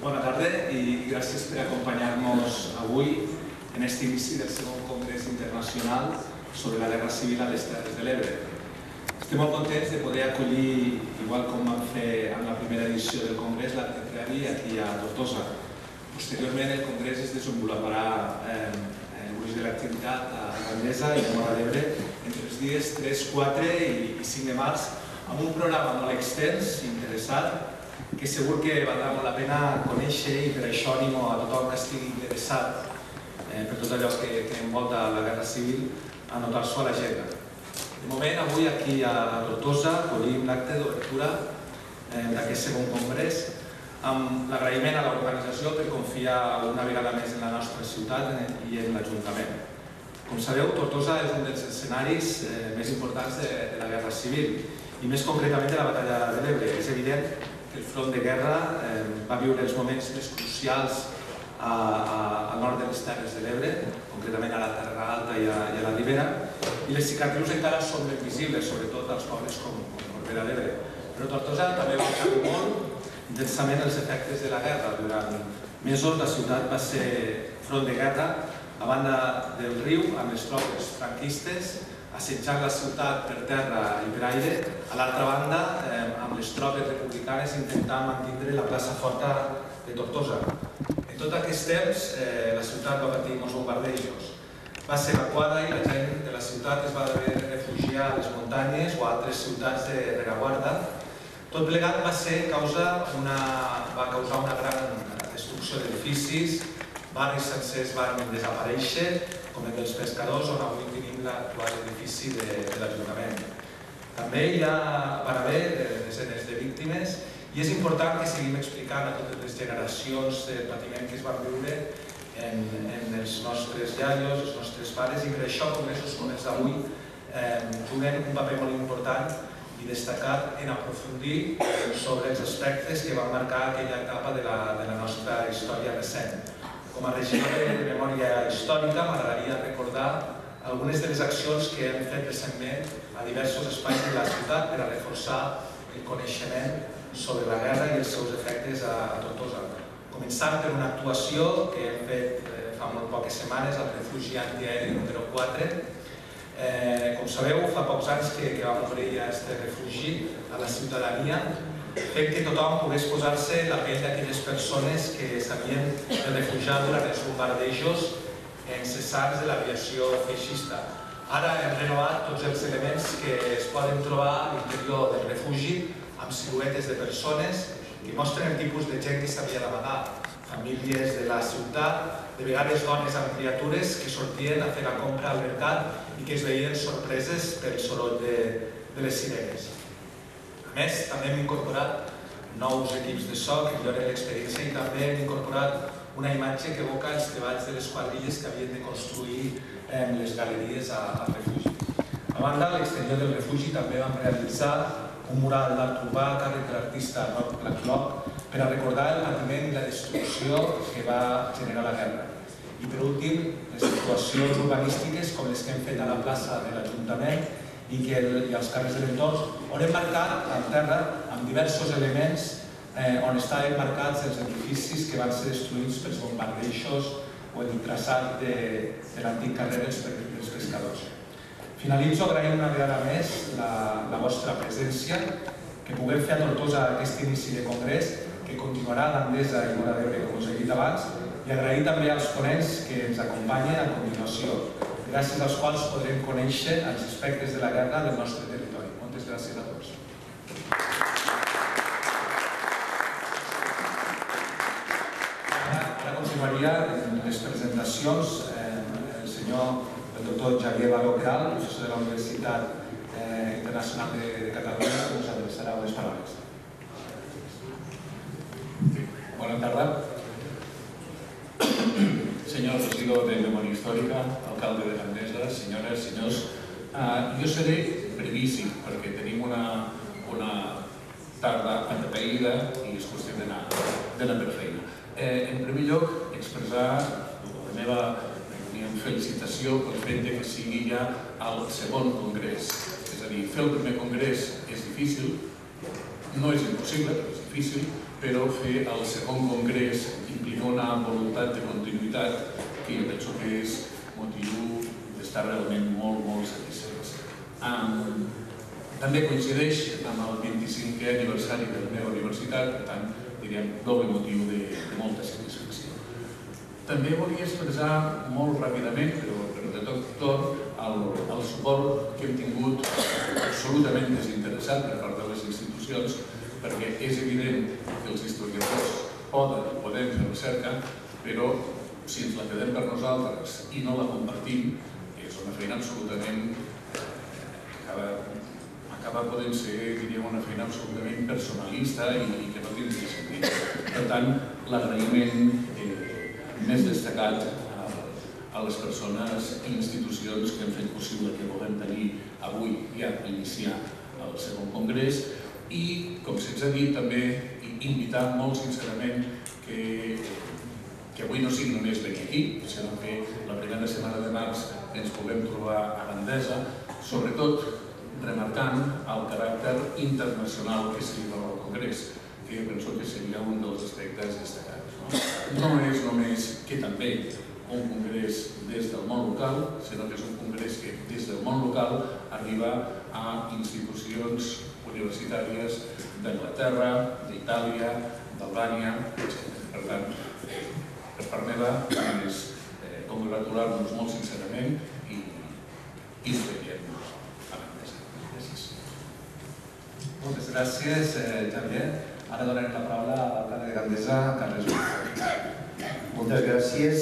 Bona tarda i gràcies per acompanyar-nos avui en aquest inici del segon Congrés Internacional sobre la Guerra Civil a les Terres de l'Ebre. Estem molt contents de poder acollir, igual com vam fer en la primera edició del Congrés, l'acte previ aquí a Tortosa. Posteriorment, el Congrés es desenvoluparà l'ús de l'activitat a Gandesa i a Móra d'Ebre entre els dies 3, 4 i 5 de març amb un programa molt extens i interessat que segur que valdrà molt la pena conèixer i per això animo a tothom que estigui interessat per tot allò que envolta la Guerra Civil a anotar-s'ho a l'agenda. De moment, avui aquí a Tortosa acollim l'acte d'obertura d'aquest segon congrés amb l'agraïment a l'organització per confiar una vegada més en la nostra ciutat i en l'Ajuntament. Com sabeu, Tortosa és un dels escenaris més importants de la Guerra Civil i més concretament de la Batalla de l'Ebre. És evident que el front de guerra va viure els moments més crucials al nord de les Terres de l'Ebre, concretament a la Terra Alta i a la Ribera, i les cicatrius encara són ben visibles, sobretot als pobles com Corbera d'Ebre. Però Tortosa també va patir molt intensament els efectes de la guerra. Durant mesos la ciutat va ser front de guerra a banda del riu amb les tropes franquistes assetjant la ciutat per terra i per aire, a l'altra banda amb les tropes republicanes intentant mantenir la plaça forta de Tortosa. En tot aquest temps la ciutat va patir molts bombardejos. Va ser evacuada i la gent de la ciutat es va haver de refugiar a les muntanyes o a altres ciutats de rereguarda. Tot plegat va causar una gran destrucció d'edificis, barris sencers van desaparèixer, com el dels pescadors, on avui tenim l'actual edifici de l'Ajuntament. També hi van haver desenes de víctimes i és important que seguim explicant a totes les generacions el patiment que es van viure en els nostres iaios, els nostres pares, i per això congressos com els d'avui juguen un paper molt important i destacat en aprofundir sobre els aspectes que van marcar aquella etapa de la nostra història recent. Com a regidor de memòria històrica m'agradaria recordar algunes de les accions que hem fet recentment a diversos espais de la ciutat per a reforçar el coneixement sobre la guerra i els seus efectes a Tortosa. Començant per una actuació que hem fet fa molt poques setmanes al refugi antiaeri número 4. Com sabeu, fa pocs anys que vam obrir aquest refugi a la ciutadania, fent que tothom pogués posar-se la pell d'aquelles persones que s'havien de refugiar durant els bombardejos incessants de l'aviació feixista. Ara hem renovat tots els elements que es poden trobar a l'interior del refugi amb siluetes de persones que mostren el tipus de gent que s'havia d'amagar. Famílies de la ciutat, de vegades dones amb criatures que sortien a fer la compra al mercat i que es veien sorpreses pel soroll de les sirenes. A més, també hem incorporat nous equips de so que milloren l'experiència i també hem incorporat una imatge que evoca els treballs de les quadrilles que havien de construir les galeries al refugi. A banda, a l'exterior del refugi també vam realitzar un mural d'art urbà a càrrec de l'artista Roc Blacklock per a recordar el patiment i la destrucció que va generar la guerra. I per últim, les actuacions urbanístiques com les que hem fet a la plaça de l'Ajuntament i als carrers de l'entorn, on hem marcat en terra amb diversos elements on estaven marcats els edificis que van ser destruïts pels bombardejos o el traçat de l'antic carrer dels pescadors. Finalitzo agraint una vegada més la vostra presència, que puguem fer a Tortosa aquest inici de congrés, que continuarà a Gandesa i Móra d'Ebre, com us he dit abans, i agrair també als ponents que ens acompanyen a continuació, gràcies als quals podrem conèixer els aspectes de la guerra del nostre territori. Moltes gràcies a tots. Ara continuaria les presentacions el doctor Xavier Baló-Queralt, professor de la Universitat Internacional de Catalunya, que us adreçarà unes paraules. Bona tarda. Senyor regidor de Memòria Històrica, alcalde de Gandesa, senyores, senyors, jo seré brevíssim perquè tenim una tarda atapeïda i és qüestió d'anar per feina. En primer lloc, expressar la meva felicitació pel fet que sigui ja el segon congrés. És a dir, fer el primer congrés és difícil, no és impossible, però és difícil, però fer el segon congrés implica una voluntat de continuïtat que jo penso que és motiu d'estar realment molt satisfets. També coincideix amb el 25è aniversari de la meva universitat, per tant, diríem, doble motiu de molta satisfacció. També volia expressar molt ràpidament, però de tot, el suport que hem tingut absolutament desinteressat per part de les institucions, perquè és evident que els historiadors podem fer recerca, però si ens la quedem per nosaltres i no la compartim, és una feina absolutament acaba podent ser, diríem, una feina absolutament personalista i que no tindria sentit. Per tant, l'agraïment més destacat a les persones i institucions que han fet possible que puguem tenir avui ja iniciar el segon congrés i, com se'ns ha dit, també invitar molt sincerament que avui no sigui només venir aquí, sinó que la primera setmana de març ens puguem trobar a Gandesa, sobretot remarcant el caràcter internacional que se li dona al Congrés, que penso que seria un dels aspectes destacats. No és només que també un congrés des del món local, sinó que és un congrés que des del món local arriba a institucions universitàries d'Anglaterra, d'Itàlia, d'Albània, etc. Per tant, per part meva, és congratular-nos molt sincerament i ens veiem a Gandesa. Gràcies. Moltes gràcies, Xavier. Ara donarem la paraula a l'alcalde de Gandesa, Carles Ruiz. Moltes gràcies,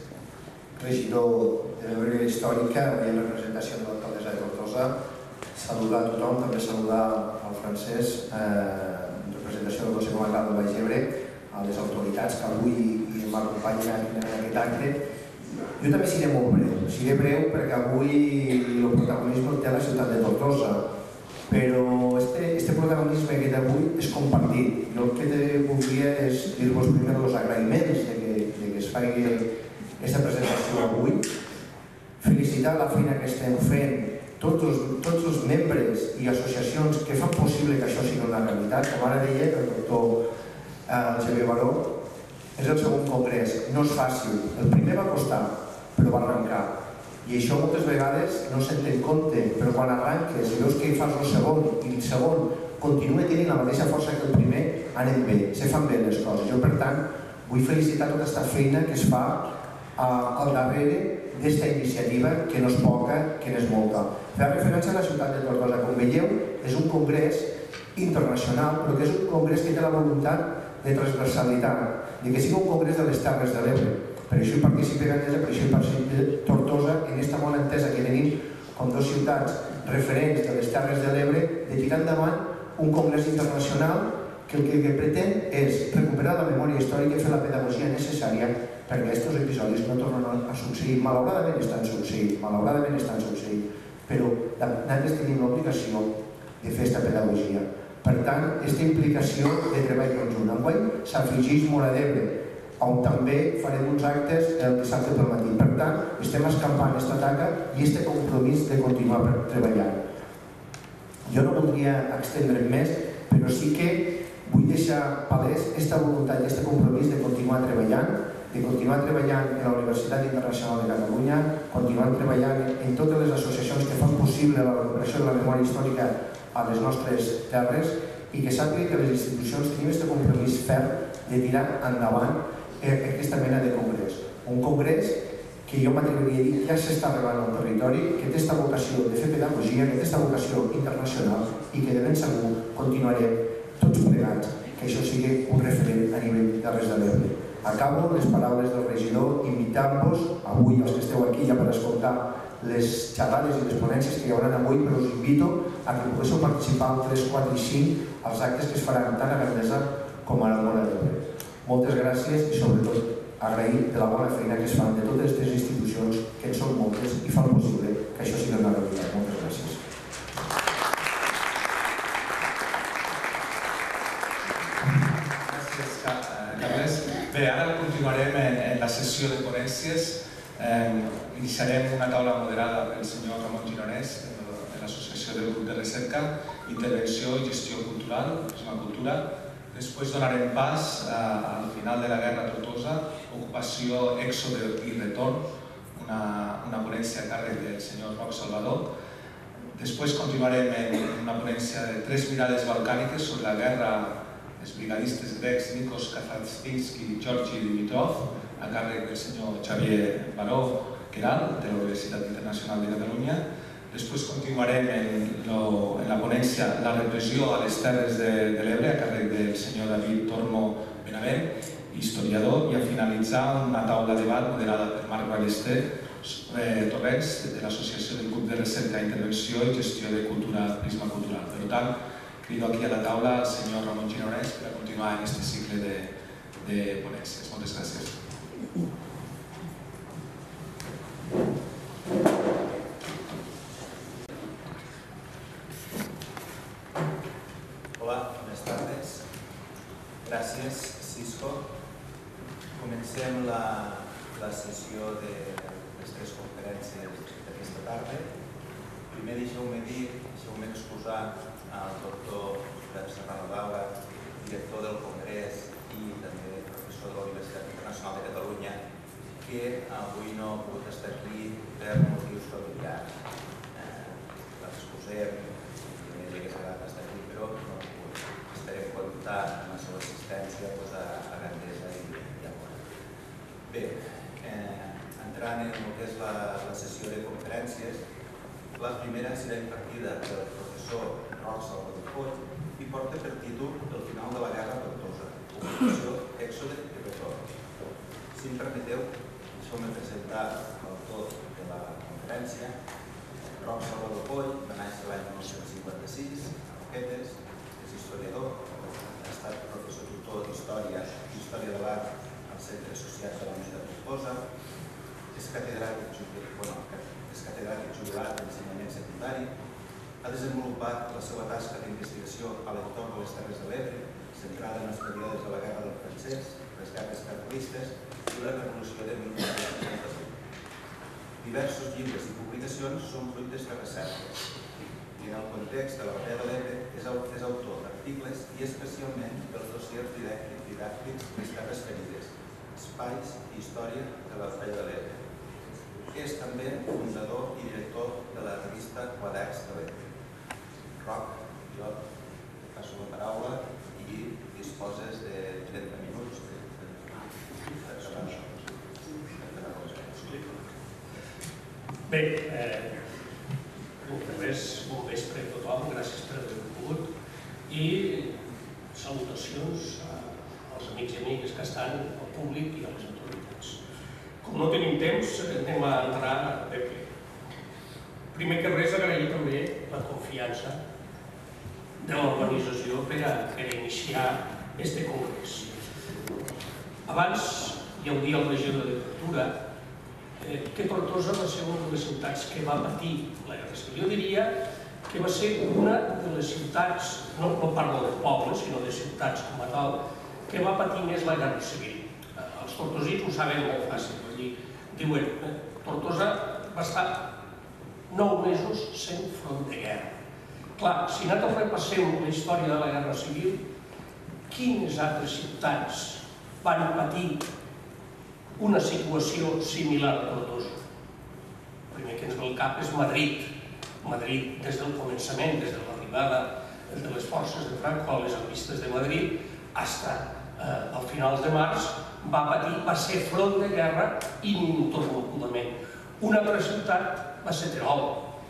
regidor de Memòria Històrica, avui en representació de l'alcaldessa de Tortosa. Saludar a tothom, també saludar al Francesc, en representació del Consell Comarcal del Baix Ebre, a les autoritats que avui m'acompanyen en aquest acte. Jo també seré breu perquè avui el protagonisme el té la ciutat de Tortosa, però este protagonisme que té avui és compartit. Jo el que voldria és dir-vos primer els agraïments que es faci aquesta presentació avui, felicitar la feina que estem fent tots els membres i associacions que fan possible que això sigui una realitat. Com ara deia el doctor Xavier Baró, és el segon congrés, no és fàcil. El primer va costar, però va arrencar. I això moltes vegades no se'n té en compte, però quan arranques i veus que fas el segon i el segon continua tenint la mateixa força que el primer, anem bé, se fan bé les coses. Jo, per tant, vull felicitar tota aquesta feina que es fa al darrere d'esta iniciativa, que no és poca, que no és molta. Fer referència a la ciutat de Tortosa, com veieu, és un congrés internacional, però que és un congrés que té la voluntat de transversalitat, de que sigui un congrés de les Terres de l'Ebre. Per això hi participa Gandesa, per això hi participa Tortosa, en aquesta bona entesa que tenim com dues ciutats referents de les Terres de l'Ebre, de tirar endavant un congrés internacional que el que pretén és recuperar la memòria històrica i fer la pedagogia necessària perquè aquests episodis no tornen a succeir. Malauradament estan succeint, però nosaltres tenim l'obligació de fer aquesta pedagogia. Per tant, aquesta implicació de treball conjunt. Enguany s'afegeix Móra d'Ebre, on també farem uns actes el dissabte pel matí. Per tant, estem escampant aquesta taca i aquest compromís de continuar treballant. Jo no voldria extendre'm més, però sí que vull deixar palès aquesta voluntat i aquest compromís de continuar treballant en la Universitat Internacional de Catalunya, continuar treballant en totes les associacions que fan possible la recuperació de la memòria històrica a les nostres terres i que sàpiga que les institucions tenim aquest compromís ferm de tirar endavant aquesta mena de congrés. Un congrés que jo m'atreviria a dir ja s'està arrelant al territori, que té aquesta vocació de fer pedagogia, que té aquesta vocació internacional i que de ben segur continuarem tots plegats, que això sigui un referent a nivell de Terres de l'Ebre. Acabo les paraules del regidor invitant-vos, avui els que esteu aquí ja per escoltar les xerrades i les ponències que hi haurà avui, però us invito a que poguéssiu participar el 3, 4 i 5 als actes que es faran tant a Gandesa com a la Móra d'Ebre. Moltes gràcies i sobretot agrair de la bona feina que es fan de totes aquestes institucions, que en són moltes i fan possible que això sigui una realitat. Moltes gràcies. Bé, ara continuarem en la sessió de ponències. Iniciarem una taula moderada pel senyor Ramon Gironès, de l'Associació del Grup de Recerca, Intervenció i Gestió Cultural, Prisma Cultura. Després donarem pas al final de la guerra a Tortosa, ocupació, èxode i retorn, una ponència a càrrec del senyor Roc Salvador. Després continuarem en una ponència de 3 mirades balcàniques sobre la guerra dels brigadistes grecs Nikos Kazantzkis i Georgi Dimitrov, a càrrec del senyor Xavier Baró Queralt, de la Universitat Internacional de Catalunya. Després continuarem en la ponència La repressió a les Terres de l'Ebre, a càrrec del senyor David Tormo Benavent, historiador, i a finalitzar una taula de debat moderada per Marc Ballester Torrents, de l'Associació del Grup de Recerca, Intervenció i Gestió de Cultura Prisma Cultural. Per tant, crido aquí a la taula el senyor Ramon Gironès per a continuar en aquest cicle de ponències. Moltes gràcies. Hola, bones tardes. Gràcies, Cisco. Comencem la sessió de les 3 conferències d'aquesta tarda. Primer deixeu-me excusar al doctor Josep Serrano Daura, director del Congrés i també professor de la Universitat Internacional de Catalunya, que avui no ha pogut estar aquí per motius familiars. L'excusem, no hi hagués agradat estar aquí, però no ha pogut. Esperem comptar amb la seva assistència a grandesa i amor. Bé, entrant en el que és la sessió de conferències, la primera serà impartida pel professor Roc Salvador Coll i porta per títol El final de la guerra a Tortosa, ocupació, èxode i retorn. Si em permeteu, deixeu-me presentar l'autor de la conferència. Roc Salvador Coll va néixer l'any 1956 a Roquetes, és historiador, ha estat professor tutor d'Història i Història de l'Art al Centre Associat de la Universitat de Tortosa, és catedràtic jubilat d'ensenyament secundari, ha desenvolupat la seva tasca d'investigació a l'entorn de les Terres de l'Ebre, centrada en els períodes de la Guerra del Francès, les guerres carlistes i la Revolució de 1875. Diversos llibres i publicacions són fruit d'esta recerca i en el context de la Batalla de l'Ebre és autor d'articles i especialment dels dossiers didàctics Les Terres Ferides, Espais i Història de la Batalla de l'Ebre. És també fundador i director de la revista Quaderns de l'Ebre. Roc, jo et passo la paraula i disposes de 30 minuts per acabar. Bé, bon vespre a tothom, gràcies per haver vingut i salutacions als amics i amigues que estan, al públic i a les autoritats. Com no tenim temps, anem a entrar de ple. Primer que res, agrair també la confiança de l'organització per a iniciar aquest congrés. Abans ja ho dia el regidor de Cultura, que Tortosa va ser una de les ciutats que va patir la guerra civil. Jo diria que va ser una de les ciutats, no parlo de pobles, sinó de ciutats com a tal, que va patir més la guerra civil. Els tortosins ho saben molt fàcil. Diuen, Tortosa va estar 9 mesos sent front de guerra. Clar, si nosaltres repassem la història de la guerra civil, quines altres ciutats van patir una situació similar a Tortosa? El primer que ens ve al cap és Madrid. Madrid, des del començament, des de l'arribada de les forces de Franco a les vistes de Madrid, fins al finals de març, va ser front de guerra ininterrompudament. Una altra ciutat va ser Terol.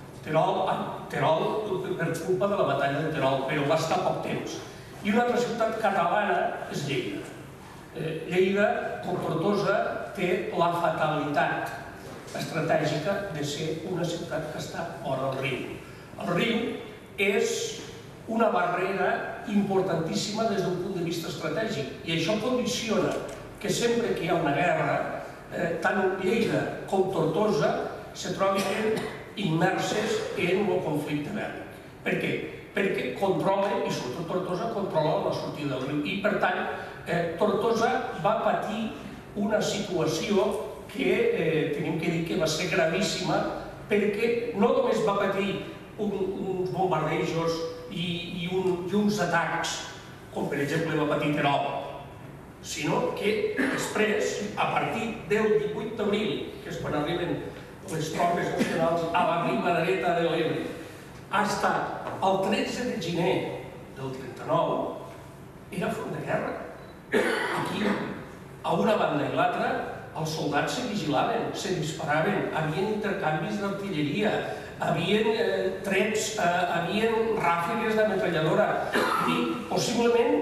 Terol per culpa de la batalla de Terol, però va estar poc temps. I una altra ciutat catalana és Lleida. Lleida, com Tortosa, té la fatalitat estratègica de ser una ciutat que està vora el riu. El riu és una barrera importantíssima des d'un punt de vista estratègic i això condiciona que sempre que hi ha una guerra, tant Lleida com Tortosa se trobin immerses en el conflicte bèl·lic. Per què? Perquè controla, i sobretot Tortosa, controla la sortida del riu. I per tant, Tortosa va patir una situació que tenim que dir que va ser gravíssima perquè no només va patir uns bombardejos i uns atacs com per exemple va patir Terol, sinó que després, a partir del 18 d'abril, que és quan arriben les tropes nacionals a la riba dreta de l'Ebre, fins el 13 de gener del 39, era front de guerra. Aquí, a una banda i l'altra, els soldats se vigilaven, se disparaven, havien intercanvis d'artilleria, havien trets, havien ràfegues d'ametralladora. I possiblement,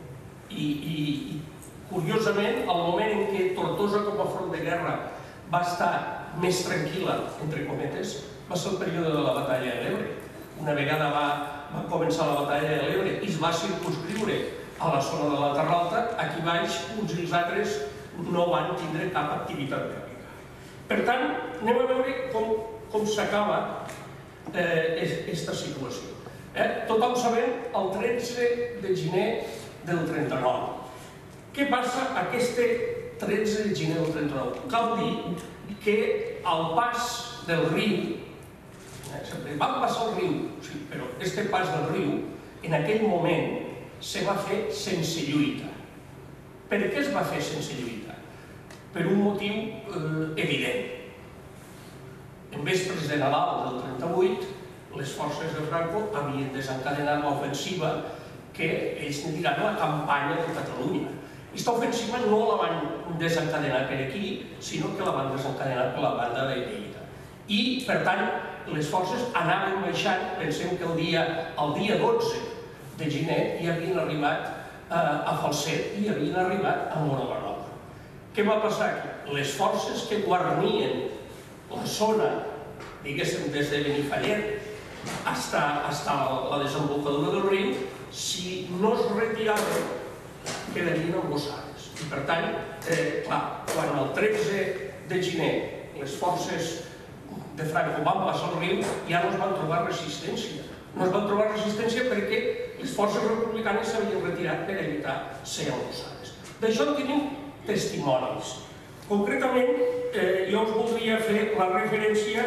i curiosament, el moment en què Tortosa com a front de guerra va estar més tranquil·la, entre cometes, va ser el període de la batalla de l'Ebre. Una vegada va començar la batalla de l'Ebre i es va circumscriure a la zona de la Terra Alta, aquí baix uns i els altres no van tindre cap activitat bèl·lica. Per tant, anem a veure com s'acaba aquesta situació. Tothom sabem el 13 de gener del 39. Què passa aquest 13 de gener del 39? Cal dir que al pas del riu, van passar el riu, però aquest pas del riu, en aquell moment, se va fer sense lluita. Per què es va fer sense lluita? Per un motiu evident. En vespres de Nadal del 38, les forces de Franco havien desencadenat l'ofensiva que ells ne diran la campanya de Catalunya. Aquesta ofensiva no la van desencadenar per aquí, sinó que la van desencadenar per la banda de Lleida. I, per tant, les forces anaven baixant, pensem que el dia 12 de gener hi havien arribat a Falset i havien arribat a Móra-la-Nova. Què va passar aquí? Les forces que guarnien la zona, diguéssim, des de Benifallet fins a la desembocadura del riu, si no es retiraven, quedarien embossades. I per tant, clar, quan el 13 de gener les forces de Franco van passar el riu, ja no es van trobar resistència. No es van trobar resistència perquè les forces republicanes s'havien retirat per evitar ser embossades. D'això en tenim testimonis. Concretament, jo us voldria fer la referència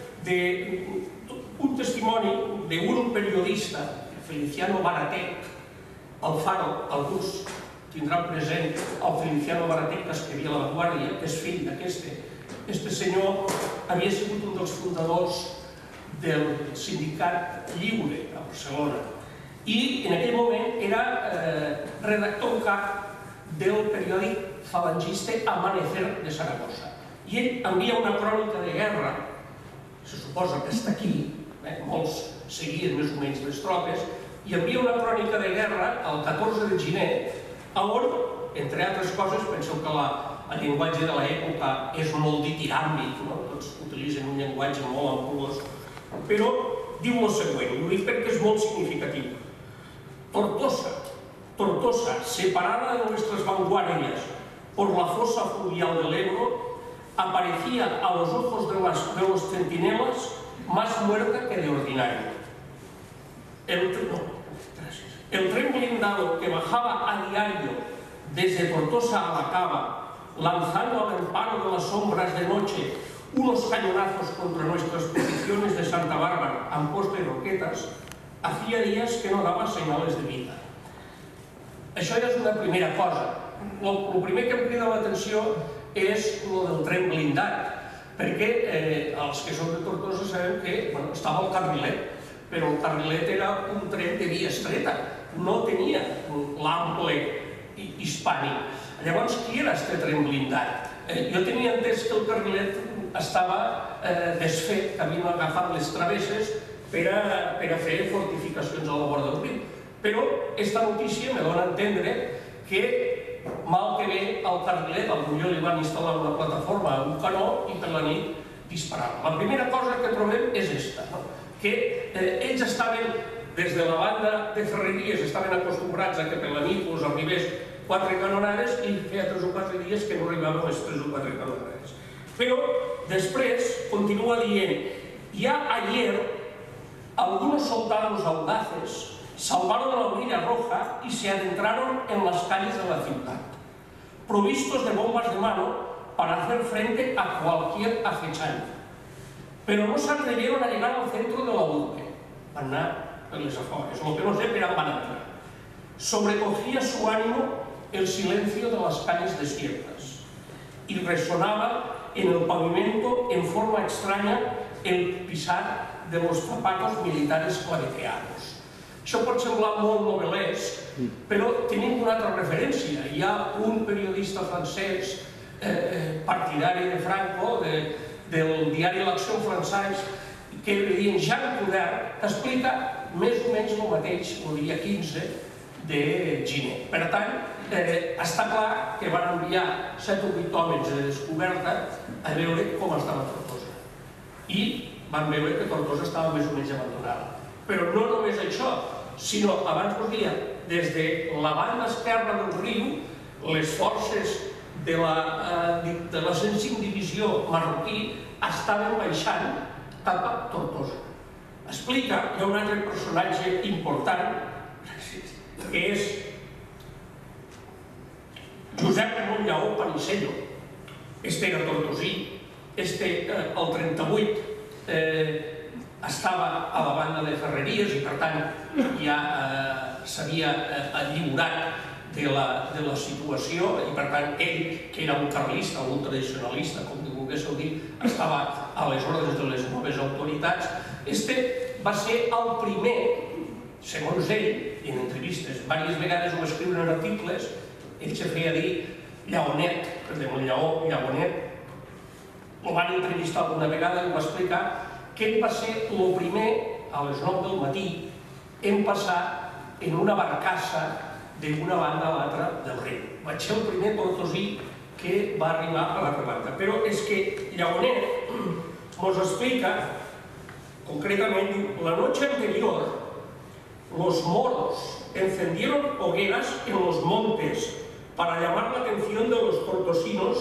d'un testimoni d'un periodista, Feliciano Baratec, al Faro. Alguns tindran present el Feliciano Baratec, que escrivia a La Vanguardia, que és fill d'aquest. Aquest senyor havia sigut un dels fundadors del Sindicat Lliure a Barcelona i en aquell moment era redactor en cap del periòdic falangista Amanecer de Saragossa. I ell envia una crònica de guerra, se suposa que està aquí, molts seguien més o menys les tropes, i envia una crònica de guerra el 14 de gener, on, entre altres coses, penseu que el llenguatge de l'època és molt ditiràmbic, tots utilitzen un llenguatge molt ampulós, però diu el següent, i ho dic perquè és molt significatiu. Tortosa, separada de nuestras vanguardias por la fosa fluvial del Ebro, aparecía a los ojos de los centinelas más muerta que de ordinario. El tren blindado que bajaba a diario desde Tortosa a la Cava, lanzando al amparo de las sombras de noche unos cañonazos contra nuestras posiciones de Santa Bárbara, Amposta y Roquetas, hacía días que no daba señales de vida. Això ja és una primera cosa. El primer que em crida l'atenció és el del tren blindat, perquè els que som de Tortosa sabem que estava el carrilet, però el carrilet era un tren de via estreta, no tenia l'ample hispànic. Llavors, qui era aquest tren blindat? Jo tenia entès que el carrilet estava desfet, que havien agafat les travesses per a fer fortificacions a la vora del riu. Però aquesta notícia me dona a entendre que mal que bé el carrilet, potser li van instal·lar una plataforma a un canó i per la nit disparava. La primera cosa que trobem és aquesta, que ells estaven, des de la banda de Ferreries, estaven acostumbrats a que per la nit els arribés 4 canonades i feia 3 o 4 dies que no arribaven les 3 o 4 canonades. Pero después continúa diciendo, ya ayer algunos soldados audaces salvaron la orilla roja y se adentraron en las calles de la ciudad, provistos de bombas de mano para hacer frente a cualquier acechanza. Pero no se atrevieron a llegar al centro de la urbe. Van anar per les afores, el que no sé per on van entrar. sobrecogía su ánimo el silencio de las calles desiertas y resonaba en el pavimento en forma extraña el pisar de los zapatos militares claveteados. Això pot semblar molt novel·lesc, però tenim una altra referència. Hi ha un periodista francès partidari de Franco, del diari L'Action francès, que deien Jean Coudert, que explica més o menys el mateix el dia 15 de gener. Per tant, està clar que van enviar 7 o 8 homes de descoberta a veure com estava Tortosa. I van veure que Tortosa estava més o menys abandonada. Però no només això, sinó abans us dia, des de la banda esquerra del riu, les forces de la 105 Divisió marroquí estaven baixant cap a Tortosa. Explica, hi ha un altre personatge important, que és Josep Monllaó Panisello. Este era tortosí, este al 38 estava a la banda de Ferreries i per tant ja s'havia lliurat de la situació i per tant ell, que era un carlista o un tradicionalista, com volguéssiu dir, estava a les ordres de les noves autoritats. Este va ser el primer, segons ell, i en entrevistes, diverses vegades ho escriuen en articles, ell se feia dir Llaonet, de Monllaó, Llaonet, el van entrevistar alguna vegada i ho va explicar que ell va ser el primer, a les 9 del matí, en passar en una barcassa d'una banda a l'altra del riu. Va ser el primer tortosí que va arribar a l'altra banda. Però és que Llaonet ens explica, concretament, la noche anterior, los moros encendieron hogueras en los montes para llamar la atención de los tortosinos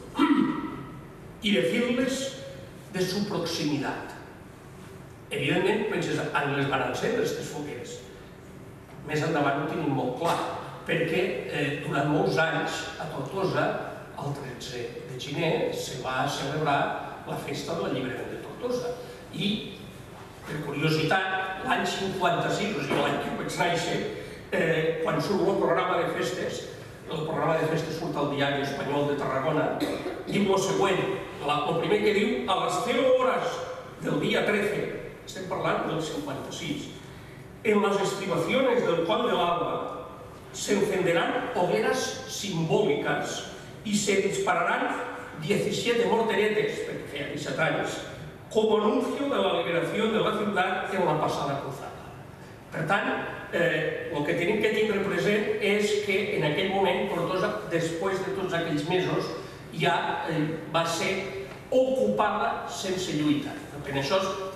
y decirles de su proximitat. Evidentment, penses, en les van encendre aquestes fogueres. Més endavant ho tenim molt clar, perquè durant molts anys a Tortosa, el 13 de gener, se va celebrar la festa de l'alliberament de Tortosa. I, per curiositat, l'any 56, o sigui, l'any que vaig néixer, quan surt el programa de festes, el programa de festes surt al Diari Espanyol de Tarragona, diu el següent, el primer que diu, a les 0 hores del dia 13, estem parlant del 56, en las estribaciones del Juan del Alba se encenderán hogueras simbólicas y se dispararán 17 morteretes, perquè feia 17 anys, como anuncio de la liberación de la ciutat en la passada cruzada. Per tant, el que tenim que tindre present és que en aquell moment Tortosa, després de tots aquells mesos, ja va ser ocupada sense lluita. Per això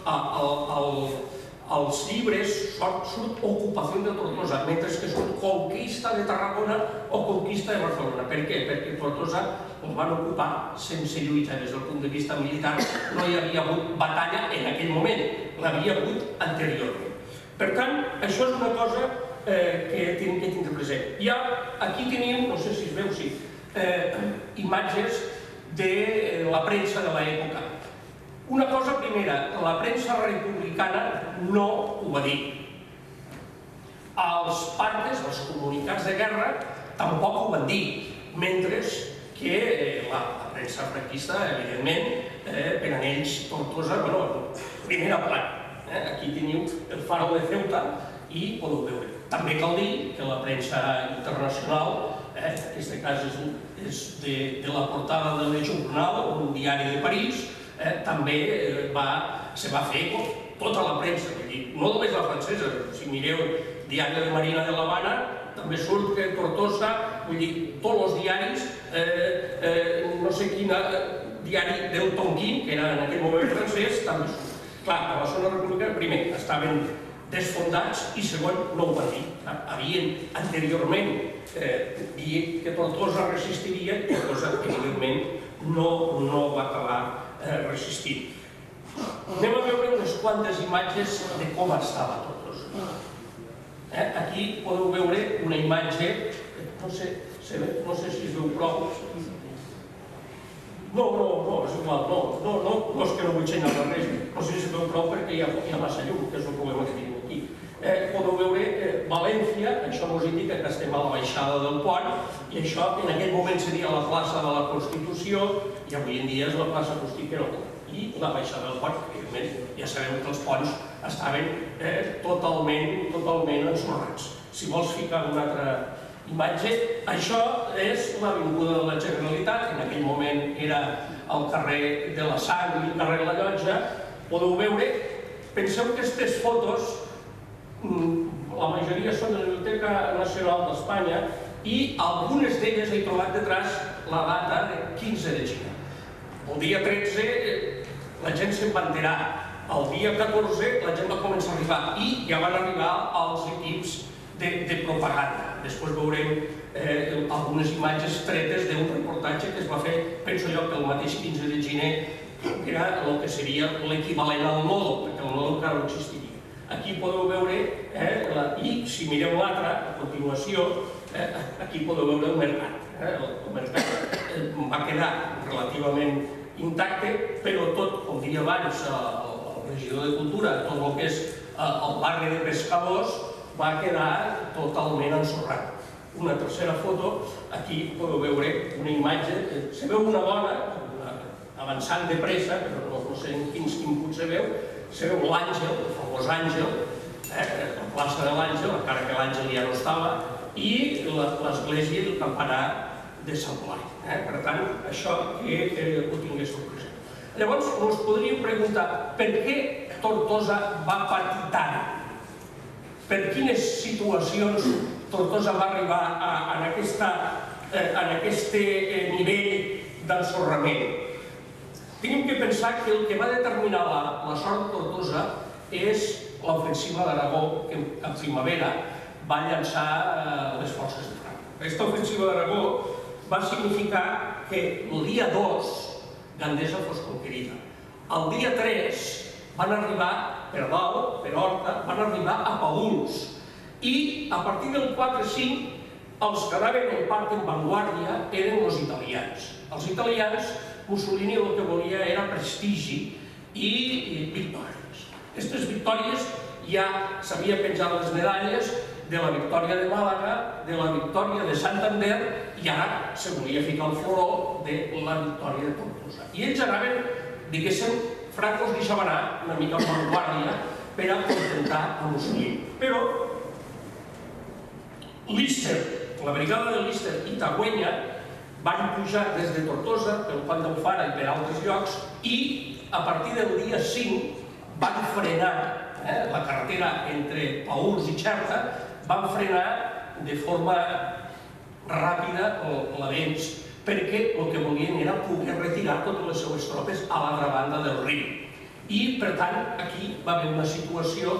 als llibres surt ocupació de Tortosa, mentre que surt conquista de Tarragona o conquista de Barcelona. Per què? Perquè Tortosa els van ocupar sense lluita. Des del punt de vista militar no hi havia hagut batalla en aquell moment, l'havia hagut anteriorment. Per tant, això és una cosa que hem de tindre present. Ja aquí teniu, no sé si es veu, sí, imatges de la premsa de l'època. Una cosa primera, la premsa republicana no ho va dir. Els partes, els comunicats de guerra, tampoc ho van dir, mentre que la premsa franquista, evidentment, per a ells Tortosa, bueno, primera plana. Aquí teniu el Faro de Ceuta i podeu veure. També cal dir que la premsa internacional, en aquest cas és de la portada de Le Journal, un diari de París, també se va fer tota la premsa, no només la francesa. Si mireu Diari de Marina de l'Havana, també surt que Tortosa, vull dir, tots els diaris, no sé quin diari del Tonquín, que era en aquell moment francès, també surt. Clar, a la zona republicana, primer, estaven desfondats i segon, no ho van dir. Havien anteriorment dit que Tortosa resistiria i Tortosa, evidentment, no va acabar resistint. Anem a veure unes quantes imatges de com estava Tortosa. Aquí podeu veure una imatge, no sé si es veu prou. No, és igual, no és que no vull ensenyar res, no sé si es veu prou perquè hi ha massa llum, que és el problema que tenim aquí. Podeu veure València, això ens indica que estem a la baixada del pont, i això en aquell moment seria la plaça de la Constitució, i avui en dia és la plaça Constitució. I la baixada del pont, evidentment, ja sabem que els ponts estaven totalment ensorrats. Si vols ficar una altra imatge, això és l'avinguda de la Generalitat, en aquell moment era el carrer de la Sang i el carrer de la Llotja. Podeu veure, penseu que aquestes fotos, la majoria són de la Biblioteca Nacional d'Espanya, i algunes d'elles he trobat detrás la data de 15 de gener. El dia 13 la gent se'n va enterar, el dia 14 la gent va començar a arribar i ja van arribar els equips de propaganda. Després veurem algunes imatges tretes d'un reportatge que es va fer, penso jo, que el mateix 15 de gener, que era el que seria l'equivalent al nodo, perquè el nodo encara no existiria. Aquí podeu veure, i si mireu l'altre, a continuació, aquí podeu veure el mercat. El mercat va quedar relativament intacte, però tot, com diria abans el regidor de Cultura, tot el que és el barri de pescadors va quedar totalment ensorrat. Una tercera foto, aquí podeu veure una imatge, se veu una dona avançant de pressa, però no sé en quin punt se veu l'Àngel, el famós Àngel, la plaça de l'Àngel, encara que l'Àngel ja no estava, i l'església i el campanar de Sant Blai. Per tant, això que ho tingués sorpresa. Llavors, us podríeu preguntar per què Tortosa va patir tant? Per quines situacions Tortosa va arribar en aquest nivell d'ensorrament? Tenim que pensar que el que va determinar la sort de Tortosa és l'ofensiva d'Aragó que a primavera va llançar les forces de Franco. Aquesta ofensiva d'Aragó va significar que el dia 2 Gandesa fos conquerida. El dia 3 van arribar per dalt, per Horta, van arribar a Paüls. I a partir del 4-5 els que anaven en part en vanguardia eren els italians. Els italians, Mussolini el que volia era prestigi i victòries. Aquestes victòries ja s'havia penjat les medalles de la victòria de Màlaga, de la victòria de Santander, i ara se volia ficar el floró de la victòria de Tortosa. I ells anaven, diguéssim, Franco els deixava anar una mica en vanguardia per a contentar a Mussolini. Però Lister, la brigada de Lister i Tagüenya van pujar des de Tortosa, pel Pont d'Alfara i per altres llocs, i a partir del dia 5 van frenar la carretera entre Paüls i Xerta, van frenar de forma ràpida l'avenç, perquè el que volien era poder retirar totes les seves tropes a l'altra banda del riu. I, per tant, aquí va haver una situació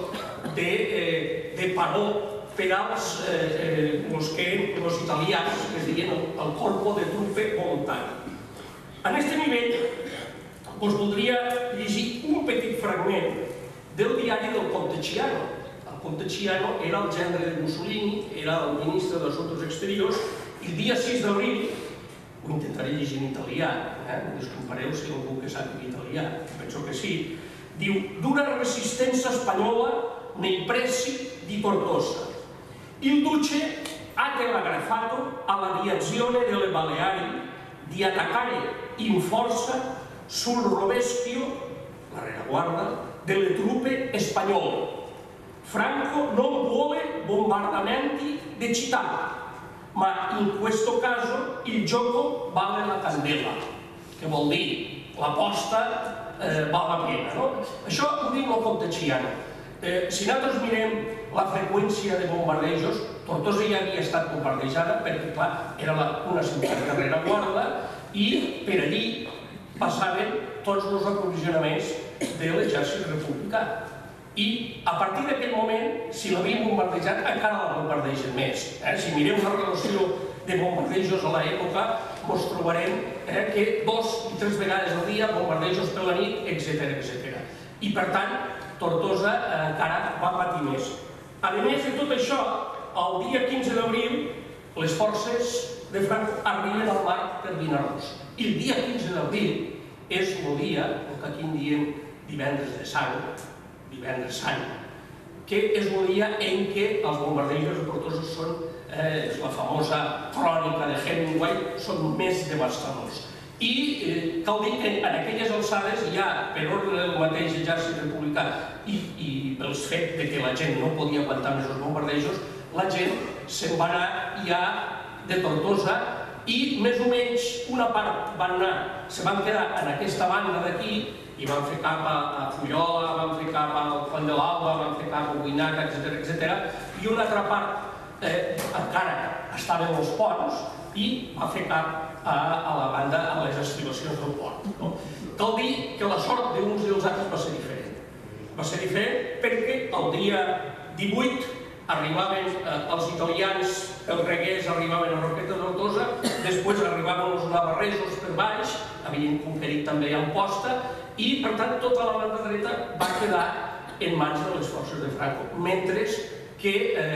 de paró per als italians, que es deien el Corpo de Truppe Volontari. En aquest nivell, us voldria llegir un petit fragment del diari del Conte Chiano. El Conte Chiano era el gendre de Mussolini, era el ministre d'Assumptes Exteriors, i el dia 6 d'abril, ho intentaré llegir en italià, no descompareu si algú que sap italià, penso que sí, diu: «Dura resistenza spagnola nei pressi di Tortosa. Il duce ha telegrafato all'aviazione delle Baleari di attaccare in forza sul rovescio, la retaguardia, delle truppe spagnole. Franco non vuole bombardamenti di città, ma in questo caso il gioco vale la candela», que vol dir l'aposta val la pena. Això ho diu el Conte Chiano. Si nosaltres mirem la freqüència de bombardejos, Tortosa ja havia estat bombardejada perquè, clar, era una ciutat de rereguarda i per allí passaven tots els aprovisionaments de l'exèrcit republicà. I a partir d'aquell moment, si l'havien bombardejat, encara la bombardegen més. Si mireu la relació de bombardejos a l'època, ens trobarem que 2 i 3 vegades al dia, bombardejos per la nit, etc. I per tant, Tortosa encara va patir més. A més de tot això, el dia 15 d'abril, les forces de Franco arriben al mar per Vinaròs. I el dia 15 d'abril és el dia, el que aquí en diem divendres de sang, divendres sant, que és un dia en què els bombardejos de Tortosa són, la famosa crònica de Hemingway, són més devastadors. I cal dir que en aquelles alçades ja, per ordre del mateix exèrcit republicà i pel fet que la gent no podia aguantar més els bombardejos, la gent se'n va anar ja de Tortosa i més o menys una part se van quedar en aquesta banda d'aquí i van fer cap a Fullola, van fer cap al Pont de l'Alba, van fer cap a Buinaca, etc. I una altra part encara estava en els ponts i va fer cap a la banda, a les estribacions del pont. Cal dir que la sort d'uns i dels altres va ser diferent. Va ser diferent perquè el dia 18 arribaven els italians, els reguers arribaven a Roqueta de Tortosa, després arribaven els navarresos per baix, havien conquerit també Amposta, i per tant tota la banda dreta va quedar en mans de les forces de Franco, mentre que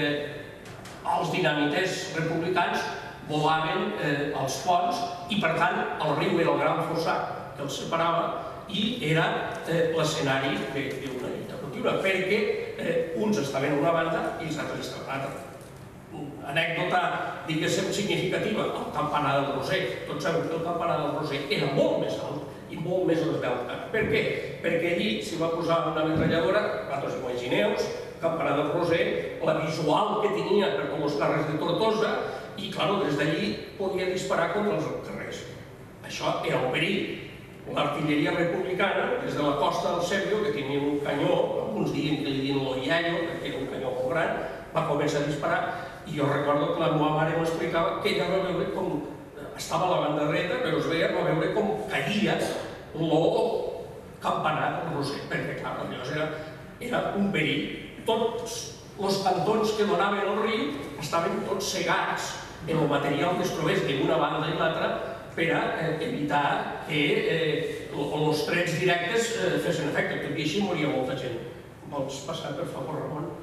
els dinamiters republicans volaven als ponts i per tant el riu era el gran fossat que els separava i era l'escenari d'una lluita contínua, perquè uns estaven a una banda i els altres estaven a l'altra. Anècdota, diguéssim, significativa, el campanar del Roser. Tots sabeu que el campanar del Roser era molt més alt i molt més esbelt. Per què? Perquè allí s'hi va posar una metralladora, vosaltres imagineu-vos, el campanar del Roser, la visual que tenia per tots els carrers de Tortosa, i, clar, des d'allí podia disparar contra els carrers. Això era un perill. L'artilleria republicana, des de la costa del Sèrbio, que tenia un canyó, alguns diuen que li diuen l'Oiallo, que era un canyó molt gran, va començar a disparar, i jo recordo que la meva mare m'explicava que ella va veure com estava a la banda dreta, però es veia, va veure com caïa el campanar del Roser, perquè, clar, allò era un perill. Tots els cantons que donaven al riu estaven tots cegats en el material que es trobés d'una banda i l'altra per a evitar que els trets directes fessin efecte, tot i així moria molta gent. Vols passar, per favor, Ramon?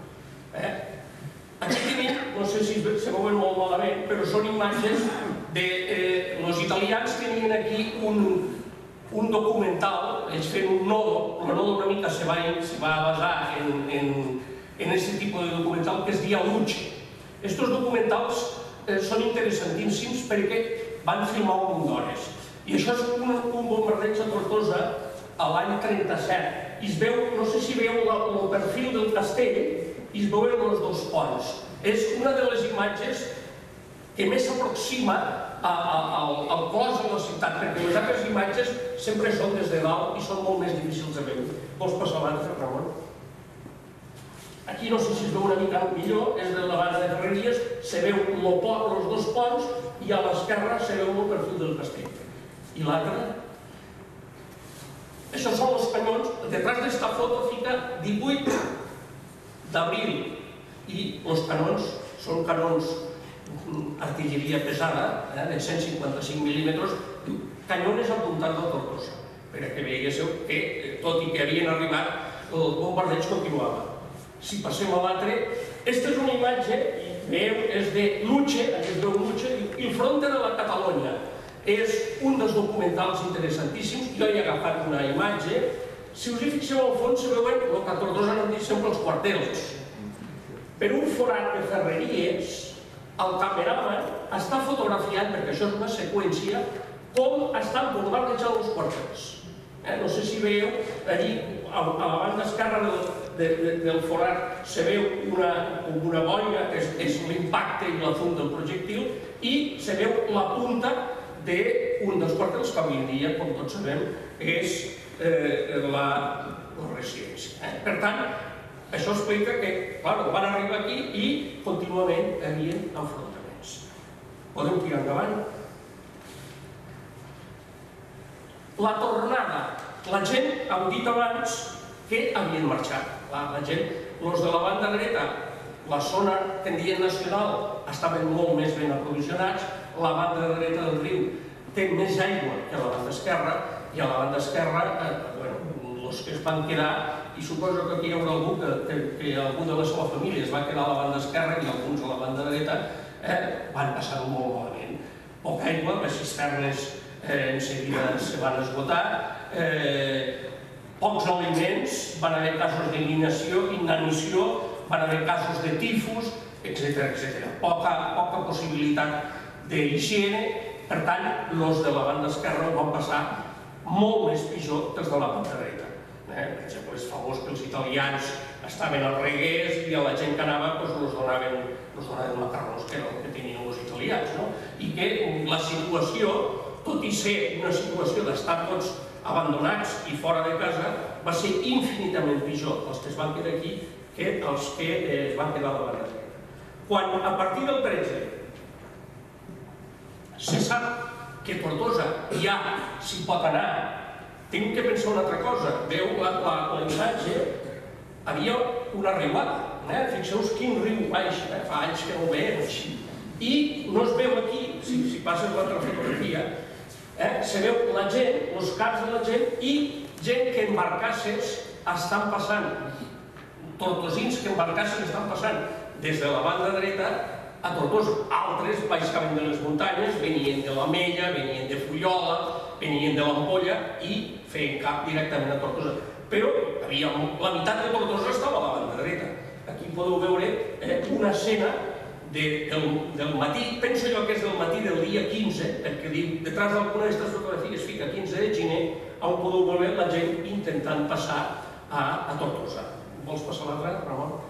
Aquí tenim, no sé si se veuen molt malament, però són imatges de... Els italians tenien aquí un documental, ells feien un nodo, el nodo una mica se va basar en aquest tipus de documental que es deia Luce. Estos documentals són interessantíssims perquè van filmar un munt d'hores. I això és un bombardeig a Tortosa a l'any 37. I es veu, no sé si veu el perfil del castell, i es veuen els dos ponts. És una de les imatges que més s'aproxima al cos de la ciutat, perquè les altres imatges sempre són des de dalt i són molt més difícils de veure. Vols passar l'altre, Ramon? Aquí no sé si es veu una mica millor, és de la banda de Ferreries, se veu els dos ponts i a l'esquerra se veu el perfil del castell. I l'altre? Això són els canyons. Detrás d'esta foto fica 18 d'abril i els canons són canons artilleria pesada, de 155 mil·límetres, canyones apuntant a Tortosa, perquè veiéssiu que, tot i que havien arribat, el bombardeig continuava. Si passem a l'altre, aquesta és una imatge, veieu, és de Luce, aquí es veu Luce, i el fronte de la Catalunya. És un dels documentals interessantíssims, jo he agafat una imatge, si us hi fixeu al fons se veuen el que a Tortosa n'han dit sempre els quartels. Per un forat de Ferreries, el cameraman està fotografiant, perquè això és una seqüència, com estan bombardejant els quartels. No sé si veieu, allí, a la banda esquerra del forat se veu una boina, que és l'impacte i la fum del projectil, i se veu la punta d'un dels quartels que avui en dia, com tots sabem, és la residència. Per tant, això explica que, clar, van arribar aquí i contínuament hi havia enfrontaments. Podem tirar endavant? La tornada. La gent, hem dit abans, que havien marxat. La gent, els de la banda dreta, la zona que en diem nacional, estaven molt més ben aprovisionats, la banda dreta del riu té més aigua que la banda esquerra, i a la banda esquerra, els que es van quedar, i suposo que aquí hi haurà algú que algú de la seva família es va quedar a la banda esquerra i alguns a la banda dreta, van passar-ho molt malament. Poca aigua, les cisternes en seguida se van esgotar, pocs aliments, van haver casos d'inanició, van haver casos de tifus, etc. Poca possibilitat d'higiene, per tant, els de la banda esquerra ho van passar molt més pitjor que els de la banda dreta. Per exemple, és famós que els italians estaven als reguers i a la gent que anava els donaven macarrons, que era el que tenien els italians, i que la situació, tot i ser una situació d'estar tots abandonats i fora de casa, va ser infinitament pitjor els que es van quedar aquí que els que es van quedar a la banda dreta. Quan a partir del 13 se sap que Tortosa ja s'hi pot anar, tenim que pensar una altra cosa. Veu la imatge, havia una riuada. Fixeu-vos quin riu baix, fa anys que no ho veiem així. I no es veu aquí, si passes l'altra fotografia, se veu la gent, els caps de la gent i gent que en barcasses estan passant, tortosins que en barcasses estan passant des de la banda dreta a Tortosa. Altres baixaven de les muntanyes, venien de l'Ametlla, venien de Fullola, venien de l'Ampolla i feien cap directament a Tortosa. Però la meitat de Tortosa estava a la banda dreta. Aquí podeu veure una escena del matí, penso jo que és del matí del dia 15, perquè detrás d'alguna d'aquestes fotografies fica 15 de gener, on podeu veure la gent intentant passar a Tortosa. Vols passar l'altra, Ramon?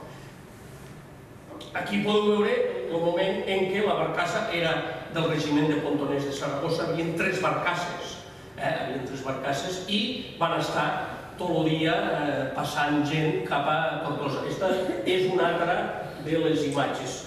Aquí podeu veure el moment en què la barcassa era del regiment de pontoners de Saragossa. Hi havia 3 barcasses i van estar tot el dia passant gent cap a Tortosa. Aquesta és una altra de les imatges.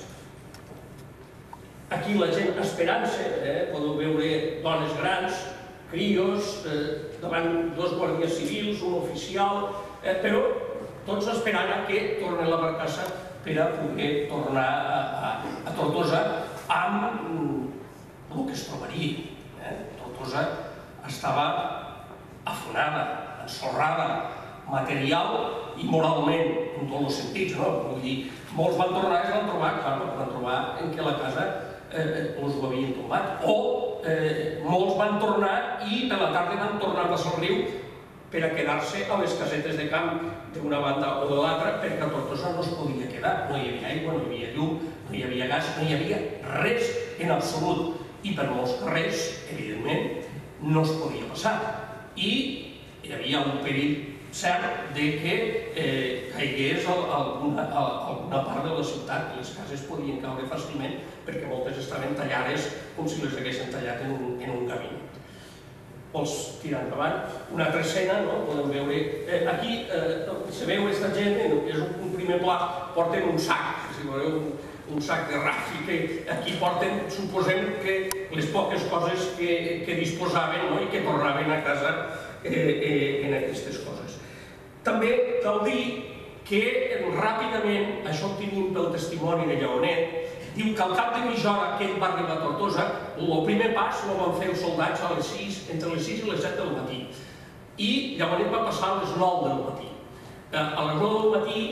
Aquí la gent esperant-se, podeu veure dones grans, crios, davant 2 guàrdies civils, un oficial, però tots esperant que torni la barcassa per a poder tornar a Tortosa amb el que es trobaria. Tortosa estava afonada, ensorrada, material i moralment, en tots els sentits. Vull dir, molts van tornar i es van trobar en què la casa els ho havien tombat. O molts van tornar i per la tarda van tornar a passar el riu per a quedar-se a les casetes de camp d'una banda o de l'altra, perquè a Tortosa no es podia quedar. No hi havia aigua, no hi havia llum, no hi havia gas, no hi havia res en absolut. I per molts carrers, evidentment, no es podia passar. I hi havia un perill cert de que caigués alguna part de la ciutat. Les cases podien caure fàcilment perquè moltes estaven tallades com si les haguessin tallat en un camí. Vols tirar endavant? Una altra escena, podem veure... Aquí se veu aquesta gent, és un primer pla, porten un sac, si veureu, un sac de ràfic, que aquí porten, suposem que les poques coses que disposaven i que tornaven a casa en aquestes coses. També cal dir que ràpidament, això ho tenim pel testimoni de Lleonet, diu que al cap de mitja hora que ell va arribar a Tortosa, el primer pas el van fer els soldats entre les 6 i les 7 del matí. I Lleonet va passar a les 9 del matí. A les 9 del matí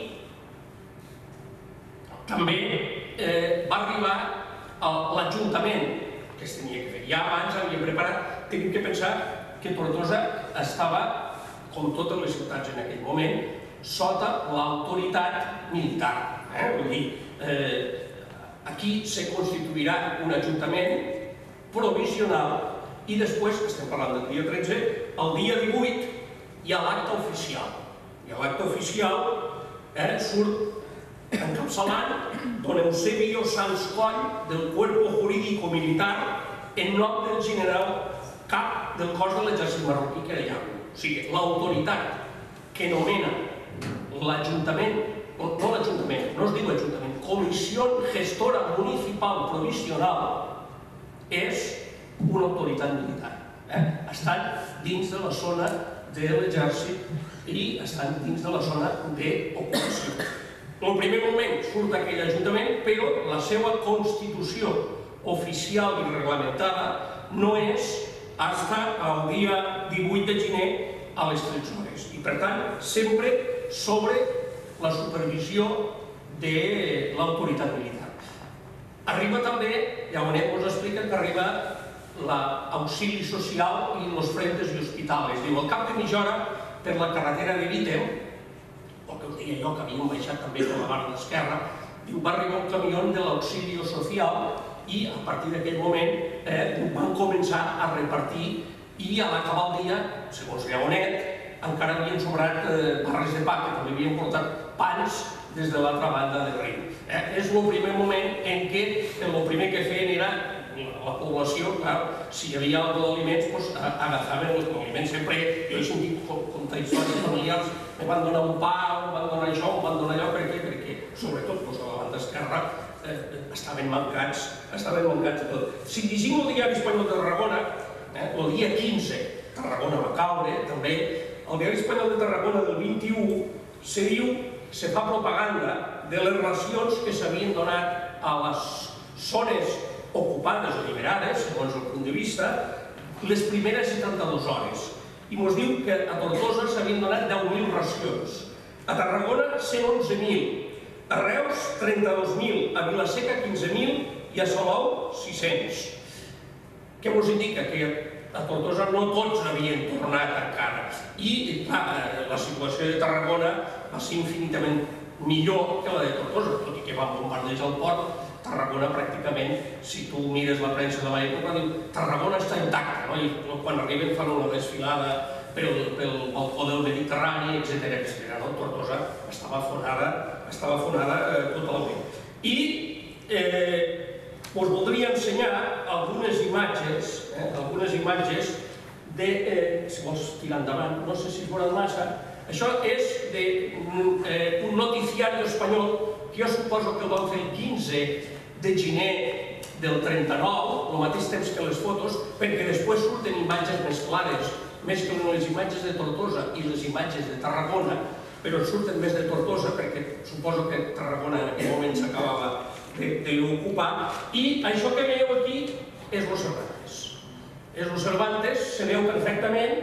també va arribar l'Ajuntament, que es tenia que fer. Ja abans havia preparat, tenim que pensar que Tortosa estava, com totes les ciutats en aquell moment, sota l'autoritat militar. Vull dir, aquí se constituirà un ajuntament provisional i després, estem parlant del dia 13, el dia 18 hi ha l'acte oficial. I a l'acte oficial surt encapçalant don Eusebio Sanz Coll del Cuerpo Jurídico Militar en nom del general cap del cos de l'exèrcit marroquí que era Iago. O sigui, l'autoritat que nomena l'Ajuntament, no l'Ajuntament, no es diu Ajuntament, Comissió Gestora Municipal Provisional, és una autoritat militar. Estan dins de la zona de l'exèrcit i estan dins de la zona d'ocupació. En el primer moment surt aquell ajuntament, però la seva constitució oficial i reglamentada no és fins al dia 18 de gener a les 13 hores. I per tant, sempre sobre la supervisió de l'autoritat militar. Arriba també, Lleonet ens explica que arriba l'auxili social i els frentes i hospitals. Diu, al cap de mitja hora, per la carretera de Vítem, el que deia jo que havíem baixat també per la barra d'esquerra, diu, va arribar un camió de l'auxilio social i a partir d'aquell moment van començar a repartir i a l'acabar el dia, segons Lleonet, encara havien sobrat barres de pa, que també havien portat pans des de l'altra banda del riu. És el primer moment en què el primer que feien era la població, si hi havia algun d'aliments, agafaven els aliments. Sempre jo he sentit contar històries familiars, em van donar un pa, em van donar això, em van donar allò, per què? Perquè, sobretot, a la banda esquerra, estaven mancats de tot. Si llegim el diari Espanyol de Tarragona, el dia 15, Tarragona va caure, també, el diari Espanyol de Tarragona del 21 se diu, se fa propaganda de les racions que s'havien donat a les zones ocupades o liberades, segons el punt de vista, les primeres 72 hores. I ens diu que a Tortosa s'havien donat 10.000 racions, a Tarragona 111.000, a Reus 32.000, a Vila-seca 15.000 i a Salou 600. Què ens indica? Que a Tortosa no tots havien tornat encara. I, clar, la situació de Tarragona va ser infinitament millor que la de Tortosa, tot i que van bombardejar el port. Tarragona pràcticament, si tu mires la premsa de l'època, diu Tarragona està intacta, i quan arriben fan una desfilada pel balcó del Mediterrani, etc. Tortosa estava afonada totalment. I us voldria ensenyar algunes imatges de, si vols tirar endavant, no sé si es veuran massa, això és d'un noticiari espanyol que jo suposo que el van fer el 15 de gener del 39, al mateix temps que les fotos, perquè després surten imatges més clares, més que les imatges de Tortosa i les imatges de Tarragona, però surten més de Tortosa perquè suposo que Tarragona en aquell moment s'acabava d'ocupar. I això que veieu aquí és los Cervantes. És los Cervantes, se veu perfectament,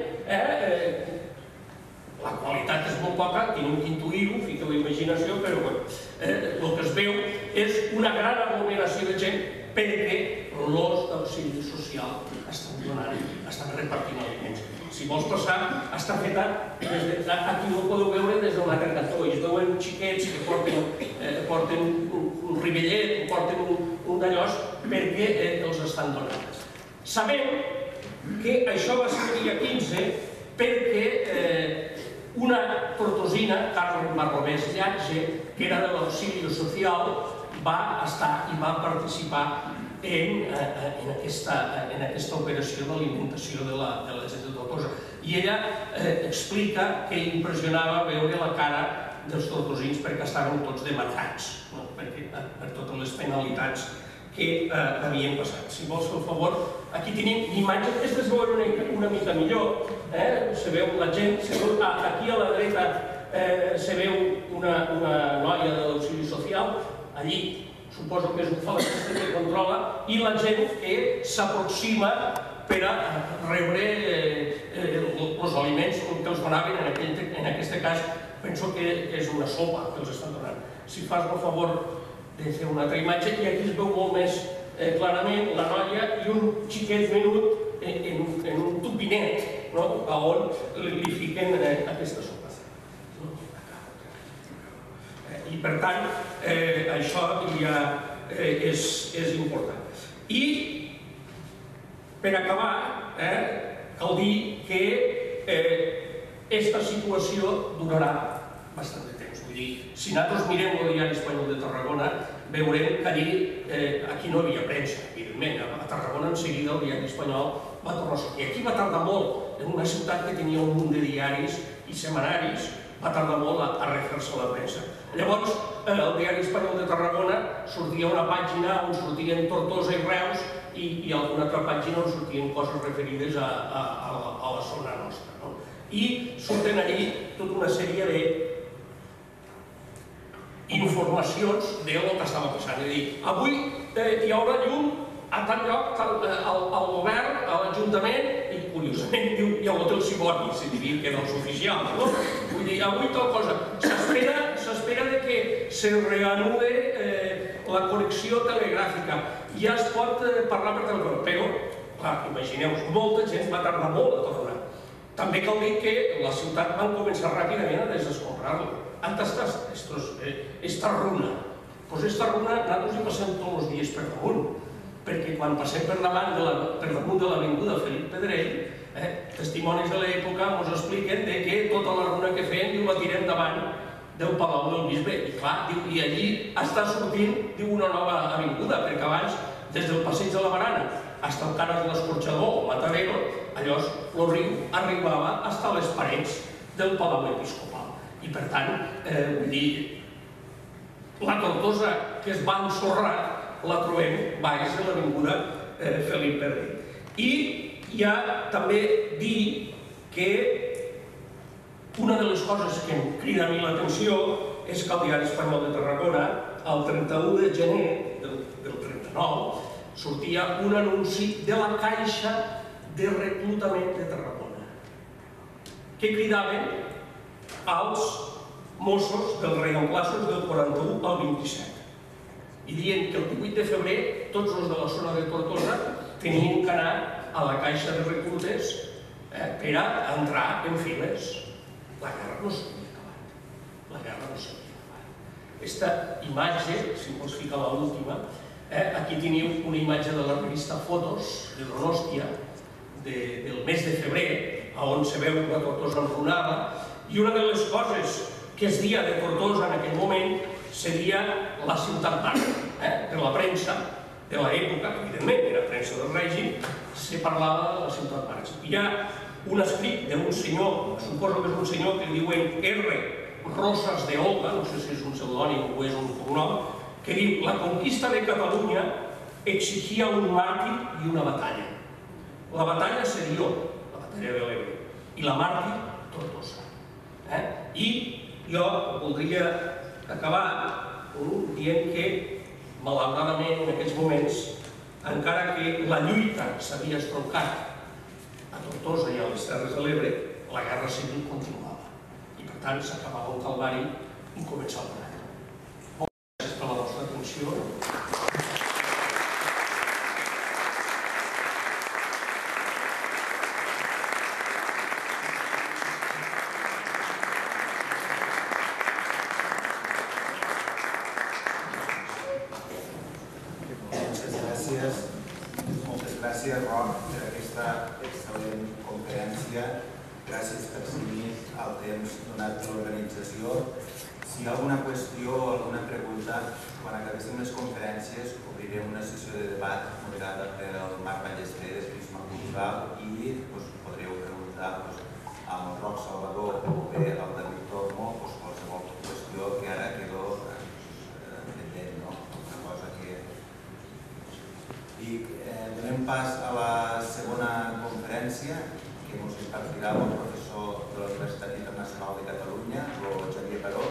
la qualitat és molt poca, teniu que intuir-ho, fiqueu imaginació, però el que es veu és una gran aglomeració de gent perquè l'os d'auxili social estan repartint aliments. Si vols passar, està feta, aquí no ho podeu veure des del Matercató, i es veuen xiquets que porten un rivellet, porten un d'allòs perquè els estan donant. Sabem que això va ser el dia 15 perquè una tortosina, Carmen Barromés Llatge, que era de l'auxili social, va estar i va participar en aquesta operació d'alimentació de la gent de Tortosa. I ella explica que impressionava veure la cara dels tortosins perquè estaven tots demacrats, per totes les penalitats que havien passat. Si vols fer el favor, aquí tenim imatges, aquestes es veuen una mica millor, se veu la gent, aquí a la dreta se veu una noia de l'auxili social, allí suposo que és un falangista que controla, i la gent que s'aproxima per a rebre els aliments que els donaven, en aquest cas penso que és una sopa que els estan donant. Si fas el favor de fer una altra imatge, i aquí es veu molt més clarament la noia i un xiquet menut en un tupinet, on li fiquen aquesta sopa. I per tant, això ja és important. I per acabar, cal dir que aquesta situació durarà bastant de temps. Vull dir, si nosaltres mirem el diari Espanyol de Tarragona, veurem que allí aquí no hi havia premsa, evidentment. A Tarragona en seguida el diari espanyol va tornar a sortir. Aquí va tardar molt, en una ciutat que tenia un munt de diaris i setmanaris, va tardar molt a refer-se la premsa. Llavors, el diari Espanyol de Tarragona sortia una pàgina on sortien Tortosa i Reus i alguna altra pàgina on sortien coses referides a la zona nostra. I surten allí tota una sèrie d'informacions del que estava passant. És a dir, avui hi haurà llum a tal lloc, al govern, a l'Ajuntament, i curiosament diu, hi ha hagut el Siboni, si diria que no és oficial, no? Vull dir, avui tal cosa. S'espera que se reanude la connexió telegràfica. Ja es pot parlar per telèfon, però, clar, imagineu-vos, molta gent va tardar molt a tornar. També cal dir que la ciutat van començar ràpidament a desescombrar-lo. On està esta runa? Doncs esta runa nosaltres hi passem tots els dies per damunt, perquè quan passem per damunt de l'avinguda Felip Pedrell, testimonis de l'època ens expliquen que tota la runa que fem la tirem davant del Palau del Bisbe. I clar, i allí està sortint una nova avinguda, perquè abans, des del passeig de la Barana fins al Canes de l'Escorxador o Matadero, allò, el riu arribava fins a les parets del Palau Episcopal. I per tant, vull dir, la Tortosa que es va ensorrar la trobem baix de l'avinguda Felip Pedrell. I hi ha també dir que una de les coses que em crida a mi l'atenció és que el Diari Espanyol de Tarragona, el 31 de gener del 39, sortia un anunci de la Caixa de Reclutament de Tarragona, que cridaven als Mossos del rei en places del 41 al 27 i dient que el 18 de febrer tots els de la zona de Tortosa tenien que anar a la Caixa de Reclutes per a entrar en files. La guerra no s'havia acabat. La guerra no s'havia acabat. Aquesta imatge, si em pots ficar l'última, aquí teniu una imatge de la revista Fotos de Donòstia del mes de febrer, on se veu que la Tortosa enrunava, i una de les coses que es dia de Tortosa en aquell moment seria la ciutat mare. De la premsa de l'època, evidentment, era premsa del règim, se parlava de la ciutat mare. Hi ha un escrit d'un senyor, suposo que és un senyor que diuen R. Rosas de Olga, no sé si és un pseudònim o és un cognom, que diu: la conquista de Catalunya exigia un màrtir i una batalla. La batalla seria la batalla de l'Ebre, i la màrtir, Tortosa. I jo voldria acabar dient que, malauradament, en aquests moments, encara que la lluita s'havia estroncat a Tortosa i a les Terres de l'Ebre, la guerra civil continuava. I, per tant, s'acabava el calvari i començava el guerra. Moltes gràcies per la vostra atenció. Moltes gràcies, Roc, per aquesta excel·lent conferència. Gràcies per seguir el temps donat per l'organització. Si hi ha alguna qüestió o alguna pregunta, quan acabéssim les conferències obrirem una sessió de debat moderada per el Marc Ballester de Prisma Cultural i podreu preguntar al Roc Salvador o bé al David Tormo qualsevol qüestió que ara quedó pendent, una cosa que... I donem pas a la segona conferència que ens impartirà el professor de la Universitat Internacional de Catalunya, el Xavier Baró.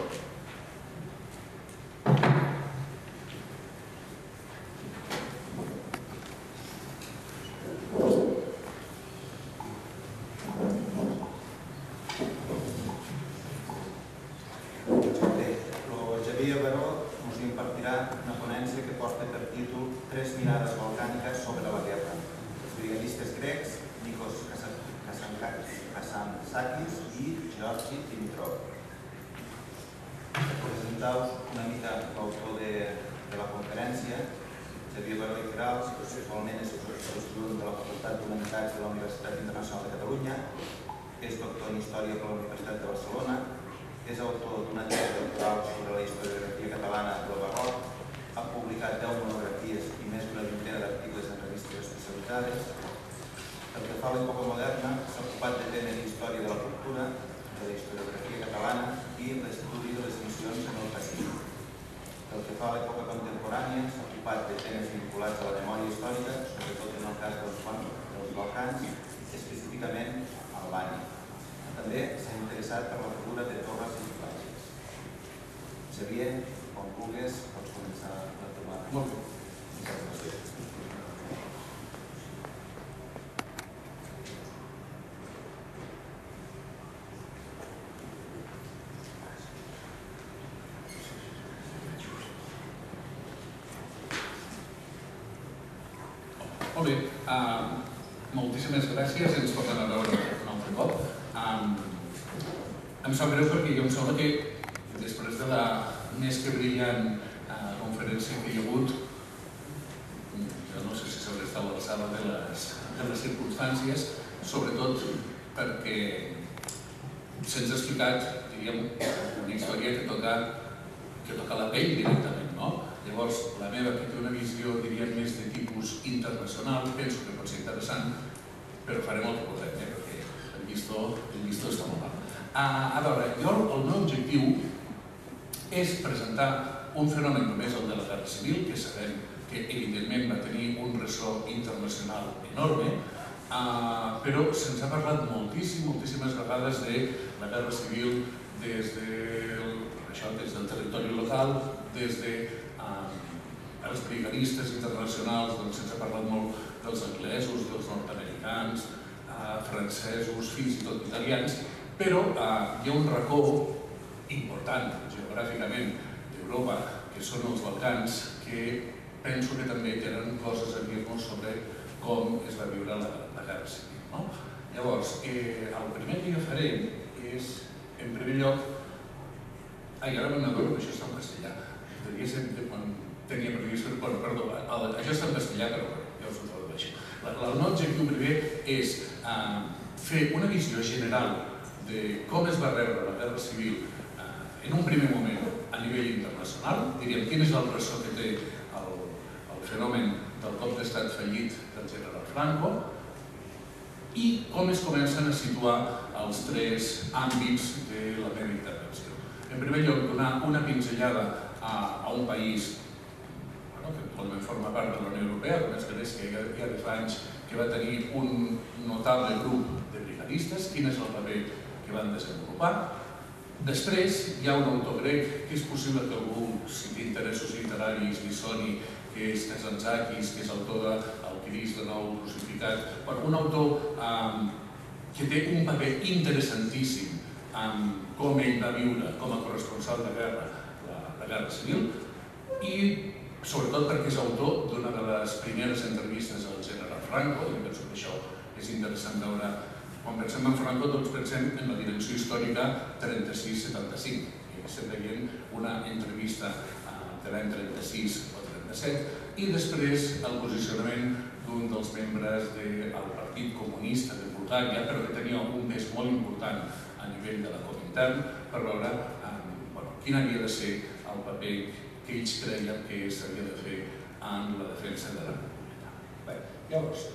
És doctor en Història per la Universitat de Barcelona, és autor d'una tesi doctoral sobre la historiografia catalana del Barroc, ha publicat 10 monografies i més d'una vintena d'articles en revistes especialitzades. Pel que fa a l'època moderna, s'ha ocupat de temes d'història de la cultura, de la historiografia catalana i l'estudi de les missions en el Pacífic. Pel que fa a l'època contemporània, s'ha ocupat de temes vinculats a la memòria històrica, sobretot en el cas dels Balcans, específicament a Albània. També s'ha interessat per la figura de Torres i Plages. Xavier, quan vulguis, pots començar la teva... Molt bé. Molt bé. Moltíssimes gràcies. Ens tornem a veure un altre cop. sap greu perquè jo em sembla que després de la més que brillant conferència que hi ha hagut, jo no sé si s'haurà estat a l'alçada de les circumstàncies, sobretot perquè se'ns ha explicat, diríem, una història que toca la pell directament, no? Llavors, la meva, que té una visió, diríem, més de tipus internacional, penso que pot ser interessant, però farem el que podrem, perquè el llistó està molt alt. A veure, el meu objectiu és presentar un fenomen només el de la Guerra Civil, que sabem que evidentment va tenir un ressò internacional enorme, però se'ns ha parlat moltíssimes vegades de la Guerra Civil des del territori local, des dels brigadistes internacionals, se'ns ha parlat molt dels anglesos, dels nord-americans, francesos, fins i tot italians, però hi ha un racó important geogràficament d'Europa, que són els Balcans, que penso que també tenen coses a dir-nos sobre com es va viure la Guerra Civil. Llavors, el primer que jo faré és, en primer lloc, ara m'adono que això està en castellà. Devia ser quan tenia previst, perdó, això està en castellà, però ja us ho tradueixo. El meu objectiu primer és fer una visió general de com es va rebre la Guerra Civil en un primer moment a nivell internacional, diríem quin és el ressò que té el fenomen del cop d'estat fallit del general Franco i com es comencen a situar els tres àmbits de la meva intervenció. En primer lloc, donar una pinzellada a un país que actualment forma part de la Unió Europea, com és Grècia, ja de fa anys que va tenir un notable grup de brigadistes, quin és el paper que van desenvolupar. Després hi ha un autor grec, que és possible que algú, si té interessos literaris, li soni, que és Kazantzakis, que és autor del Crist de nou crucificat, un autor que té un paper interessantíssim en com ell va viure com a corresponsal de guerra la Guerra Civil i sobretot perquè és autor d'una de les primeres entrevistes al general Franco, i penso que això és interessant veure. Quan pensem en Franco, tots pensem en la direcció històrica 36-75, que estem veient una entrevista de l'any 36 o 37, i després el posicionament d'un dels membres del Partit Comunista de Bulgària, però que tenia un pes molt important a nivell de la Comintern, per veure quin havia de ser el paper que ells creien que s'havia de fer en la defensa de la República. Llavors,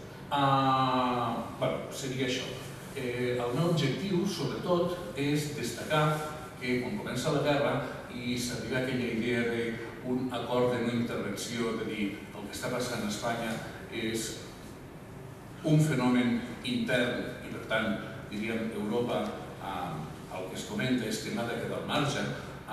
seria això. El meu objectiu, sobretot, és destacar que quan comença la guerra i s'arriba aquella idea d'un acord de no intervenció, de dir el que està passant a Espanya és un fenomen intern i, per tant, diríem, Europa, el que es comenta és que n'ha de quedar al marge.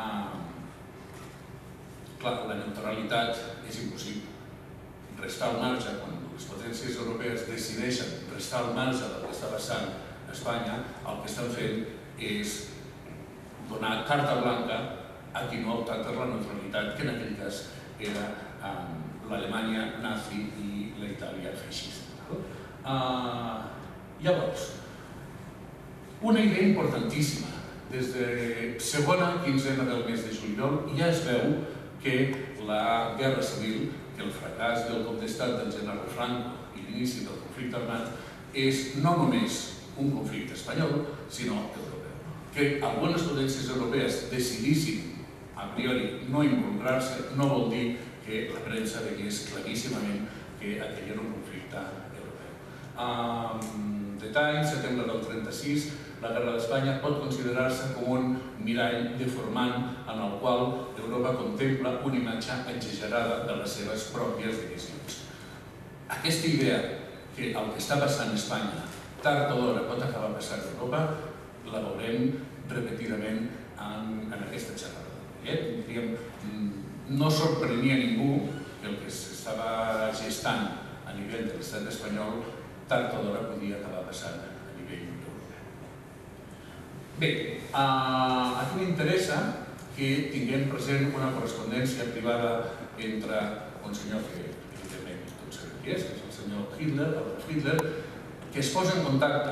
Clar, la neutralitat és impossible. Restar al marge, quan les potències europees decideixen restar al marge del que està passant a Espanya, el que estan fent és donar carta blanca a qui no ha optat per la neutralitat, que en aquell cas era l'Alemanya nazi i la Itàlia feixista. Llavors, una idea importantíssima. Des de segona quinzena del mes de juliol ja es veu que la Guerra Civil, que el fracàs del cop d'estat del general Franco i l'inici del conflicte armat és no només un conflicte espanyol, sinó europeu. Que algunes potències europees decidissin a priori no involucrar-se no vol dir que la premsa digués claríssimament que aquell era un conflicte europeu. Detall, setembre del 36, la Guerra d'Espanya pot considerar-se com un mirall deformant en el qual Europa contempla una imatge exagerada de les seves pròpies divisions. Aquesta idea que el que està passant a Espanya tard o d'hora pot acabar passant a Europa, la veurem repetidament en aquesta xerrada. No sorprenia ningú que el que s'estava gestant a nivell de l'estat espanyol tard o d'hora podia acabar passant a nivell europeu. Bé, aquí m'interessa que tinguem present una correspondència privada entre un senyor que evidentment tots sabem qui és el senyor Hitler, Adolf Hitler, que es posa en contacte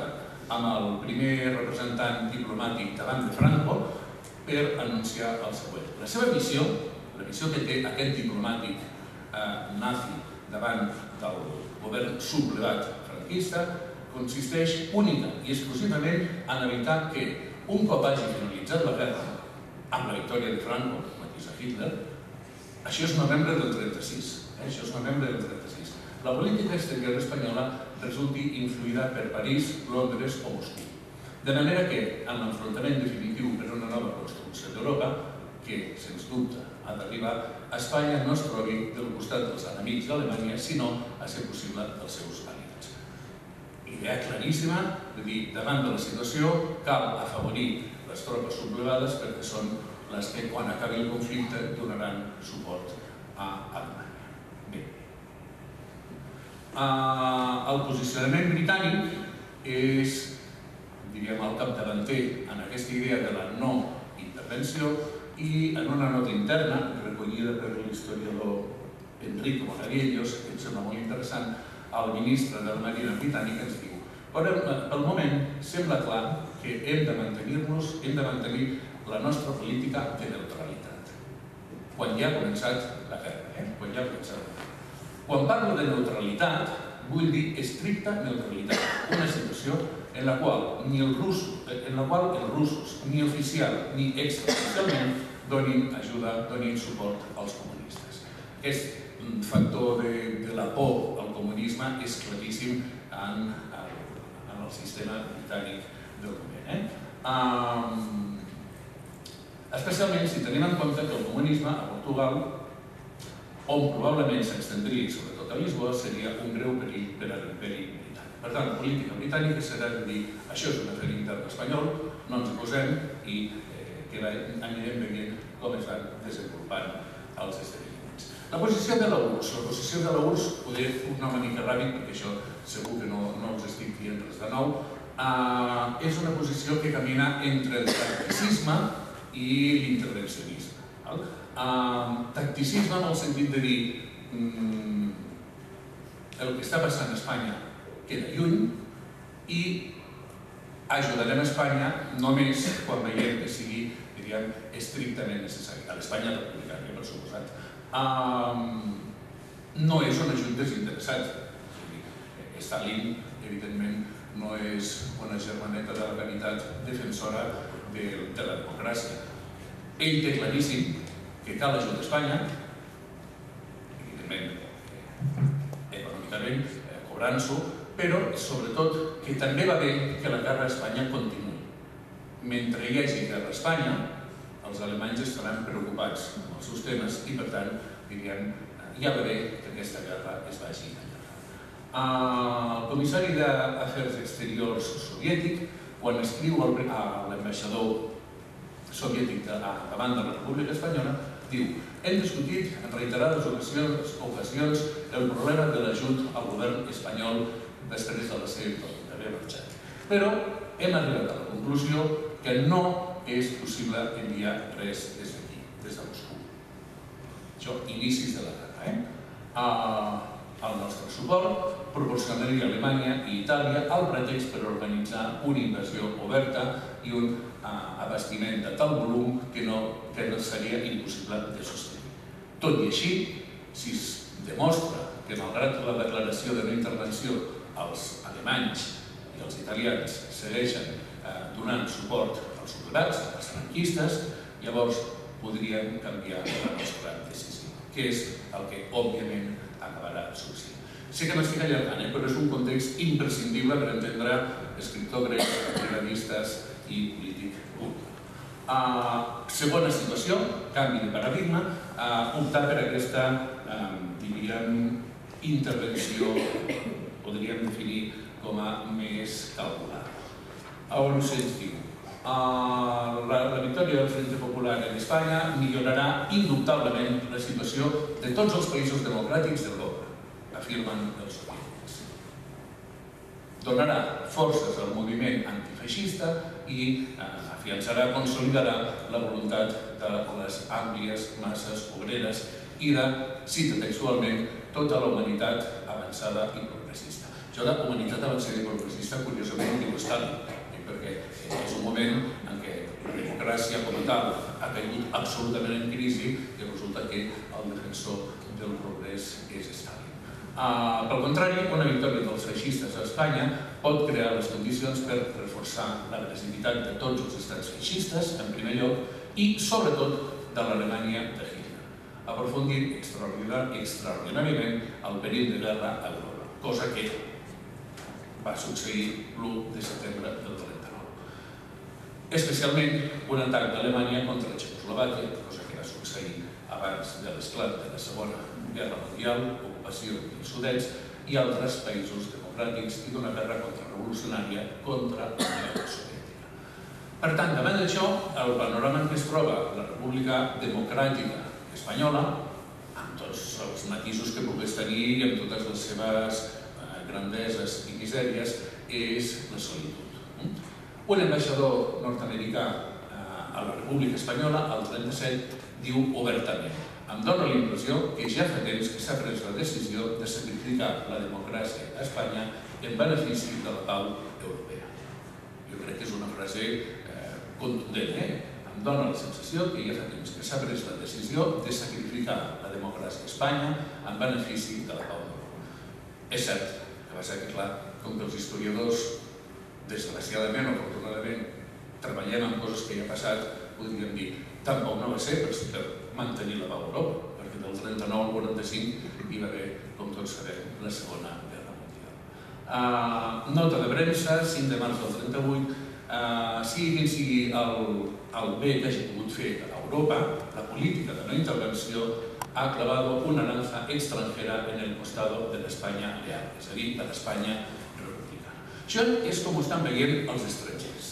amb el primer representant diplomàtic davant de Franco per anunciar el següent. La seva missió, la missió que té aquest diplomàtic nazi davant del govern sublevat franquista, consisteix única i exclusivament en evitar que, un cop hagi finalitzat la guerra, amb la victòria de Franco, mateix a Hitler, això és novembre del 36. Això és novembre del 36. La política exterior espanyola resulti influïda per París, Londres o Moscou. De manera que, en l'enfrontament definitiu per una nova construcció d'Europa, que, sens dubte, ha d'arribar, Espanya no es trobi del costat dels enemics d'Alemanya, sinó, a ser possible, dels seus aliats. Idea claríssima, de dir, davant de la situació, cal afavorir les tropes sublevades perquè són les que, quan acabi el conflicte, donaran suport a Alemanya. Bé. El posicionament britànic és, diríem, el capdavanter en aquesta idea de la no intervenció i en una nota interna, recollida per l'historiador Enrico Monaguellos, que em sembla molt interessant, el ministre de la Marina britànica ens diu: pel moment sembla clar que hem de mantenir la nostra política de neutralitat. Quan ja ha començat la guerra, Quan parlo de neutralitat, vull dir estricta neutralitat, una situació en la qual els russos, ni oficial ni extraoficialment, donin ajuda, donin suport als comunistes. Aquest factor de la por al comunisme és claríssim en el sistema britànic del moment. Especialment si tenim en compte que el comunisme a Portugal, on probablement s'extendria, sobretot a Lisboa, seria un greu perill per a l'imperi britànic. Per tant, la política britànica serà de dir: això és un afer intern espanyol, no ens hi posem i que anirem veient com es van desenvolupant els esdeveniments. La posició de la URSS, podré anar una mica ràpid perquè això segur que no us estic dient res de nou, és una posició que camina entre el tacticisme i l'intervencionisme. Tacticisme en el sentit de dir el que està passant a Espanya queda lluny i ajudarem a Espanya només quan veiem que sigui, diríem, estrictament necessari. A l'Espanya republicana, per suposat. No és un ajut desinteressat. Stalin, evidentment, no és una germaneta de la veritat defensora de la democràcia. Ell té claríssim que cal ajudar a Espanya, evidentment, econòmicament, cobrant-s'ho, però, sobretot, que també va bé que la guerra a Espanya continuï. Mentre hi hagi guerra a Espanya, els alemanys estaran preocupats amb els seus temes i, per tant, diríem, ja va bé que aquesta guerra es vagi allargant. El comissari d'Afers Exteriors soviètic, quan escriu a l'ambaixador soviètic davant de la República Espanyola, diu: hem discutit en reiterades ocasions el problema de l'ajut al govern espanyol després de la seva d'haver marxat. Però hem arribat a la conclusió que no és possible enviar res des d'aquí, des de Moscou. Això, inicis de la guerra. El nostre suport proporcionaria a Alemanya i Itàlia el pretext per organitzar una invasió oberta i un abastiment de tal volum que no seria impossible de sostenir. Tot i així, si es demostra que, malgrat la declaració de no intervenció, els alemanys i els italians segueixen donant suport als soldats, als franquistes, llavors podríem canviar la nostra decisió, que és el que, òbviament, acabarà succeint. Sé que m'estic allargant, però és un context imprescindible per entendre escriptor grec, periodistes i polític culta. Segona situació, canvi de paradigma, optar per aquesta, diríem, intervenció, podríem definir com a més calculada. On se'ns diu? La victòria del Frente Popular en Espanya millorarà indubtablement la situació de tots els països democràtics d'Europa, afirmen els soviètics. Donarà forces al moviment antifeixista i afiançarà, consolidarà la voluntat de les àmplies masses obreres i de, cita textualment, tota la humanitat avançada i progressista. Jo de humanitat avançada i progressista, curiosament, diu Stalin, perquè és un moment en què la democràcia com a tal ha caigut absolutament en crisi i resulta que el defensor del progrés és Stalin. Pel contrari, una victòria dels feixistes a Espanya pot crear les condicions per reforçar l'agressivitat de tots els estats feixistes, en primer lloc, i sobretot de l'Alemanya de Hitler, aprofundint extraordinàriament el perill de guerra a Europa, cosa que va succeir l'1 de setembre del 39. Especialment un atac d'Alemanya contra la Txecoslovàquia, cosa que va succeir abans de l'esclat de la Segona Guerra Mundial, ocupació dels Sudets i altres països democràtics i d'una guerra contrarrevolucionària contra la Unió Soviètica. Per tant, davant d'això, el panorama en què es troba la República Democràtica Espanyola, amb tots els matisos que pogués tenir i amb totes les seves grandeses i misèries, és la solitud. Un ambaixador nord-americà a la República Espanyola, el 37, diu obertament: em dóna la impressió que ja fa temps que s'ha pres la decisió de sacrificar la democràcia a Espanya en benefici de la pau europea. Jo crec que és una frase contundent, Em dóna la sensació que ja fa temps que s'ha pres la decisió de sacrificar la democràcia a Espanya en benefici de la pau d'Europa. És cert que va ser que, clar, com que els historiadors, desgraciadament o afortunadament, treballem en coses que ja ha passat, podríem dir, tampoc no va ser per mantenir la pau a Europa, perquè del 39 al 45 hi va haver, com tots sabem, la Segona Guerra Mundial. Nota de premsa, 5 de març del 38, sigui quin sigui el bé que hagi pogut fer a Europa, la política de no intervenció ha clavado una lanza extranjera en el costado de l'Espanya leal, és a dir, de l'Espanya republicana. Això és com ho estan veient els estrangers.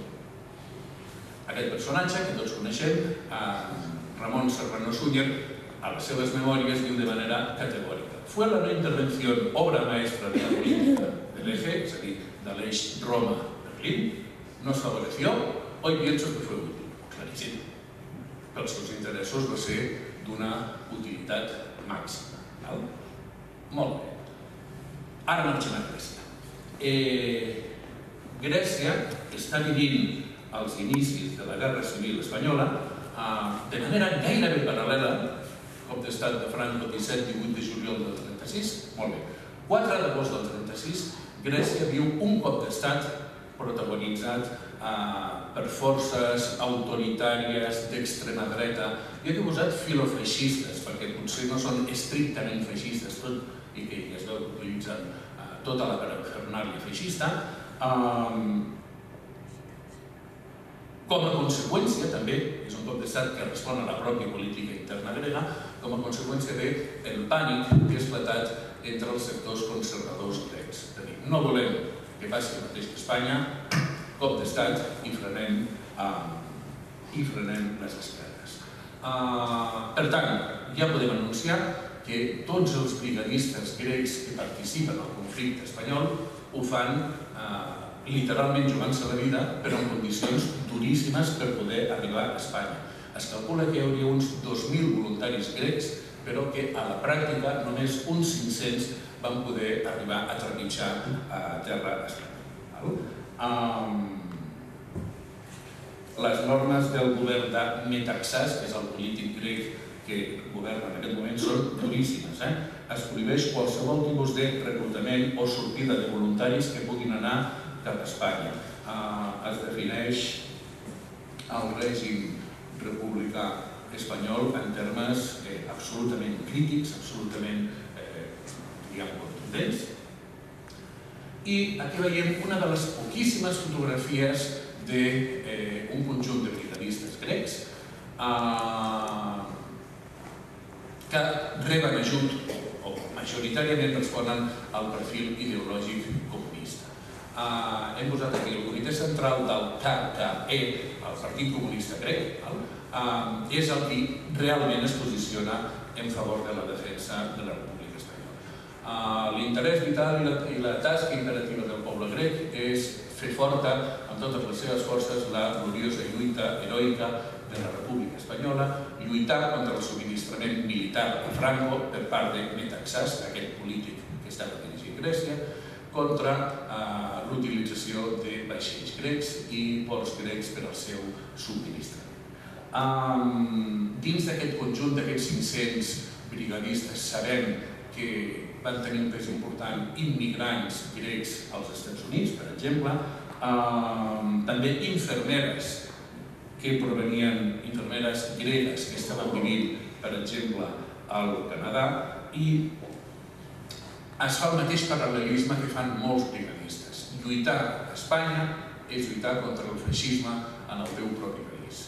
Aquest personatge que tots coneixem, Ramon Serrano Súñer, a les seves memòries diu de manera categòrica: fue la no intervención obra maestra de la política del eje, és a dir, de l'eix Roma-Berlín, nos favoreció, hoy pienso que fue útil. Claríssim. Pels seus interessos va ser d'una utilitat màxima. Molt bé. Ara marxem a Grècia. Grècia està vivint els inicis de la Guerra Civil Espanyola de manera gairebé paral·lela, cop d'estat de Franco 17-18 de juliol del 36, molt bé. 4 d'agost del 36, Grècia viu un cop d'estat protagonitzat per forces autoritàries d'extrema dreta. Jo he posat filofeixistes, perquè potser no són estrictament feixistes, tot i que ja es veu que utilitzen tota la parafernàlia feixista. Com a conseqüència, també, és un cop d'estat que respon a la pròpia política interna grega, com a conseqüència del pànic que ha esclatat entre els sectors conservadors grecs. És a dir, no volem que passi el mateix que Espanya, cop d'estat i frenem les esquerdes. Per tant, ja podem anunciar que tots els brigadistes grecs que participen al conflicte espanyol ho fan literalment jugant-se la vida, però en condicions duríssimes per poder arribar a Espanya. Es calcula que hi hauria uns 2.000 voluntaris grecs, però que a la pràctica només uns 500 van poder arribar a trepitjar a terra espanyola. Les normes del govern de Metaxas, que és el polític grec que governa en aquest moment, són duríssimes. Es prohibeix qualsevol tipus de reclutament o sortida de voluntaris que puguin anar cap a Espanya. Es defineix el règim republicà espanyol en termes absolutament crítics, absolutament, diguem, contundents. I aquí veiem una de les poquíssimes fotografies d'un conjunt de brigadistes grecs que reben ajut o majoritàriament responen al perfil ideològic comunista. Hem posat aquí el comitè central del KKE, el Partit Comunista Grec, és el que realment es posiciona en favor de la defensa de la República Espanyola. L'interès vital i la tasca imperativa del poble grec és fer forta amb totes les seves forces la gloriosa lluita heroica de la República Espanyola, lluitar contra el subministrament militar a Franco per part de Metaxas, aquest polític que estava dirigint Grècia, contra l'utilització de vaixells grecs i ports grecs per al seu subministrament. Dins d'aquest conjunt d'aquests 500 brigadistes sabem que van tenir un pes important immigrants grecs als Estats Units, per exemple, també infermeres que provenien, infermeres gregues que estaven vivint, per exemple, al Canadà, i es fa el mateix paral·lelisme que fan molts brigadistes. Lluitar a Espanya és lluitar contra el feixisme en el teu propi país.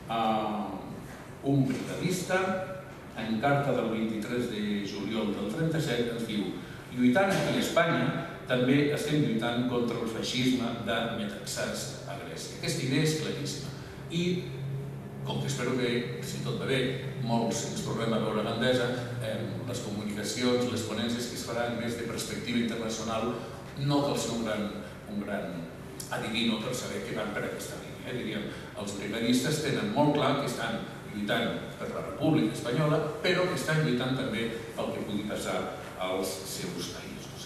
Un brigadista, en carta del 23 de juliol del 37, ens diu: lluitant aquí a Espanya, també estem lluitant contra el feixisme de Metaxas a Grècia. Aquesta idea és claríssima. I, com que espero que, si tot va bé, molts ens tornem a veure a Gandesa, les comunicacions, les ponències que es faran més de perspectiva internacional, no cal ser un gran adivino per saber que van per aquesta línia. Diríem, els brigadistes tenen molt clar que estan lluitant per la República Espanyola, però que estan lluitant també pel que pugui passar als seus països.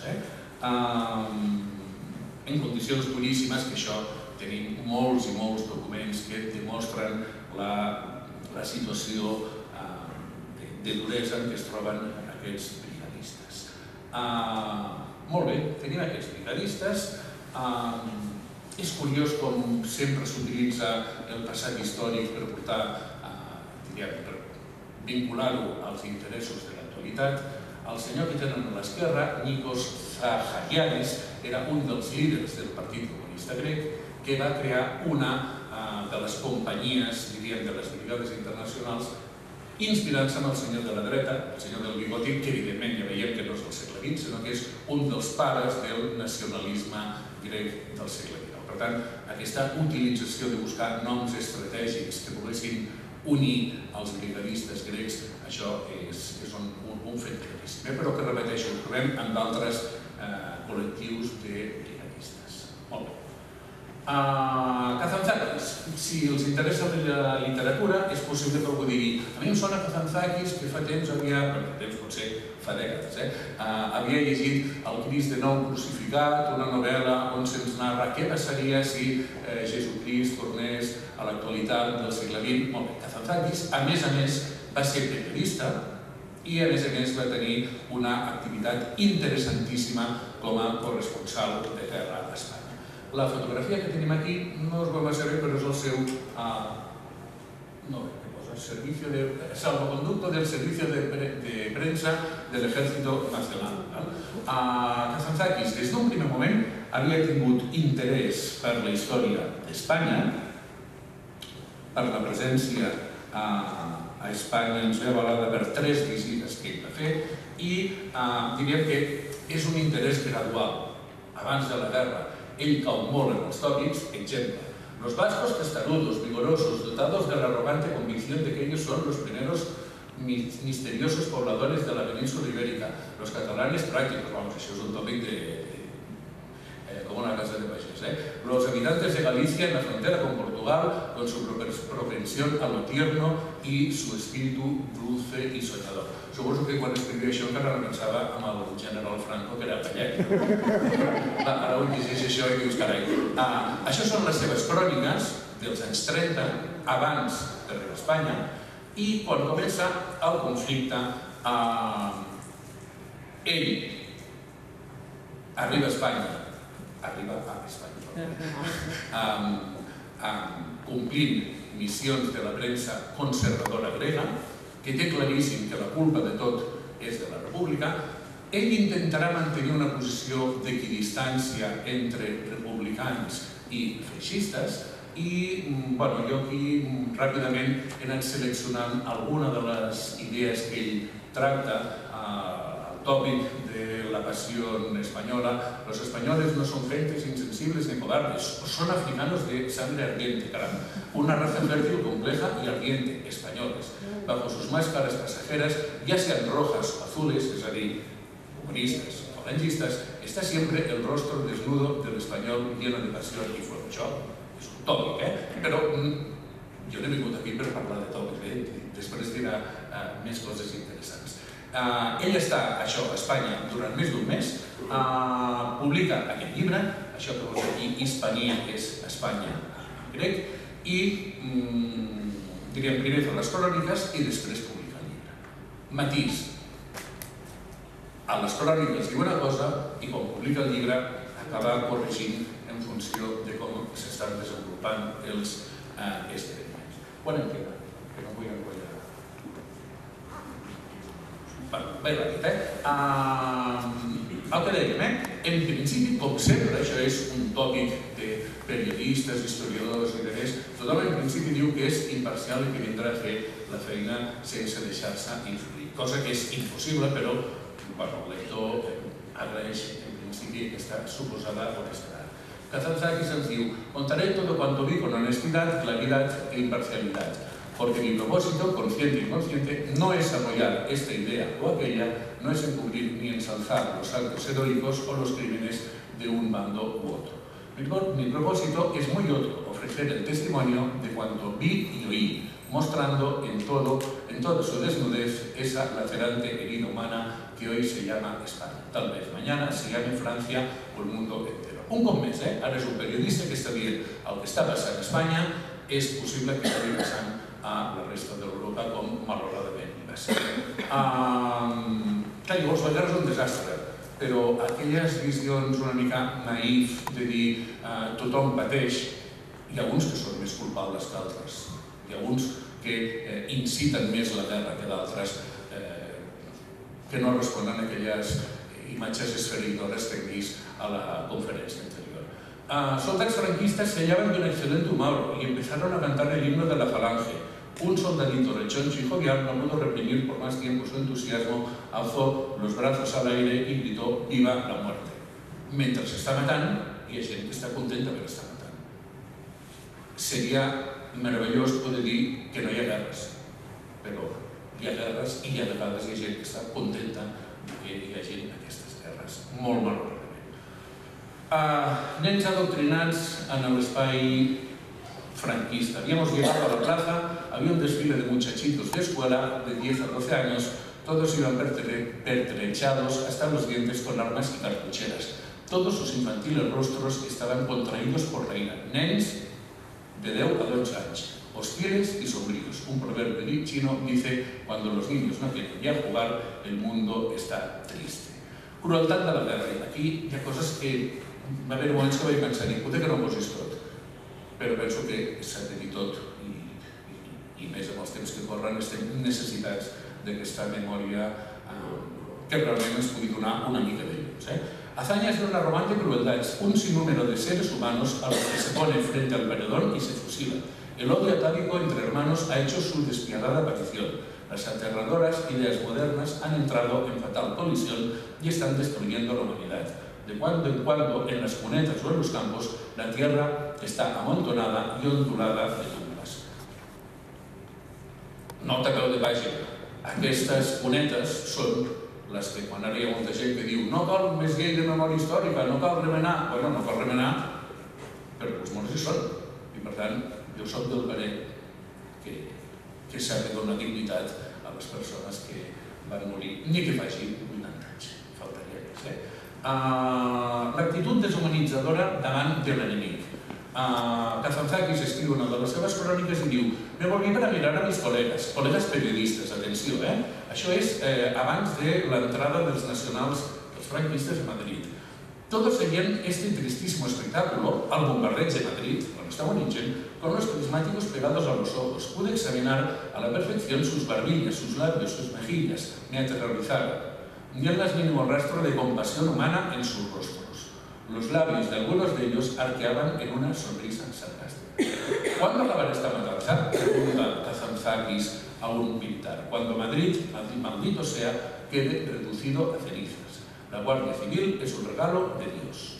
En condicions duríssimes, que això tenim molts i molts documents que demostren la situació de duresa en què es troben aquests brigadistes. Molt bé, tenim aquests brigadistes. És curiós com sempre s'utilitza el passat històric per portar, per vincular-ho als interessos de l'actualitat. El senyor que tenen a l'esquerra, Nikos Zahariadis, era un dels líders del Partit Comunista Grec que va crear una de les companyies, diríem, de les brigades internacionals, inspirant-se en el senyor de la dreta, el senyor del bigoti, que evidentment ja veiem que no és del segle XX, sinó que és un dels pares del nacionalisme grec del segle XIX. Per tant, aquesta utilització de buscar noms estratègics que poguessin unir els brigadistes grecs, això és un fet claríssim, però que, repeteixo, ho trobem en d'altres col·lectius de brigadistes. Molt bé. Kazantzakis, si els interessa la literatura, és possible que algú digui: a mi em sona Kazantzakis, que fa temps potser fa dècades, havia llegit El Crist de nou crucificat, una novel·la on se'ns narra què passaria si Jesucrist tornés a l'actualitat del segle XX. Molt bé, Kazantzakis, a més, va ser periodista i, a més, va tenir una activitat interessantíssima com a corresponsal de guerra a Espanya. La fotografia que tenim aquí no es veu massa bé, però és el seu salvoconducto del Servicio de Prensa del Ejército Nacional. Kazantzakis, des d'un primer moment, havia tingut interès per la història d'Espanya, per la presència a Espanya, ens ve avalada per 3 visites que ell va fer, i diríem que és un interès gradual. Abans de la guerra, ell cau molt en els tòpics. Ejemplo, los vascos testarudos, vigorosos, dotados de la arrogante convicción de que ellos son los primeros misteriosos pobladores de la península ibérica, los catalanes prácticos, vamos, això és un tòpic com una casa de pagès, los habitantes de Galicia en la frontera con Portugal, con su propensión a lo tierno y su espíritu dulce y soñador. Suposo que quan escrivia això encara no pensava en el general Franco, que era gallec. Ara ho llegeix això i dius, carai. Això són les seves cròniques dels anys 30, abans d'arribar a Espanya, i quan comença el conflicte, ell arriba a Espanya, complint missions de la premsa conservadora grega, que té claríssim que la culpa de tot és de la República. Ell intentarà mantenir una posició d'equidistància entre republicans i feixistes, i jo aquí ràpidament he anat seleccionant alguna de les idees que ell tracta. El tòpic de la pasión española: los españoles no son gentes insensibles ni cobardes, son africanos de sangre ardiente, caramba, una raza fértil, compleja y ardiente, españoles. Bajo sus máscaras pasajeras, ya sean rojas o azules, es decir, comunistas o falangistas, está siempre el rostro desnudo del español lleno de pasión y fuego. Això és un tòpic, però jo no he vingut aquí per parlar de tòpics, després dirà més coses interessants. Ell està, això, a Espanya durant més d'un mes, publica aquest llibre, això que vols dir Hispania és Espanya en grec, i diríem primer fa les cròniques i després publica el llibre. Matís, a les cròniques diu una cosa i quan publica el llibre acaba corregint en funció de com s'estan desenvolupant els esdeveniments. Quan em queda? Que no vull enrotllar. Bé, el que dèiem, en principi, com sempre, això és un tòpic de periodistes, historiadors i demés, tothom en principi diu que és imparcial i que vindrà a fer la feina sense deixar-se influir, cosa que és impossible, però el lector agraeix en principi aquesta suposada honestidad. Kazantzakis ens diu: contaré todo cuanto vi con honestidad, claridad e imparcialidad, porque mi propósito, consciente y inconsciente, no es apoyar esta idea o aquella, no es encubrir ni ensalzar los actos heroicos o los crímenes de un bando u otro. Mi propósito es muy otro: ofrecer el testimonio de cuanto vi y oí, mostrando en toda su desnudez esa lacerante herida humana que hoy se llama España. Tal vez mañana se llame Francia o el mundo entero. Un cop més, ara és un periodista que està dient el que està passant a Espanya és possible que estigui passant a la resta d'Europa com malauradament va ser. Clar, llavors la guerra és un desastre, però aquelles visions una mica naïf de dir tothom pateix, hi ha uns que són més culpables que altres, hi ha uns que inciten més la guerra que d'altres que no responen a aquelles imatges esfereïdores que hem vist a la conferència anterior. Soldats franquistas se hallaban de un excelente humor y empezaron a cantar el himno de la Falange. Un soldadito rechoncho y jovial no pudo reprimir por más tiempo su entusiasmo, alzó los brazos al aire y gritó «Viva la muerte!». Mentre s'està matant, hi ha gent que està contenta que l'està matant. Seria meravellós poder dir que no hi ha guerres, però hi ha guerres i a vegades hi ha gent que està contenta que hi ha gent en aquestes guerres, molt malauradament. Nens adoctrinats en l'espai franquista. Habíamos llegado a la plaza, había un desfile de muchachitos de escuela de 10 a 12 años, todos iban pertrechados hasta los dientes con armas y cartucheras. Todos sus infantiles rostros estaban contraídos por la ira. Nens de 10 a 12 anys, hostiles y sombríos. Un proverbio chino dice: cuando los niños no quieren ya jugar, el mundo está triste. Crueltat de la guerra. Aquí hi ha coses que va haver moments que vaig pensar i potser que no ho posis tot, però penso que s'ha de dir tot i més amb els temps que corren estem necessitats d'aquesta memòria que realment ens pugui donar una mica de llums. Hazañas de una romana de crueldades, un sinnúmero de seres humanos a los que se pone frente al paredón y se fusila. El odio atávico entre hermanos ha hecho su despiadada aparición. Las aterradoras ideas modernas han entrado en fatal colisión y están destruyendo la humanidad. De cuando en cuando, en las cunetas o en los campos, la tierra está amontonada y ondulada de tumbas. Nota peu de pàgina. Aquestes cunetes són les que quan ara hi ha molta gent que diu no cal més llei de memòria històrica, no cal remenar. Bueno, no cal remenar, però els morts hi són. I per tant, jo soc del parer que s'ha de donar dignitat a les persones que van morir, ni que faci 80 anys. Faltaria més, l'actitud deshumanitzadora davant de l'enemic. Kazantzakis escriu una de les seves cròniques i diu: me volví para mirar a mis colegas periodistas, atenció, això és abans de l'entrada dels nacionals, dels franquistes a Madrid. Todos seguían este tristísimo espectáculo al bombardeig de Madrid, cuando estaba en Ingen, con los prismáticos pegados a los ojos. Pude examinar a la perfección sus barbillas, sus labios, sus mejillas. Me aterrorizaron. Ni el más mínimo rastro de compasión humana en sus rostros. Los labios de algunos de ellos arqueaban en una sonrisa sarcástica. ¿Cuándo acabará esta matanza?, pregunta Kazantzakis a un militar. Cuando Madrid, maldito sea, quede reducido a cenizas. La Guardia Civil es un regalo de Dios.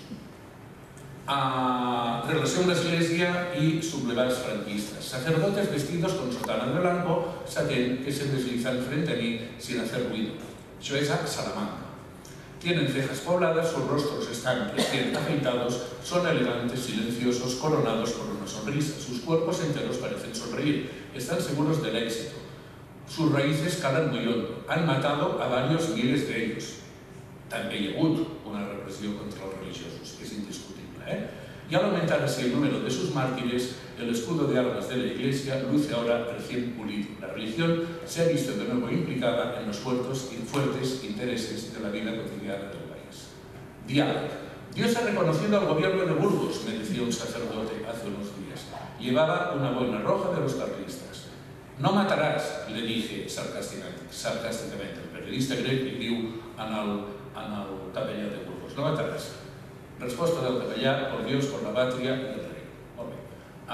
Relació amb l'Església i sublevats franquistas. Sacerdotes vestidos con sotana de blanco, satén que se deslizan frente a mí sin hacer ruido. Això és a Salamanca. Tienen cejas pobladas, sus rostros están recién afeitados, son elegantes, silenciosos, coronados por una sonrisa. Sus cuerpos enteros parecen sonreír, están seguros del éxito. sus raíces calan muy hondo. Han matado a varios miles de ellos. También hi ha hagut una repressió contra los religiosos, es indiscutible. Y al aumentar así el número de sus mártires, el escudo de armas de la Iglesia luce ahora recién pulido. La religión se ha visto de nuevo implicada en los fuertes intereses de la vida cotidiana del país. Diálogo. Dios ha reconocido al gobierno de Burgos, me decía un sacerdote hace unos días. Llevaba una boina roja de los carlistas. No matarás, le dije sarcásticamente. El periodista grec li diu en el capellà de Burgos. No matarás. Respuesta del capellà, por Dios, por la patria y el rey. Molt bé.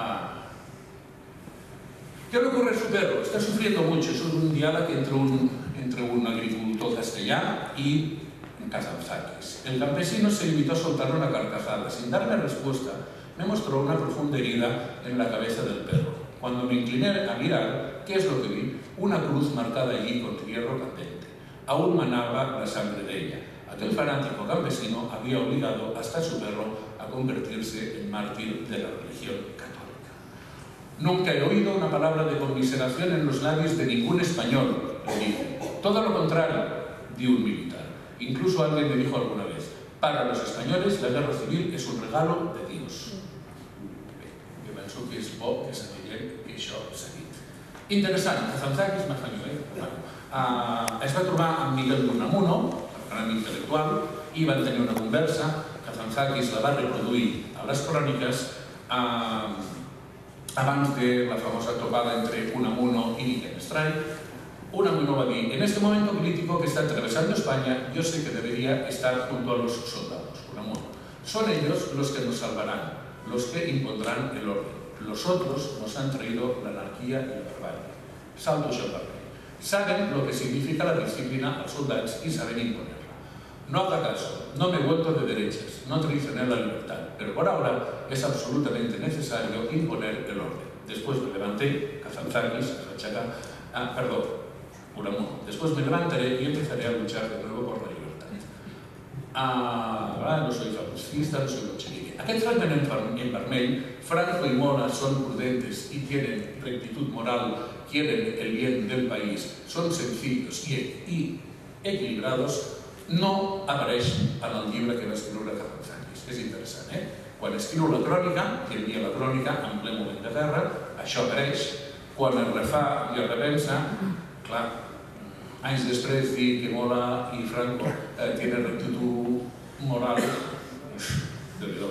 ¿Qué le ocurre a su perro? Está sufriendo mucho. Es un diálogo entre un agricultor castellano y Kazantzakis. El campesino se limitó a soltar una carcajada. Sin darme respuesta, me mostró una profunda herida en la cabeza del perro. Cuando me incliné a mirar, ¿qué es lo que vi? Una cruz marcada allí con hierro candente. Aún manaba la sangre de ella. Aquel fanático campesino había obligado hasta a su perro a convertirse en mártir de la religión católica. Nunca he oído una palabra de conmiseración en los labios de ningún español, le dije. Todo lo contrario, dijo un militar. Incluso alguien me dijo alguna vez, para los españoles la guerra civil es un regalo de Dios. Jo penso que és bo que sapiguem que això s'ha dit. Interessant, Kazantzakis m'afanyo, es va trobar amb Miguel d'Unamuno, el gran intel·lectual, i van tenir una conversa. Kazantzakis la va reproduir a les cròniques abans de la famosa topada entre Unamuno y Wittgenstein. Unamuno va a decir, en este momento crítico que está atravesando España, yo sé que debería estar junto a los soldados. Unamuno. Son ellos los que nos salvarán, los que impondrán el orden. Los otros nos han traído la anarquía y la barbarie. Salto Chaparro. Saben lo que significa la disciplina a los soldados y saben imponerla. No haga caso, no me he vuelto de derechas, no traicioné la libertad, pero por ahora es absolutamente necesario imponer el orden. Después me levanté, Kazantzakis, Unamuno. Después me levantaré y empezaré a luchar de nuevo por la libertad. No soy fascista, no soy bolchevique. Aquest fragment en vermell, Franco y Mola son prudentes y tienen rectitud moral, quieren el bien del país, son sencillos y equilibrados, no apareix en el llibre que va escriure Kazantzakis. És interessant, Quan escriu la crònica, que hi havia la crònica en ple moment de guerra, això apareix. Quan es refà i es repensa, clar, anys després dir que Mola i Franco tenen rectitud moral, déu-n'hi-do.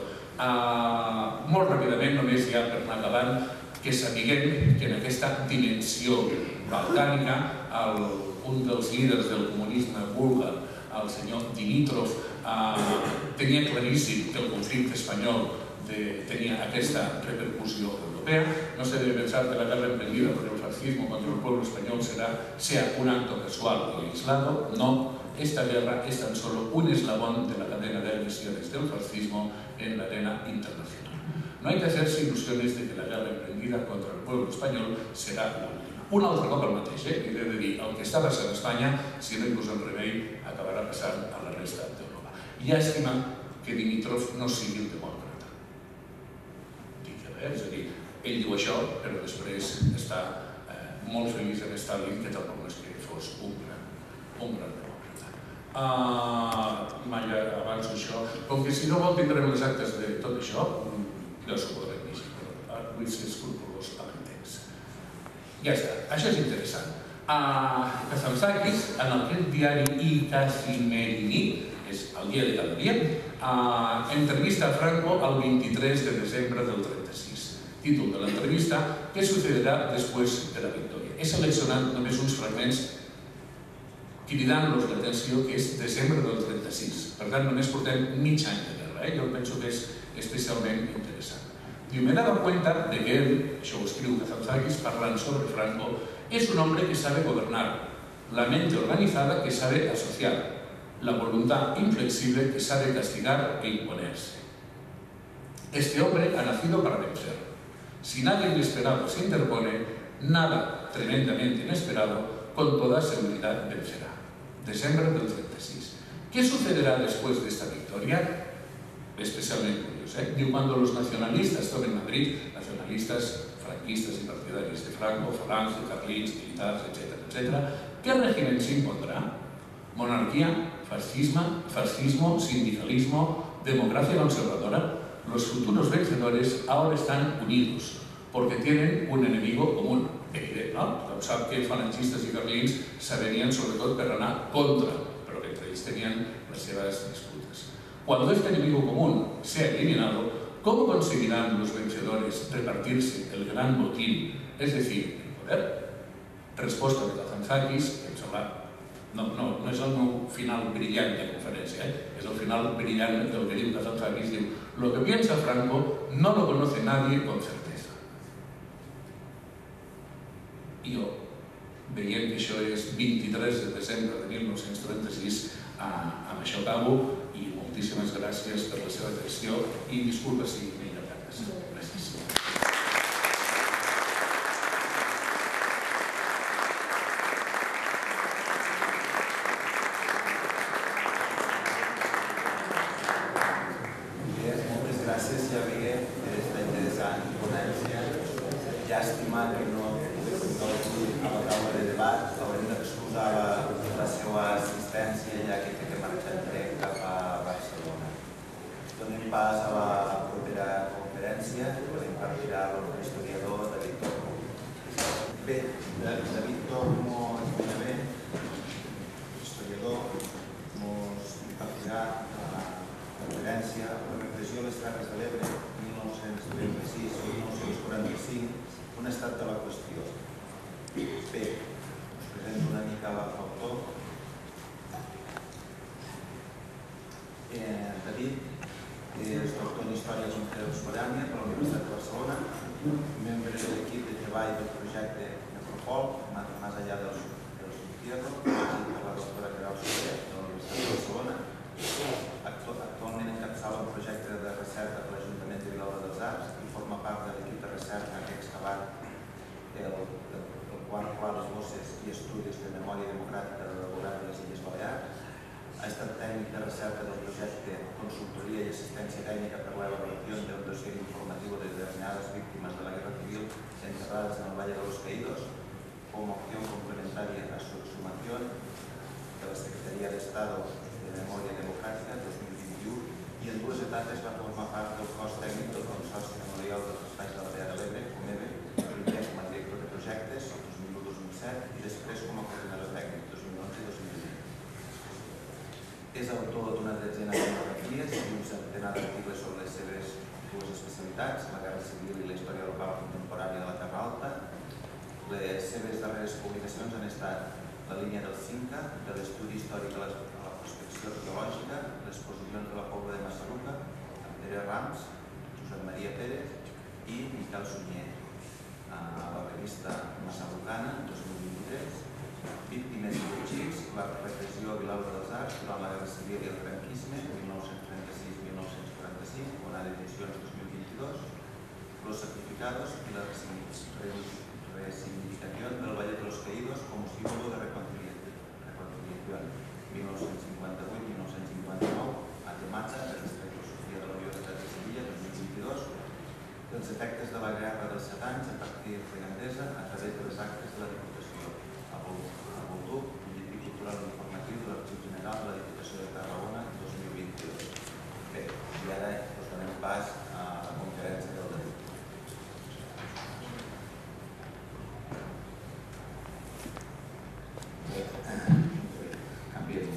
Molt ràpidament, només ja per anar acabant, que sapiguem que en aquesta dimensió balcànica un dels líders del comunisme búlgar, el senyor Dimitrov, tenia claríssim que el conflicte espanyol tenia aquesta repercussió europea. No se debe pensar que la guerra emprendida por el fascismo contra el pueblo español sea un acto casual o aislado. No, esta guerra es tan solo un eslabón de la cadena de agresiones del fascismo en la arena internacional. No hay que hacerse ilusiones de que la guerra emprendida contra el pueblo español serà la última. Un altre cop el mateix, he de dir, el que està passant a Espanya, si no hi posem remei, acabarà passant a la resta d'Europa. Llàstima que Dimitrov no sigui el demòcrata. És a dir, ell diu això, però després està molt feliç en Stalin, que tampoc no és que fos un gran demòcrata. Mai avanço això. Com que si no vol tindrem les actes de tot això, ja s'ho podrem llegir, però vull ser escrupolós amb el temps. Ja està, això és interessant. Kazantzakis, en aquest diari I Kazimierini, és el dia de cada dia, entrevista a Franco el 23 de desembre del 36. Títol de l'entrevista, ¿qué sucederá después de la victoria? He seleccionat només uns fragments cridant-los l'atenció, que és desembre del 36. Per tant, només portem mig any de guerra. Jo penso que és especialment interessant. Diu, me he dado cuenta de que él, això ho escriu Kazantzakis, parlant sobre Franco, es un hombre que sabe gobernar, la mente organizada que sabe asociar, la voluntad inflexible que sabe castigar e imponerse. Este hombre ha nacido para vencer. Si nadie inesperado se interpone, nada tremendamente inesperado, con toda seguridad vencerá. Desembre del 36. ¿Qué sucederá después de esta victoria? Especialmente ellos. Diu, cuando los nacionalistas tomen Madrid, nacionalistas franquistas y partidarios de Franco, Falange, Carlins, militares, etcétera, etcétera, ¿qué régimen se impondrá? Monarquía, fascismo, sindicalismo, democracia conservadora. Los futuros vencedores ahora están unidos porque tienen un enemigo común. Evident, no? Tothom sap que falangistes i carlins s'avenien sobretot per anar contra, però que entre ells tenien les seves disputes. Cuando este enemigo común sea eliminado, ¿cómo conseguirán los vencedores repartirse el gran botín, es decir, el poder? Resposta de Kazantzakis, que em sembla, no és el meu final brillant de conferència, és el final brillant del que diu Kazantzakis, diu, lo que piensa Franco no lo conoce nadie con certeza. I jo, veient que això és 23 de desembre de 1936, amb això acabo i moltíssimes gràcies per la seva atenció i disculpes si m'he allargat massa. Gràcies. Moltes gràcies, Xavier, per aquesta interessant ponència. Llàstima que no a la taula de debat haurem d'excusar la seva assistència ja que té que marxar en tren cap a Barcelona. Donem pas a la propera conferència, que impartirà l'historiador David Tormo. Bé, David Tormo, historiador, ens impartirà la conferència La repressió a les Terres de l'Ebre, 1936-1945, un estat de la qüestió. Bé, us presento una mica l'autor. David és doctor en Història Contemporània per la Universitat de Barcelona, membre de l'equip de treball del projecte Necropol, Más allá de los entierros, per la doctora Queralt Soler de la Universitat de Barcelona. Actualment encapçala un projecte de recerca per l'Ajuntament de Vilalba dels Arcs i forma part de l'equip de recerca que ha excavat el quart pla de bosses i estudis de memòria democràtica del govern de les Illes Balears. Ha estat tècnic de recerca del projecte Consultoria y Asistencia Técnica para la elaboración de un dossier informativo de determinadas víctimas de la Guerra Civil enterradas en el Valle de los Caídos, como opción complementaria a su exhumación de la Secretaría de Estado de Memoria Democrática 2021 y en dues etapes va formar part del cos tècnic del Consorci Memorial dels Espais de la Terra de l'Ebre, COMEBE, primer com a director de projectes, 2001-2007, i després com a coordinador tècnic, 2011-2020. És autor d'una tretzena de monografies i un centenar d'articles sobre les seves dues especialitats, la Guerra Civil i la història local contemporània de la Terra Alta. Les seves darreres publicacions han estat la línia del CINCA, de l'estudi històric a la prospecció arqueològica, l'exposició de la Pobla de Massaluca, amb Pere Rams, Josep Maria Pérez i Miquel Sunyer, a la revista Massalucana, 2023, Víctimes i Fugits, la repressió a Vilalba dels Arcs durant la Guerra Civil i el franquisme, 1936-1945, Onada Edicions 2022, Los Sacrificados y la resignificación del Valle de los Caídos como símbolo de reconciliación, 1958-1959, Atemata, de la Filosofia de la Universitat de Sevilla, 2022, els efectes de la Guerra dels 7 anys a partir de Gandesa a través de les actes de la Diputació, a Voltú, Butlletí Cultural i Informatiu de l'Arxiu General de la Diputació de Tarragona, 2022. Bé, i ara us donem pas a la conferència del David. Canviem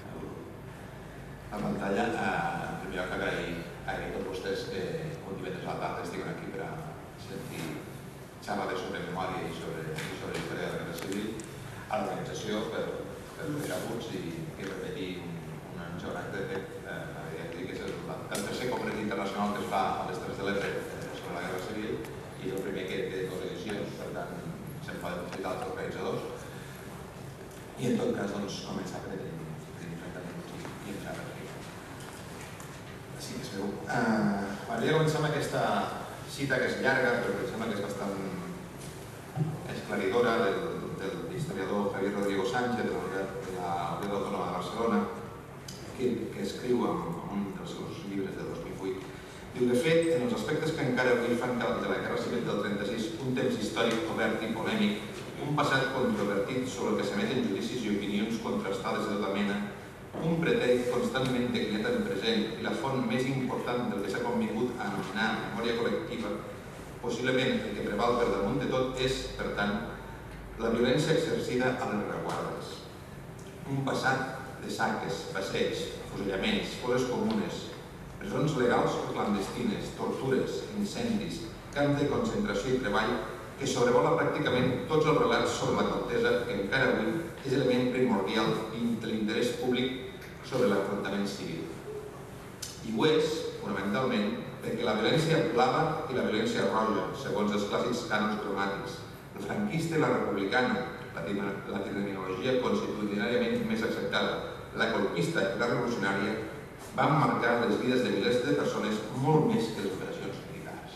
la pantalla. En primer lloc, agrair a tots vostès que un divendres a la tarda estiguen aquí per a sentir xerrades sobre memòria i sobre la història de la Guerra Civil, a l'organització per fer apunts i repetir un segon acte que és el tercer congrés internacional que es fa a les Terres de l'Ebre sobre la Guerra Civil i el primer que té dues edicions, per tant se'n poden felicitar els organitzadors. I en tot cas, doncs, començar perquè tenim 30 minuts i entrar per aquí. Així que es veu. M'agradaria començar amb aquesta cita que és llarga, però em sembla que és bastant esclaridora del historiador Javier Rodrigo Sánchez de la Universitat Autònoma de Barcelona, que escriu en un dels seus llibres del 2008 Diu, de fet, en els aspectes que encara avui fan de la Guerra Civil del 36 un temps històric obert i polèmic, un passat controvertit sobre el que s'emeten judicis i opinions contrastades de tota mena, un pretèrit constantment declinat en present i la font més important del que s'ha convingut a anomenar memòria col·lectiva, possiblement el que preval per damunt de tot és, per tant, la violència exercida a les rereguardes. Un passat de saques, passeigs, afusellaments, fosses comunes, presons legals o clandestines, tortures, incendis, camps de concentració i treball que sobrevola pràcticament tots els relats sobre la contesa que encara avui és element primordial de l'interès públic sobre l'enfrontament civil. I ho és, fonamentalment, perquè la violència blava i la violència roja, segons els clàssics cànons cromàtics, la franquista i la republicana, la terminologia constitucionàriament més acceptada, la colpista i la revolucionària, van marcar les vides de milers de persones molt més que les operacions militars.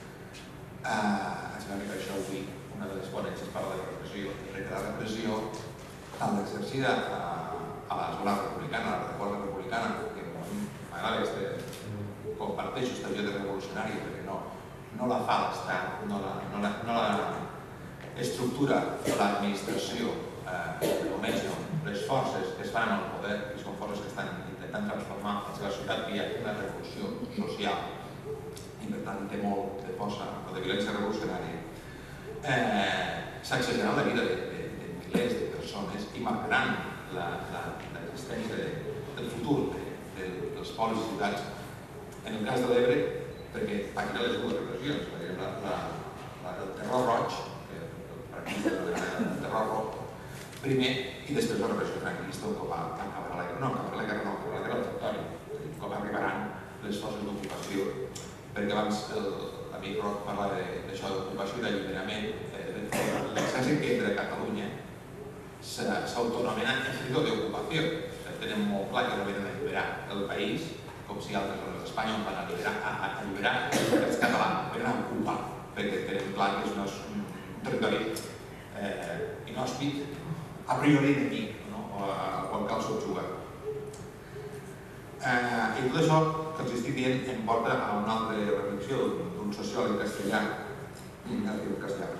Ens vam dir que això avui, una de les ponències parla de repressió, i la repressió, tant l'exercida a la zona republicana, a la República Republicana, que m'agrada comparteixo aquesta visió de revolucionària, perquè no la fa l'Estat, no la estructura l'administració, només les forces que es fan al poder, que són forces que estan intentant transformar la seva societat via una revolució social i per tant té molt de força o de violència revolucionària, s'acceleran la vida de milers de persones i marcaran l'existència del futur dels pobles i ciutats. En el cas de l'Ebre, perquè patirà les dues repressions, el terror roig, el terror roig, primer, i després la repressió franquista, un cop acabarà la guerra, no acabarà la guerra, no acabarà la guerra del territori, un cop arribaran les forces d'ocupació, perquè abans l'amic Roc parla d'això d'ocupació i d'alliberament, l'exèrcit que entra a Catalunya s'autonomena ejercito d'ocupació, tenen molt clar que no venen a alliberar el país, com si altres zones d'Espanya on van a alliberar els catalans, venen a ocupar, perquè tenen clar que és un territori inhòspit, a priori enemic, quan cal subjugar. I tot això que els estic dient em porta a una altra reflexió d'un sociòleg castellà, Ignacio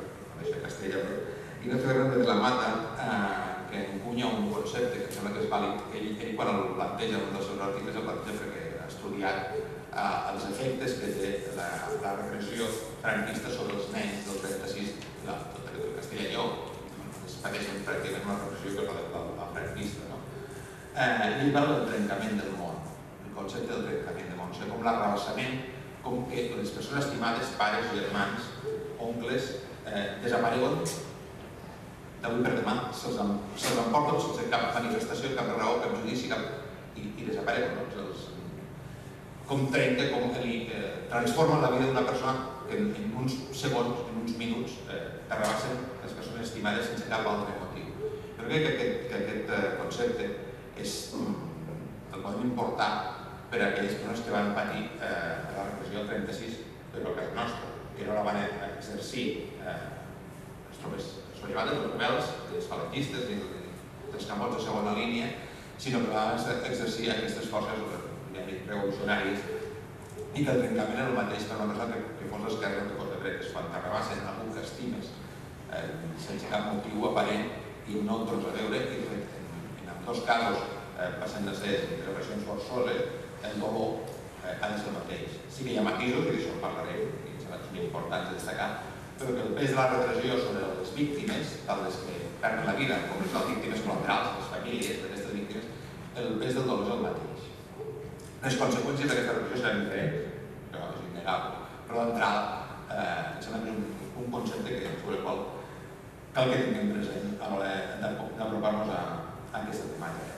Fernández de la Mata, que encunya un concepte que sembla que és vàlid. Ell quan el planteja en un dels seus articles el planteja perquè ha estudiat els efectes que té la repressió franquista sobre els nens del 36 del Castella i Lleó. Es pateixen pràcticament una repressió que és la franquista. Ell parla del trencament del món, el concepte del trencament del món, com l'arrabassament, com que les persones estimades, pares, germans, oncles, desapareguen d'avui per demà, se'ls emporten sense cap manifestació, cap raó, cap judici, i desapareguen. Com trenca, com transforma la vida d'una persona que en uns segons, en uns minuts, arrabassen les persones estimades sense cap altre motiu. Però crec que aquest concepte el podem importar per a aquelles persones que van patir la repressió del 36 per a casa nostra, que no la van exercir les tropes sollevades, els rebels, els falangistes i els campots de segona línia, sinó que van exercir aquestes forces revolucionàries i que el trencament era el mateix per una persona que fos d'esquerra o que fos de dretes. Quan t'arrabassen algú que estimes sense cap motiu aparent i no el tornes a veure, i en ambdós casos passen de ser repressions forçoses, el dolor ha de ser el mateix. Sí que hi ha matisos, i d'això en parlarem, i són molt importants de destacar, però que el pes de la repressió sobre les víctimes, tant les que perden la vida com les víctimes col·laterals, les famílies d'aquestes víctimes, el pes del dolor és el mateix. Les conseqüències d'aquesta repressió seran diferents, això és innegable, però d'entrada em sembla que és un concepte sobre el qual cal que tinguem present a l'hora d'apropar-nos a aquesta temàtica.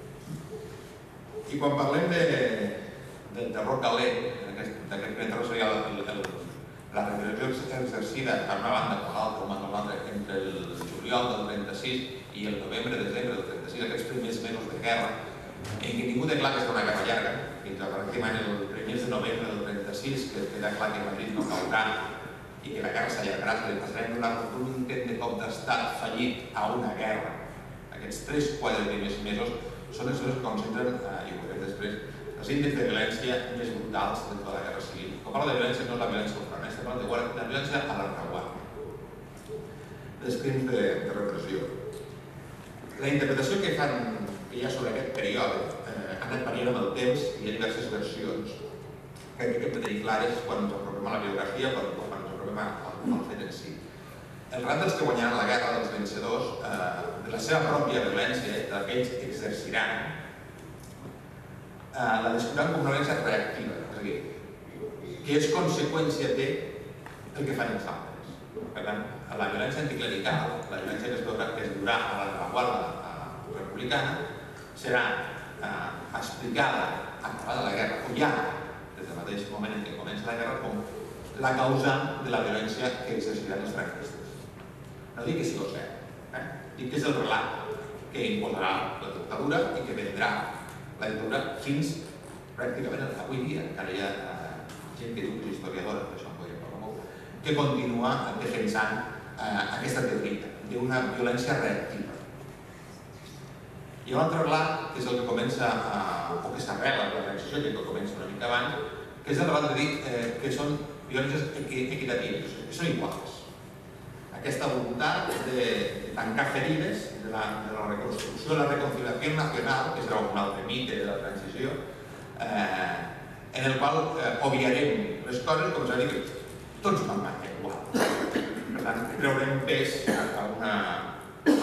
I quan parlem del terror calent, d'aquest primer terror seria la repressió exercida per una banda o l'altra, o l'altra, entre el juliol del 36 i el novembre-desembre del 36, aquests primers mesos de guerra, en què ningú té clar que serà una guerra llarga, fins a pràcticament el primers de novembre del 36, que queda clar que Madrid no caurà i que la guerra s'allargarà, que li passarem d'un intent de cop d'estat fallit a una guerra. Aquests 3-4 primers mesos són els que concentren, i ho veurem després, els índexs de violència més brutals dins de la guerra civil. Quan parlo de violència no és la violència contra estem parlant de violència a la reguarda, dels crims de repressió. La interpretació que hi ha sobre aquest període ha anat variant amb el temps i hi ha diverses versions. Crec que hem de tenir clares quan ens apropem a la biografia o quan ens apropem al fet en si. El relat dels que guanyaran la guerra, dels vencedors, de la seva pròpia violència, d'aquells que exerciran, la descriuran com una violència reactiva, és a dir, que és conseqüència del que fan els altres. Per tant, la violència anticlerical, la violència que es durà a la reguarda republicana, serà explicada, acabada la guerra, o ja des del mateix moment en què comença la guerra, com la causa de la violència que exerciran els franquistes. No dic que sigui o cert, dic que és el relat que imposarà la dictadura i que vendrà la dictadura fins pràcticament avui dia. Encara hi ha gent que diu que és historiadora, d'això en podríem parlar molt, que continua defensant aquesta teoria d'una violència reactiva. Hi ha un altre relat, que és el que comença, o que s'arrela la reacció, que comença una mica abans, que és el relat de dir que són violències equitatives, que són iguals. Aquesta voluntat de tancar ferides de la reconstrucció, la reconciliació nacional, que és un altre mite de la transició, en el qual obviarem les coses, com s'ha dit, que tots van marcar igual. Per tant, treurem pes a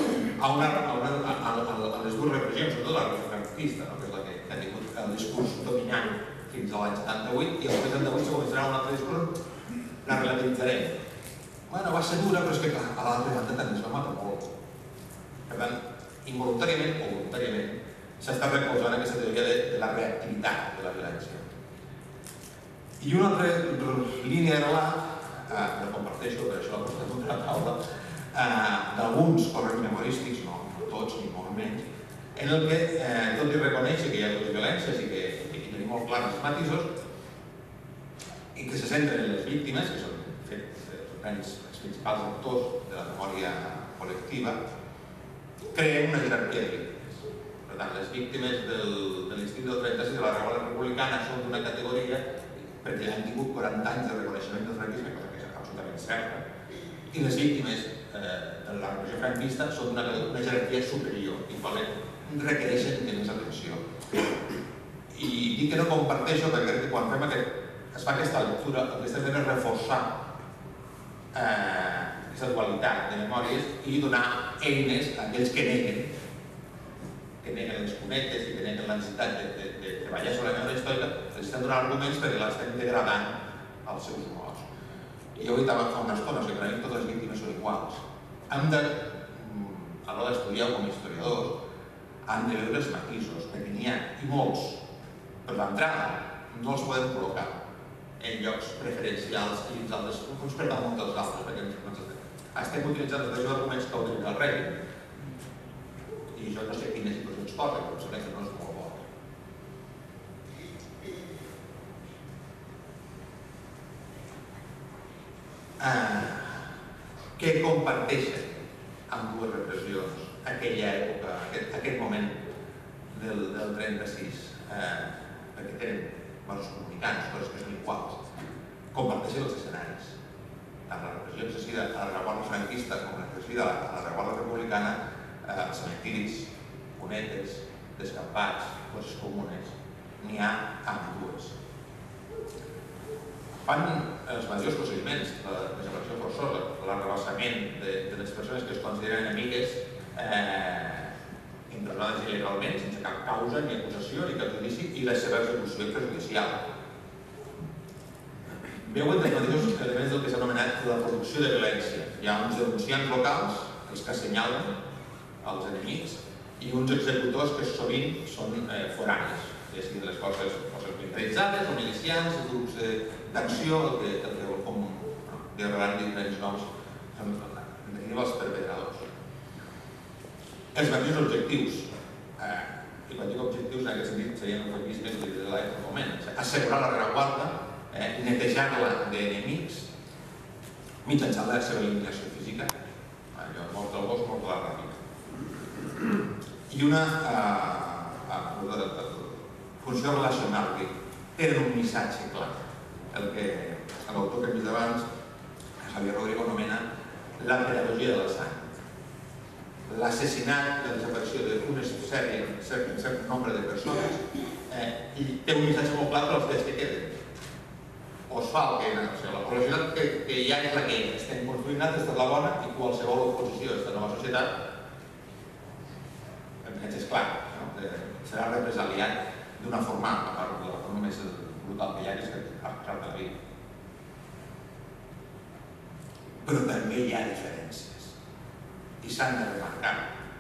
les dues repressions, sobretot la repressió franquista, que és la que ha tingut el discurs dominant fins a l'any 78, i el 78 se començarà un altre discurs, la relativitzarem. Bueno, va ser dura, però és que clar, a l'altra banda també es va matar molt. Per tant, involuntàriament o voluntàriament, s'està recolzant aquesta teoria de la reactivitat de la violència. I una altra línia de relat, que la comparteixo, per això la porto damunt de la taula, d'alguns corrents memorístics, no tots ni molt menys, en el que, tot i reconèixer que hi ha dues violències i que tenim molt clars els matisos, i que se centren en les víctimes, que són els principals actors de la memòria col·lectiva, creen una jerarquia de víctimes. Per tant, les víctimes de l'instint del 36 de la reguarda republicana són d'una categoria perquè ja han tingut 40 anys de reconeixement del franquisme, cosa que és absolutament certa, i les víctimes de la repressió franquista són d'una jerarquia superior, igualment requereixen de més atenció. I dic que no comparteixo perquè crec que quan es fa aquesta lectura el que estem fent és reforçar aquesta dualitat de memòries i donar eines a aquells que neguen les conetes i que neguen la necessitat de treballar sobre la memòria històrica, els estem donant arguments perquè l'estem degradant als seus morts. I jo avui fa una estona, que creiem que totes les víctimes són iguals. Hem de, a l'hora d'estudiar com a historiadors, han de veure els matisos, perquè n'hi ha, i molts, per l'entrada, no els podem col·locar en llocs preferencials i uns altres, uns per damunt dels altres, perquè estem utilitzant els mateixos arguments que utilitza el rei, i jo no sé quines situacions posa, però em sembla que no és molt bo. Què comparteixen amb dues repressions aquella època, aquest moment del 36? Perquè tenen vasos comunicants, coses que són iguals. Comparteixen els escenaris. Tant la repressió exercida a la reguarda franquista com la exercida a la reguarda republicana, els cementiris, cunetes, descampats, coses comunes, n'hi ha amb dues. Fan els majors procediments, la desaparició forçosa, l'arrabassament de les persones que es consideren enemigues empresonades il·legalment, sense cap causa, ni acusació, ni cap judici, i la seva execució extrajudicial. Veuen els mateixos elements del que s'ha anomenat la producció de violència. Hi ha uns denunciants locals, els que assenyalen els enemics, i uns executors que sovint són foranis, ja siguin les forces militaritzades, o milicians, grups d'acció, el que com diagraran diferents noms, en definitiva els perpetradors. Els mateixos objectius, i quan dic objectius en aquest sentit serien eufemismes de l'altre moment, assegurar la rereguarda, netejar-la d'enemics mitjançant la seva eliminació física, mort del gos, mort de la ràpida. I una, funció relacional, que tenen un missatge clar. El que l'autor que hem vist abans, Javier Rodrigo, anomena la pedagogia de la sang. L'assassinat, la desaparició d'un cert nombre de persones i té un missatge molt clar per als que queden. O es fa el que la societat que ja és la que estem construint, aquesta és la bona, i qualsevol oposició a aquesta nova societat és clar, serà represaliat d'una forma, a part de la forma més brutal que hi ha, que és que tracta la vida. Però també hi ha diferències i s'han de remarcar.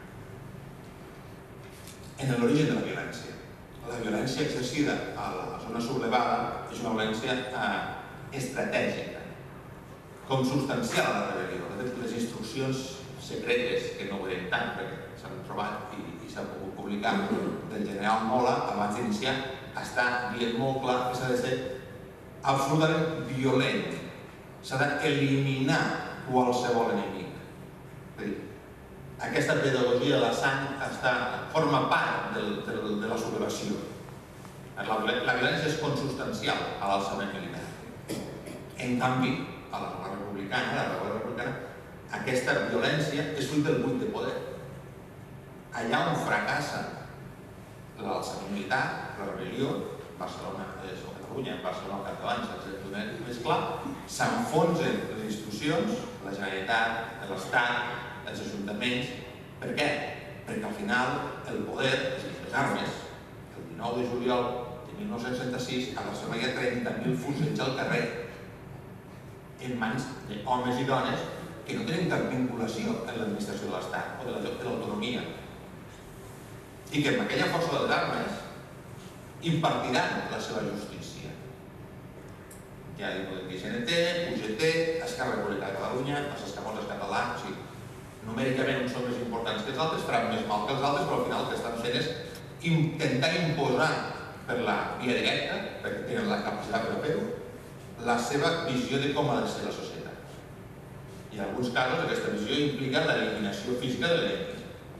En l'origen de la violència. La violència exercida a la zona sublevada és una violència estratègica, consubstancial a la rebel·lió. De fet, les instruccions secretes, que no ho eren tant perquè s'han trobat i s'han pogut publicar, del general Mola, abans d'iniciar, està dient molt clar que s'ha de ser absolutament violent. S'ha d'eliminar qualsevol enemic. És a dir, aquesta pedagogia de la sang forma part de la sublevació. La violència és consubstancial a l'alçament militar. En canvi, a la República Republicana, aquesta violència és fruit del buit de poder. Allà on fracassa l'alçament militar, la rebel·lió, Barcelona o Catalunya, Barcelona o Catalans, etc. més clar, s'enfonsen les institucions, la Generalitat, l'Estat, els ajuntaments. Per què? Perquè al final el poder, les armes, el 19 de juliol de 1966 a Barcelona hi ha 30.000 fusells al carrer en mans d'homes i dones que no tenen cap vinculació en l'administració de l'Estat o de l'autonomia i que amb aquella força de les armes impartiran la seva justícia. Ja hi podem dir GNT, UGT, Esquerra Republicana de Catalunya, els escamots catalans, o sigui, numèricament uns són més importants que els altres, faran més mal que els altres, però al final el que estan fent és intentar imposar per la via directa, perquè tenen la capacitat per fer-ho, la seva visió de com ha de ser la societat. I en alguns casos aquesta visió implica l'eliminació física de l'enemic.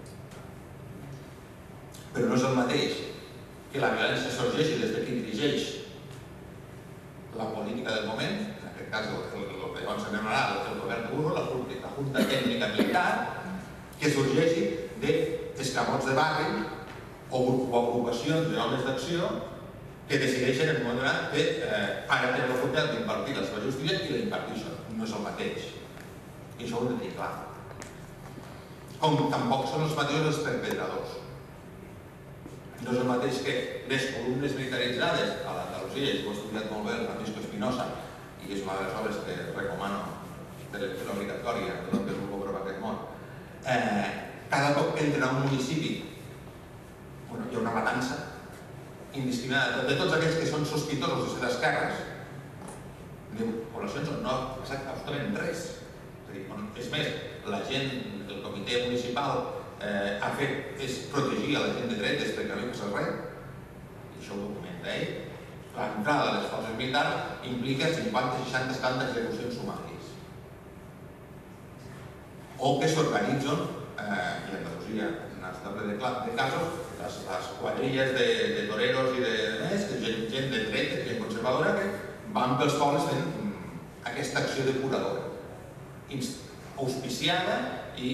Però no és el mateix que la violència sorgeixi des de qui dirigeix la política del moment, en aquest cas el que llavors s'anomenarà el govern de Burgos, la Junta Tècnica Militar, que sorgeixi d'escamots de barri o agrupacions d'homes d'acció que decideixen en un moment donat que ara tenen l'oportunitat d'impartir la seva justícia i d'impartir això. No és el mateix. I això ho hem de tenir clar. Com tampoc són els mateixos els perpetradors. No és el mateix que les columnes militaritzades a l'Andalusia, i ho he estudiat molt bé el Francisco Espinosa, i és una de les obres que recomano de lectura obligatòria, que és un pobre per aquest món. Cada cop que entren a un municipi hi ha una matança indiscriminada de tots aquells que són sospitosos de ser d'esquerres, de poblacions on no ha passat absolutament res. És més, la gent del comitè municipal ha fet és protegir a la gent de dretes perquè no hi passa res, i això ho documenta ell. L'entrada de les forces militars implica 50-60 escals d'execucions sumàries. O que s'organitzen, i a Andalusia n'ha estat de casos, les quadrilles de toreros i de gent de dretes, gent conservadora, que van pels pobles fent aquesta acció depuradora, auspiciada i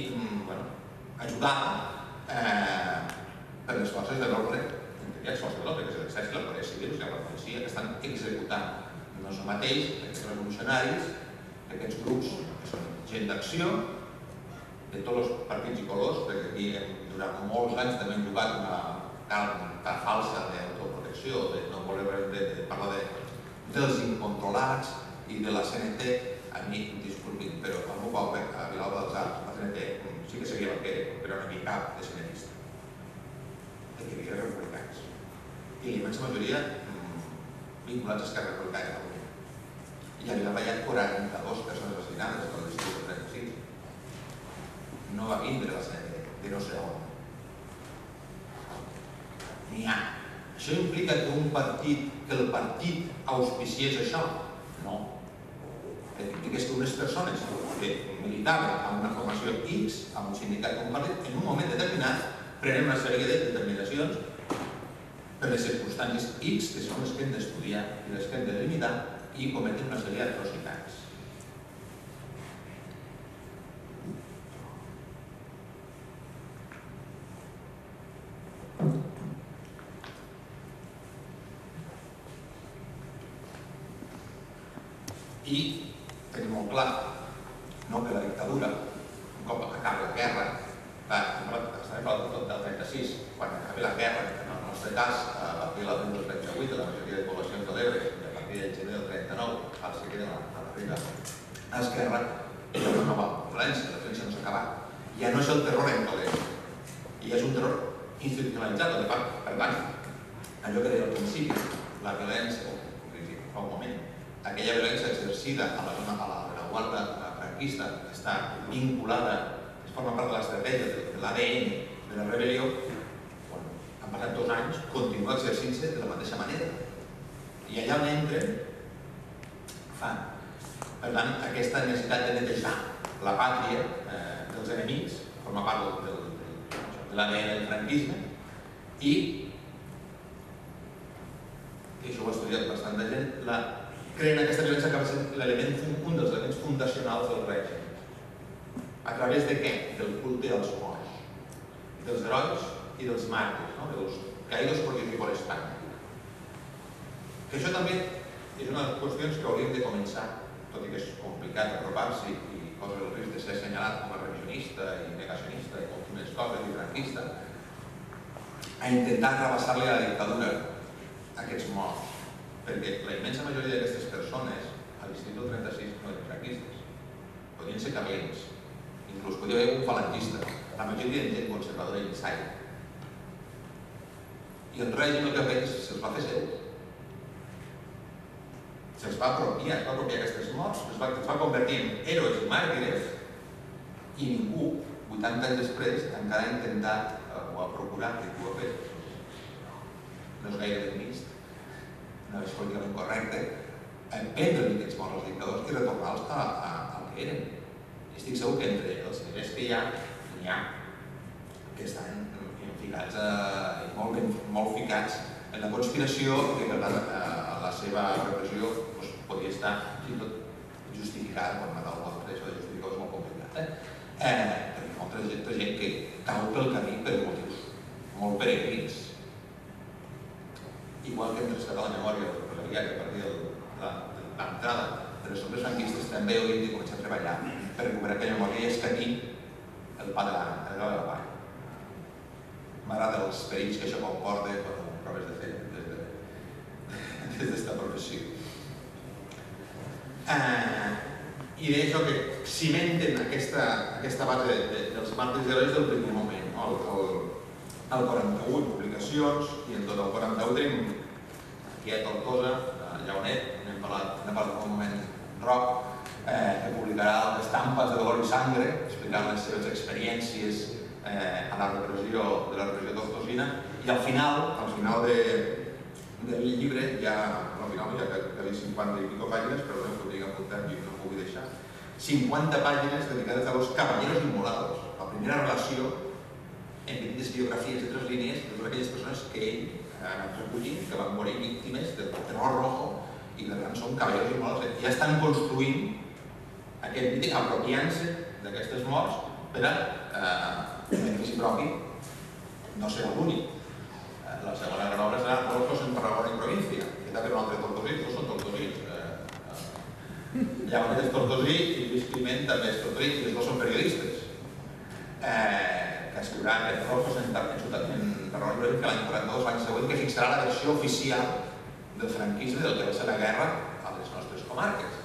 ajudada per les forces de l'ordre, les forces de l'ordre, que és l'exèrcit, la Guàrdia Civil, la policia, que estan executant. No és el mateix que aquests revolucionaris, aquests grups que són gent d'acció, de tots els partits i colors, perquè aquí durant molts anys també hem jugat una carta falsa d'autoprotecció, de no voler parlar dels incontrolats i de la CNT. A mi, disculpin, però al meu poble, a Vilalba dels Arcs, la CNT sí que sabia el que era, però no hi havia cap de CNTista. Hi havia republicans. I la immensa majoria vinculats a Esquerra Republicana de Catalunya. I a Vilalba hi ha 42 persones assassinades per l'estiu del 36. No va vindre la CNT, de no sé on. N'hi ha. Això implica que el partit auspiciés això? No. Implica que unes persones que militaven en una formació X, en un sindicat o un partit, en un moment determinat, prenen una sèrie de determinacions per les circumstàncies X, que són les que hem d'estudiar i les que hem de delimitar, i cometen una sèrie d'atrocitats. I tenim molt clar que la dictadura, un cop acaba la guerra, estem parlant del 36, quan acabi la guerra, en el nostre cas, a partir de l'abril del 38, de la majoria de poblacions de l'Ebre, i a partir del gener del 39, al segle de la Riba Esquerra, hi ha una nova violència, la violència no s'ha acabat. Ja no és el terror endogènic, i és un terror institucionalitzat. Per tant, allò que deia al principi, la violència, fa un moment, aquella violència exercida a la guarda franquista està vinculada, forma part de l'estratègia, de l'ADN de la rebel·lió. Han passat 2 anys, continua exercint-se de la mateixa manera. I allà on entren, fan. Per tant, aquesta necessitat de netejar la pàtria dels enemics forma part de l'ADN del franquisme i això ho ha estudiat bastanta gent, creen aquesta violència que va ser un dels elements fundacionals del règim. A través de què? Del culte als morts, dels herois i dels màrtirs, de los caídos por Dios y por España. Que això també és una de les qüestions que hauríem de començar, tot i que és complicat apropar-s'hi i corre el risc de ser assenyalat com a revisionista i negacionista i moltes coses i franquista, a intentar rebassar-li a la dictadura aquests morts. Perquè la immensa majoria d'aquestes persones a l'Institut 36 no eren franquistes, podien ser carlins, inclús podia haver un falangista, la majoria de gent conservadora i ensaia. I el règim el que ha fet se'ls va fer seus. Se'ls va apropiar aquestes morts, els va convertir en héroes i màrtires i ningú, 80 anys després, encara ha intentat o ha procurat que ho ha fet. No és gaire feminista, no és políticament correcte, prendre aquests morts als dictadors i retornar-los al que eren. I estic segur que entre els nivells que hi ha que estan ficats i molt ficats en la conspiració i que per tant la seva repressió podria estar fins i tot justificada per matar algú altre, això de justificar és molt complicat. Perquè hi ha molta gent que cau pel camí per motius molt peregrins. Igual que hem rescatat la memòria del represaliat a partir de l'entrada de les sombres franquistes, també hauríem de començar a treballar per recuperar aquella memòria i escatir el pa de la vall. M'agrada els perills que això comporta quan ho proves de fer des d'esta professió. I d'això que cimenten aquesta base dels màrtirs herois del primer moment. Al 41 publicacions i en tot el 41 tenim aquí a Tortosa, a Llaunet, n'hem parlat en un moment Roc, que publicarà les tampes de dolor i sangre, explicant les seves experiències a la repressió de la repressió tortosina, i al final del llibre, al final hi ha quasi 50 i pico pàgines, però no ho podria apuntar i no ho pugui deixar, 50 pàgines dedicades a los caballeros inmolados, la primera relació en petites biografies de 3 línies de totes aquelles persones que ell ha anat recollint, que van morir víctimes del terror rojo i per tant són caballeros inmolados. Ja estan construint aquest mític, apropiant-se d'aquestes morts per a benefici propi. No serà l'únic. La segona gran obra serà Rojos en Tarragona i Província, que també un altre tortosí, tots són tortosins. Llaunet és tortosí i Lluís Climent també és tortosí, i els dos són periodistes. Que escriurà aquests Rojos en Tarragona i Província l'any 42, l'any següent, que fixarà la versió oficial del franquisme del que va ser la guerra a les nostres comarques.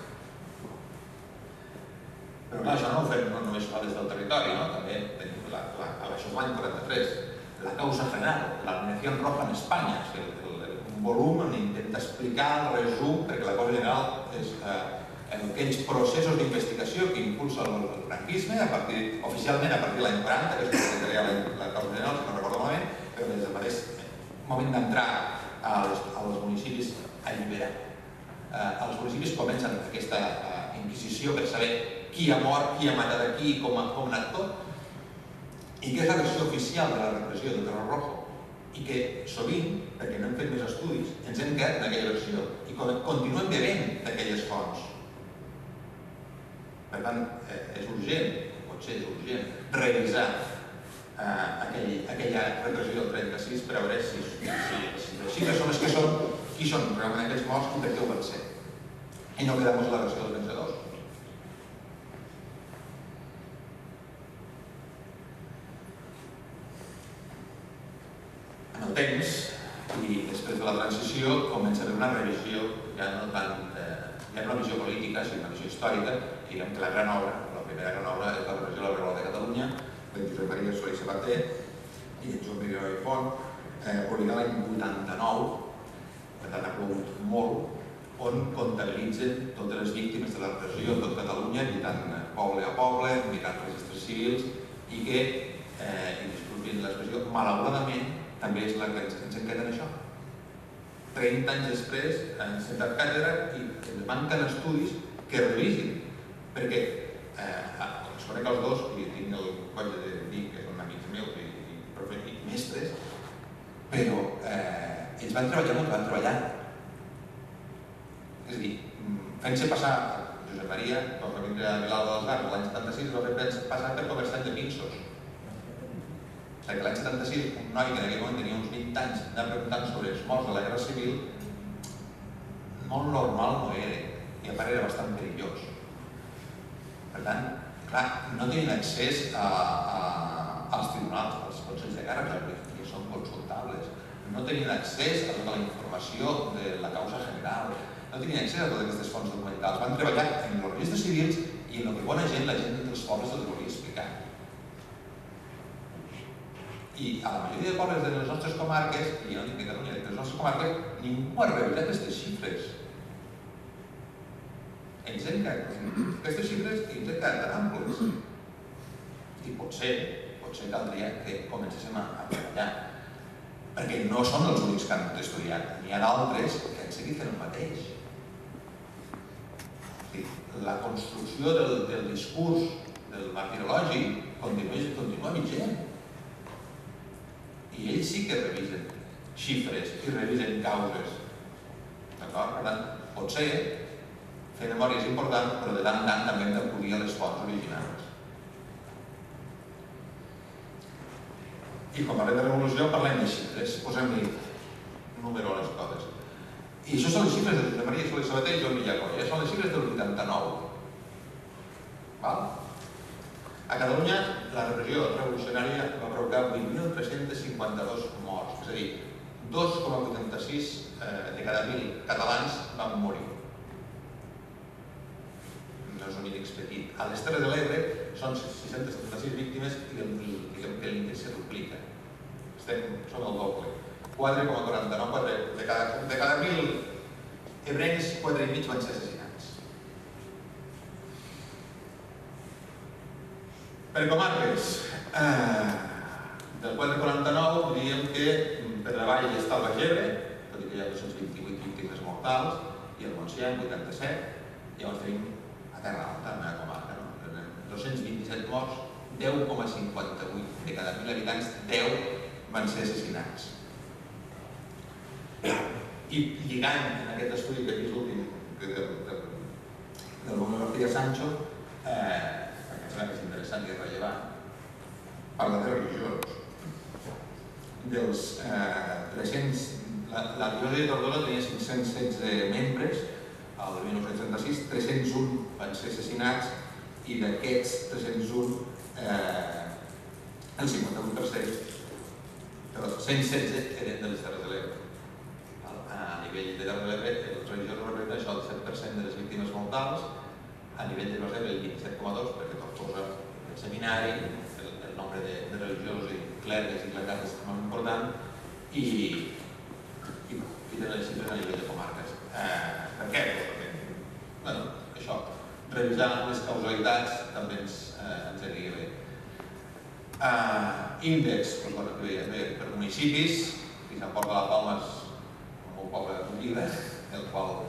Però clar, això no ho fem només des del territori, també tenim això és l'any 43, la causa general, la alineación roja en Espanya, un volum on intenta explicar el resum, perquè la causa general és aquells processos d'investigació que impulsa el franquisme, oficialment a partir de l'any 40, que és quan tindria la causa general, si no recordo malament, però des del mateix moment d'entrar als municipis a alliberar. Els municipis comencen aquesta inquisició per saber qui ha mort, qui ha matat a qui, com ha anat tot, i què és la versió oficial de la repressió del terror rojo. i que sovint, perquè no hem fet més estudis, ens hem quedat en aquella versió i continuem bevent d'aquelles fonts. Per tant, és urgent, potser és urgent, revisar aquella repressió del 36 per veure si les xifres són les que són, qui són realment aquells morts i per què ho van ser. I no quedamos en la versió dels vencedors. En el temps, i després de la transició, comença a haver una revisió, ja no una visió política, sinó una visió històrica, i diguem que la gran obra, la primera gran obra, és la revisió de la Revolta de Catalunya, de Josep Maria Solé i Sabater i en Joan Miró i Font, publicada l'any 89, per tant ha plogut molt, on comptabilitzen totes les víctimes de la repressió en tot Catalunya, mirant poble a poble, mirant registres civils, i que, i disculpin l'expressió, malauradament també és la que ens en queda en això. 30 anys després han sentat càtedra i ens manquen estudis que revisin, perquè els conec els dos i tinc el coll de dir que són amics meus i mestres, però ells van treballar on van treballar. És a dir, fent-se passar Josep Maria, quan va vindre a Vilalba dels Arcs l'any 76, va fer passar per comerciant de pinsos. Perquè l'any 76, un noi que en aquell moment tenia uns 20 anys, anava preguntant sobre els morts de la Guerra Civil, molt normal no era, i a part era bastant perillós. Per tant, clar, no tenien accés als tribunals, als consells de càrrecs, que són consultables. No tenien accés a tota la informació de la causa general, no tenien accés a totes aquestes fonts documentals. Van treballar en els registres civils i en el que bona gent, la gent dels pobles els volia explicar. I a la majoria de pobles de les nostres comarques, i no dic de Catalunya, de les nostres comarques, ningú ha revisat aquestes xifres. Ens hem quedat, aquestes xifres ens hem quedat tan amples. I potser caldria que comencéssim a treballar, perquè no són els únics que han estudiat, n'hi ha d'altres que han seguit fent el mateix. La construcció del discurs, del martirologi, continua vigent. I ells sí que revisen xifres i revisen causes. D'acord? Per tant, potser fer memòria és important, però de tant en tant també hem d'acudir a les fonts originals. I quan parlem de revolució parlem de xifres, posem-li número a les coses. I això són les xifres de Josep Maria Solé i Sabater i Joan Villacoya, són les xifres del 89. A Catalunya, la repressió revolucionària va provocar 8.352 morts, és a dir, 2,86 de cada 1.000 catalans van morir. No és un índex petit. A les Terres de l'Ebre són 676 víctimes i l'índex se duplica. Som el doble. 4,49 de cada 1.000 ebrencs, 4,5 van ser assassinats. Per comarques, del 4,49 diríem que per la vall està el Baix Ebre, tot i que hi ha 228 víctimes mortals, i el Montsià, 87, llavors tenim a Terra Alta, la meva comarca, 227 morts, 10,58 de cada 1.000 habitants, 10 van ser assassinats. I lligant en aquest estudi que és l'últim del Ramon García Sancho, perquè em sembla que és interessant i rellevant, parla de religions. Dels 300, la diòcesi de Tortosa tenia 516 membres, el 1936, 301 van ser assassinats i d'aquests 301, el 51%, però 116 eren de les Terres de l'Ebre. A nivell de Terres de l'Ebre, els religiosos representen això, el 7% de les víctimes mortals, a nivell de Terres de l'Ebre el 27,2%, perquè Tortosa, el seminari, el nombre de religiosos i clergues i clergates és molt important, i tenen les xifres a nivell de comarques. Per què? Perquè, això, revisar les causalitats també ens aniria bé. Índex, que veiem bé, per municipis, i Sant Pol de la Palma és un poble d'acollida, el qual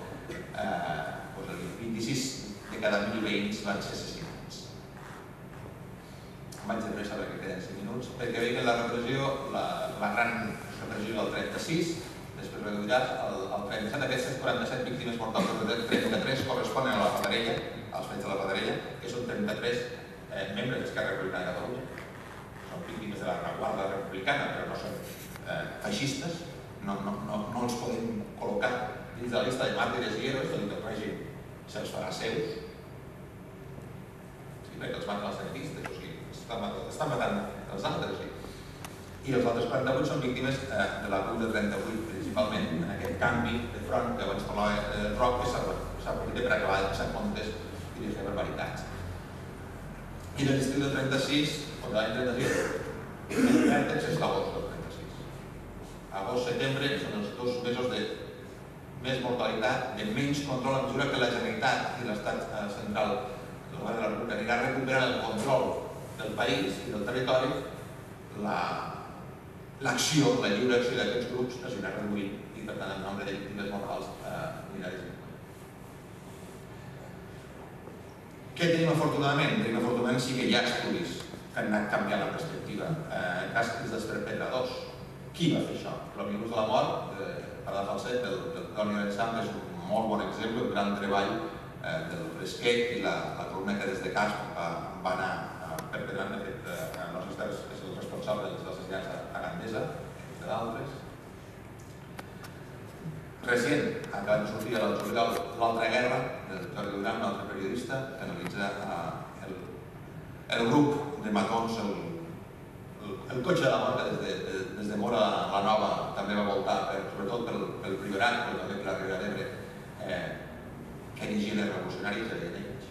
el 26 de cada 1.000 veïns van ser assassinats. vaig de pressa perquè queden 5 minuts, perquè veig que la repressió, la gran repressió del 36, després reduiràs el 37, aquestes 47 víctimes mortals del 33 corresponen a la Fatarella, als fets de la Fatarella, que són 33 membres d'Esquerra Republicana de Catalunya. Són víctimes de la reguarda republicana, però no són feixistes, no els podem col·locar dins de la llista de màrtires i héroes, del règim se'ls farà seus, perquè els maten els senatistes, o sigui, estan matant els altres. I els altres 48 són víctimes de la CUP de 38, principalment en aquest canvi de front que abans parlava Roc, que s'aprofita per acabar de passar comptes i de fer barbaritats. I l'estiu del 36, o de l'any 36, el vèrtex és l'agost del 36. Agost-setembre són els 2 mesos de més mortalitat, de menys control, a mesura que la Generalitat i l'Estat central, el govern de la República, anirà recuperant el control del país i del territori, l'acció, la lliure acció d'aquests grups es anirà reduint i, per tant, el nombre de víctimes mortals anirà disminuint. Què tenim afortunadament? Tenim afortunadament sí que hi ha estudis que han anat canviant la perspectiva. En cas dels perpetradors, qui va fer això? L'Òmnibus de la mort, per la falset, del Toni Arençam, és un molt bon exemple, un gran treball del Bresquet i la columna que des de Casp va anar perpetrant. De fet, el nostre estat és el responsable dels assassinats a Gandesa, de d'altres. Recent, acaba de sortir al juliol l'altra guerra, del Jordi Duran, un altre periodista, que analitza el grup de matons, el cotxe de la mort, que des de Mora la Nova també va voltar, sobretot pel Priorat, però també per la Ribera d'Ebre, que en higiene revolucionària ja deien ells.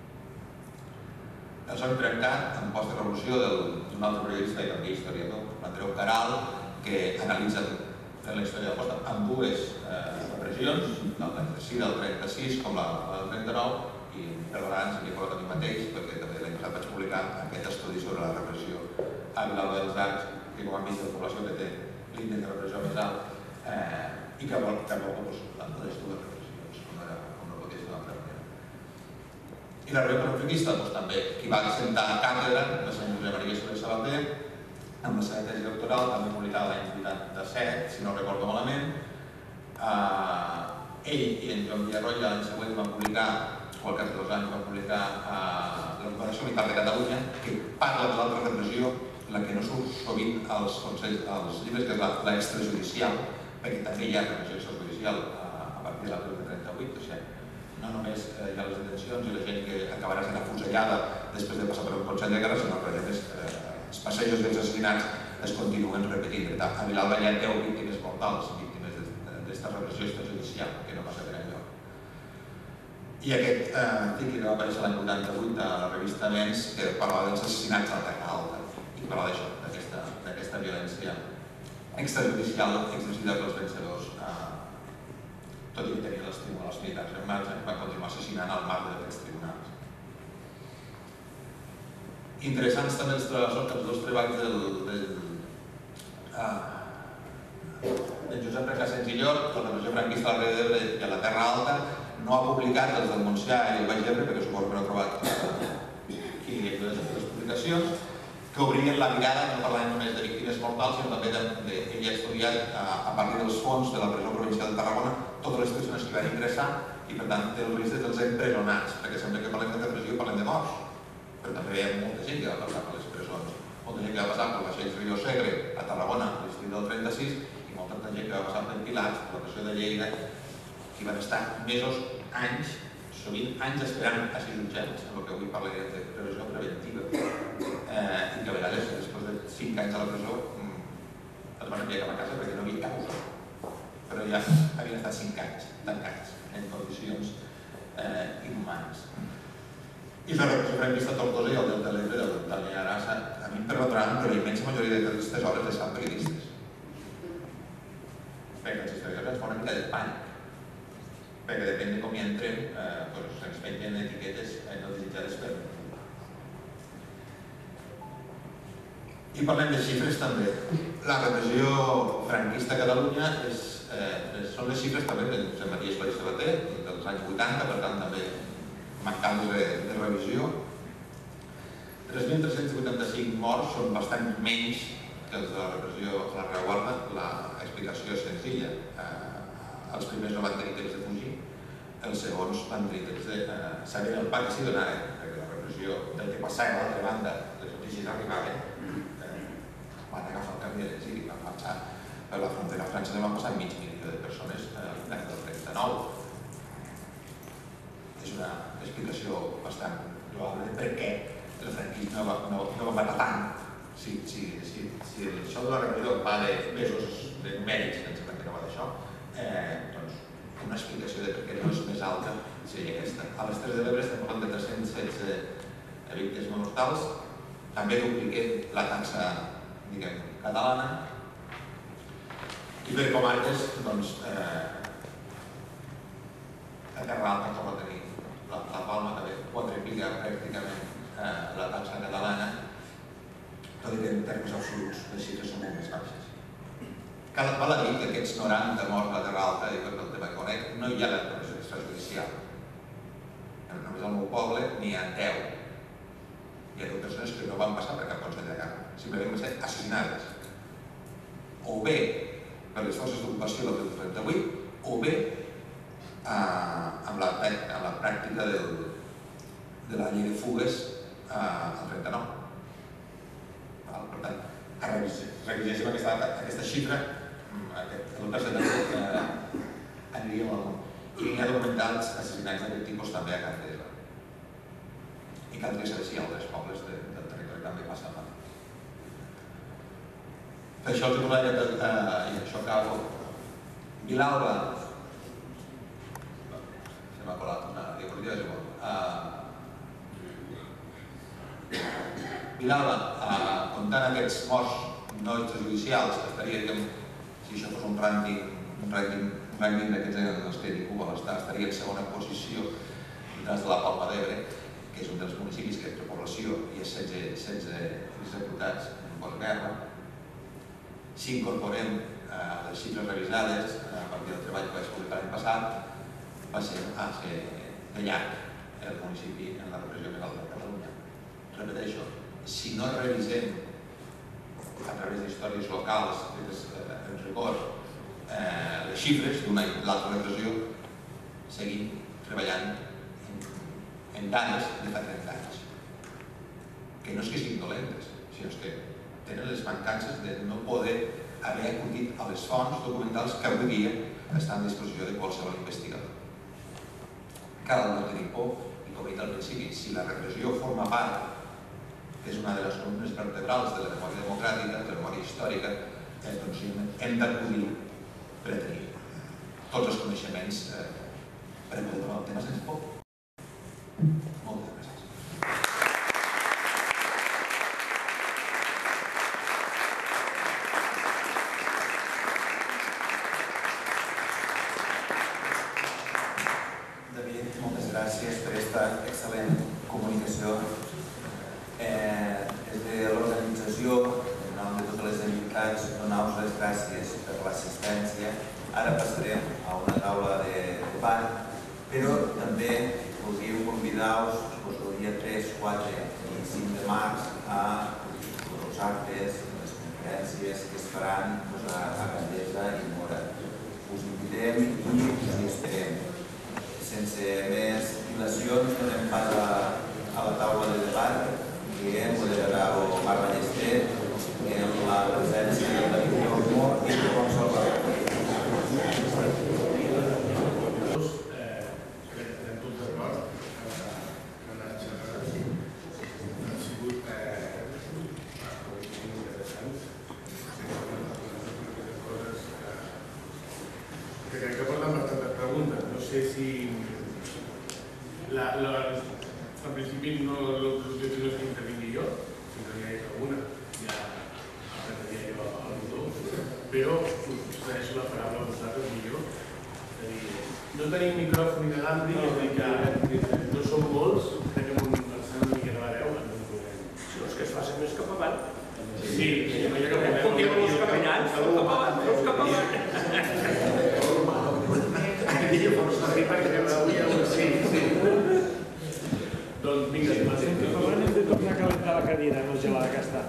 Els han trencat en post-revolució d'un altre periodista i també historiador, l'Andreu Caral, que analitza la història de Posta amb 2 repressions, tant l'exercici del 36 com la del 39, i per vegades m'hi he col·locat a mi mateix, perquè també l'any passat vaig publicar aquest estudi sobre la repressió a Vilalba dels Arcs, que com han vist la població que té l'índex de repressió més alt, i que vol les 2 repressions, com no podia ser d'una altra manera. I la rebel franquista, també, qui va sentar a càtedra, la senyora Josep Maria Soler Sabater, amb la seva tesi doctoral, també publicada l'any 87, si no recordo malament. Ell i en Joan Villarroya l'any següent van publicar, o al cap de 2 anys van publicar la Recuperació Militar de Catalunya, que parla de l'altra repressió, la que no surt sovint als llibres, que és l'extrajudicial, perquè també hi ha repressió extrajudicial a partir de l'abril de 38, o sigui, no només hi ha les detencions i la gent que acabarà sent afusellada després de passar per un consell de guerra, sinó que els passejos dels assassinats es continuen repetint. A Vilalba hi ha 10 víctimes mortals, víctimes d'esta repressió extrajudicial, que no passa per enlloc. I aquest article que va aparèixer l'any 88 a la revista Vents, que parlava dels assassinats a la Terra Alta, i parlava d'això, d'aquesta violència extrajudicial exercida pels vencedors, tot i que tenien els tribunals militars en marxa, van continuar assassinant al marge d'aquests tribunals. Interessants també els 2 treballs del Josep Recasens i Llor, la repressió franquista a la Ribera d'Ebre i a la Terra Alta. No ha publicat els del Montsià i el Baix Ebre, perquè suposo que no ha trobat qui li ajuda a fer les publicacions, que obrien la mirada, no parlaven només de víctimes mortals, sinó també ell ha estudiat a partir dels fons de la presó provincial de Tarragona totes les persones que van ingressar i, per tant, té el risc dels empresonats, perquè sembla que parlem de repressió i parlem de morts. Però també hi ha molta gent que va passar per les presons, molta gent que va passar per vaixells Rio Segre a Tarragona a l'estiu del 36 i molta gent que va passar per Pilats, per la presó de Lleida, que van estar mesos, anys, sovint anys esperant a ser jutjats, en el que avui parlaré de presó preventiva, i que a vegades, després de 5 anys a la presó, els van enviar cap a casa perquè no hi havia causa, però ja havien estat 5 anys tancats en condicions inhumanes. I la repressió franquista a Tortosa i el Delta de l'Ebre del Daniel Arasa, a mi em permetran, però la immensa majoria d'aquestes obres les fan periodistes. Perquè els historiadors ens fan una mica de pànic, perquè depèn de com hi entrem, ens pengen etiquetes no desitjades per ningú. I parlem de xifres també. La repressió franquista a Catalunya són les xifres també de Josep Maria Soler Sabater, dels anys 80, per tant també mancant de revisió. 3.385 morts són bastant menys que els de la repressió a la reguarda. L'explicació és senzilla. Els primers no van tenir temps de fugir, els segons van tenir temps de saber el pas que s'hi donaven, perquè la repressió del que passava a l'altra banda, les notícies arribaven, van agafar el camí de l'exili, van marxar per la frontera francesa, van passar 500.000 de persones l'any del 39. És una explicació bastant lloable de per què el franquisme no va matar tant. Si això de la repressió va de mesos de mèrits, em sembla que no va d'això, doncs una explicació de per què no és més alta seria aquesta. A les Terres de l'Ebre estem parlant de 316 víctimes mortals, també dupliquem la taxa, diguem, catalana, i per comarques, doncs, a Terra Alta com va tenir la Palma també quadruplica pràcticament la taxa catalana, tot i que en termes absoluts les xifres són molt més baixes. Val a dir que aquests 90 morts a la Terra Alta, i per el tema que conec, no hi ha la repressió extrajudicial. Només al meu poble n'hi ha 10. Hi ha 10 persones que no van passar per cap consell de guerra, simplement van ser assassinades. O bé per les forces d'ocupació del 38, o bé amb la pràctica de la llei de fugues al 39. Per tant, reviséssim aquesta xifra, el percentatge aniria molt amunt. I hi ha documentats assassinats d'aquest tipus també a Cardesa. I caldria saber si hi ha altres pobles del territori també passa mal. Per això els he posat, i això acabo, Vilalba, se m'ha colat una diapositiva, és igual. Vilalba, comptant aquests morts no extrajudicials, estaria, si això fos un rànquing d'aquests en els que Cuba estaria en segona posició detrás de la Palma d'Ebre, que és un dels municipis que té població i és 16 executats en postguerra. Si incorporem les xifres revisades a partir del treball que vaig publicar l'any passat, va ser de llarg el municipi en la repressió més alta de Catalunya. Repeteixo, si no revisem a través d'històries locals, en rigor, les xifres d'una i l'altra repressió, seguim treballant en dades de fa 30 anys. Que no és que siguin dolentes, sinó que tenen les mancances de no poder haver acudit a les fonts documentals que avui dia estan a disposició de qualsevol investigador. Cal no tenir por, i com he dit al principi, si la repressió forma part, que és una de les columnes vertebrals de la memòria democràtica, de la memòria històrica, doncs hem d'acudir per a tenir tots els coneixements per a poder trobar el tema sense por. Moltes gràcies. David, moltes gràcies per aquesta excel·lent comunicació. Des de l'organització, en nom de totes les entitats, donar-vos les gràcies per l'assistència. Ara passarem a una taula de debat, però també voldríem convidar-vos el dia 3, 4 i 5 de març a els actes, les conferències que es faran a Gandesa i Mora. Us invitem i us hi esperem. Sense més dilacions, donem pas a la taula de debat que moderarà el Marc Ballester amb la presència de David Olmo i de Juan Salvador. Crec que porten bastantes preguntes. No sé si al principi no l'objectiu és que intervingui jo, si no n'hi hagués alguna, ja apretaria jo el botó, però us cedeixo la paraula a vosaltres millor. És a dir, no tenim micròfon inalàmbric, és a dir que no som molts, crec que alçant una miqueta la veu ens en podem. Si no és que es facin més cap avall. Sí, no hi ha cap problema. Com diuen els capellans, feu cap avall, feu cap avall. Doncs vinga, fa calentar la cadira, no gelada que està.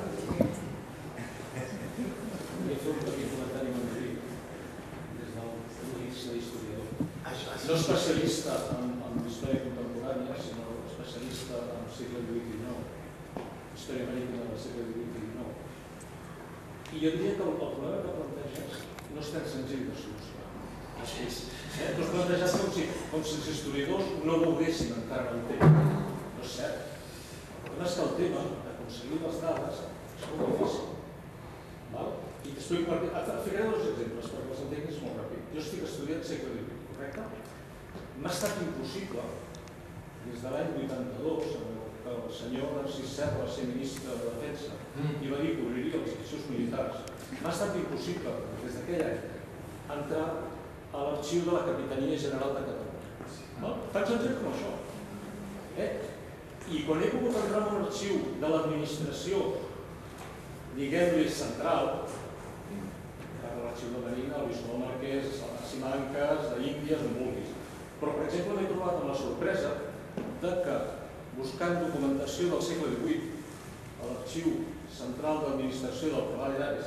No especialista en història contemporània, sinó especialista en segle XVIII i XIX, història marítima del segle XVIII i XIX. I jo diria que el problema que planteges no és tan senzill de solucionar. Tu has plantejat com si els historiadors no volguessin encara en el tema. No és cert. El problema és que el tema d'aconseguir les dades és molt difícil. I t'explico per què. Ficaré dos exemples perquè els entenguis molt ràpid. Jo estic estudiant segle XVIII, correcte? M'ha estat impossible, des de l'any 82, que el senyor Narcís Serra va ser ministre de Defensa i va dir que obriria els arxius militars, m'ha estat impossible, des d'aquell any, entrar a l'arxiu de la Capitania General de Catalunya. Tan senzill com això. I quan he pogut entrar en un arxiu de l'administració, diguem-li central, l'arxiu de Marina, el Bisbal Marquès, el Simancas, d'Índies, on vulguis. Però, per exemple, m'he trobat amb la sorpresa que, buscant documentació del segle XVIII a l'arxiu central d'administració del Cavall d'Ares,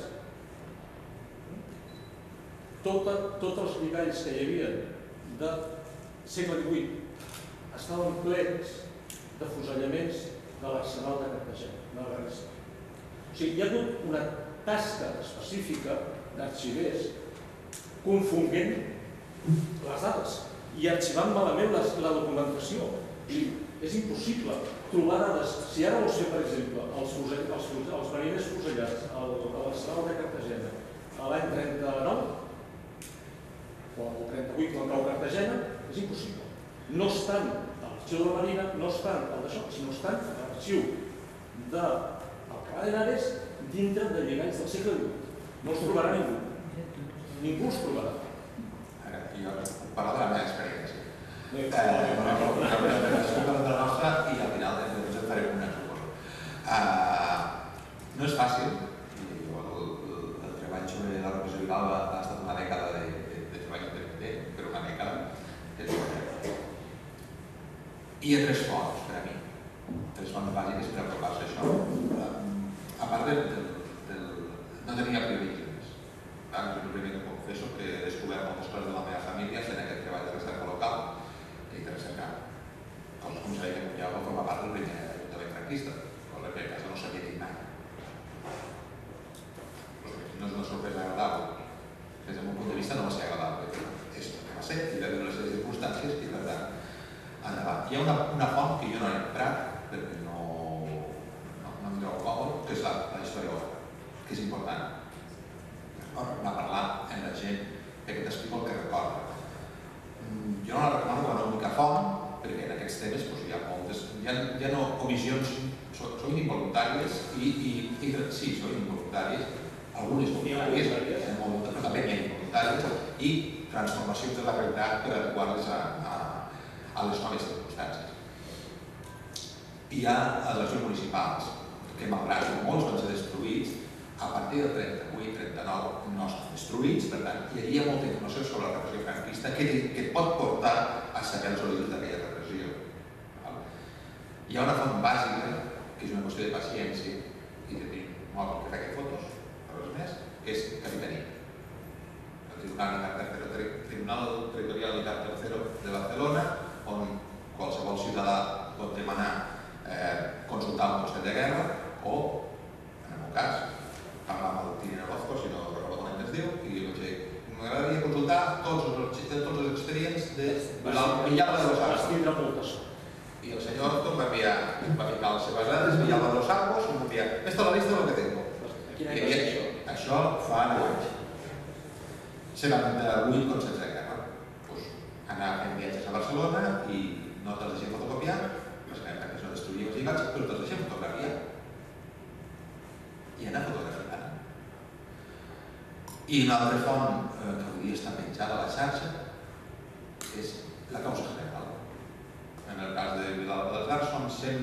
tots els nivells que hi havia de segle XVIII estaven plens de fusellaments de l'arsenal de Cartagena, de la Guerra Civil. O sigui, hi ha hagut una tasca específica d'arxivers confonent les dades i arxivant malament la documentació. És impossible trobar dades. Si ara vols fer, per exemple, els mariners fusellats a l'arsenal de Cartagena a l'any 39 o al 38 quan cau Cartagena, és impossible. No estan a l'arxiu de la Marina, no estan al d'això, sinó estan a l'arxiu del Cavall d'Ares dintre de llegats del segle XVIII. No els trobarà ningú. Ningú els trobarà. Jo parlo de la meva experiència. Escolta la nostra i al final ens en farem una, suposo. No és fàcil. El treball sobre la repressió Vilalba ha estat una dècada de treball independent, però una dècada. Hi ha tres fonts per a mi, tres fonts bàsiques per apropar-se a això. A part no tenia privilegis. Jo primer confesso que he descobert moltes coses de la meva família fent aquest treball de recerca local i de recerca coses com saber que Mollà va formar part del primer ajuntament franquista, cosa que a casa no s'havia dit mai. No és una sorpresa agradable. Des del meu punt de vista no va ser agradable. És el que va ser, hi va haver una sèrie de circumstàncies i per tant endavant. Hi ha una font que jo no he emprat perquè no em trobo còmode, que és la historiografia, que és important. Va parlar amb la gent que t'explico el que recorda. Jo no la recomano com a única font, perquè en aquests temes hi ha moltes, hi ha omissions, són involuntàries sí, són involuntàries, algunes voluntàries, però també hi ha involuntàries, i transformacions de la realitat per adequar-les a les noves circumstàncies. Hi ha les arxius municipals, que malgrat que molts van ser destruïts, a partir del 38-39 no estan destruïts, per tant, hi havia molta informació sobre la repressió franquista que et pot portar a saber els orígens d'aquella repressió. Hi ha una font bàsica, que és una qüestió de paciència, i de dir, no el que fa que fotos, res més, que és Capitania. El Tribunal Territorial Tercero de Barcelona, on qualsevol ciutadà pot demanar consultar el Consell de Guerra o, en el meu cas, parlar amb el Tinent Orozco, si no recordo com es diu, i jo vaig dir, m'agradaria consultar tots els expedients de Villalba de los Arcos. I el senyor Orozco va ficar les seves dades, Villalba de los Arcos, i m'envia, esta és la llista de lo que tengo. Això fa 9 anys. 78 consells de guerra. Anar fent viatges a Barcelona i no te'ls deixem fotocopiar, perquè no destruïa els lligats, però te'ls deixem fotografiar. I anar fotografiant. I una altra font que avui dia està penjada a la xarxa és la causa general. En el cas de Vilalba dels Arcs són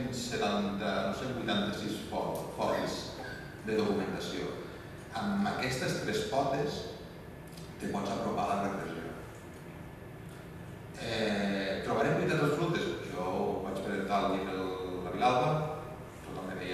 186 folis de documentació. Amb aquestes tres potes te pots apropar a la repressió. Trobarem veritats absolutes? Jo vaig presentar el llibre de la Vilalba, tothom me deia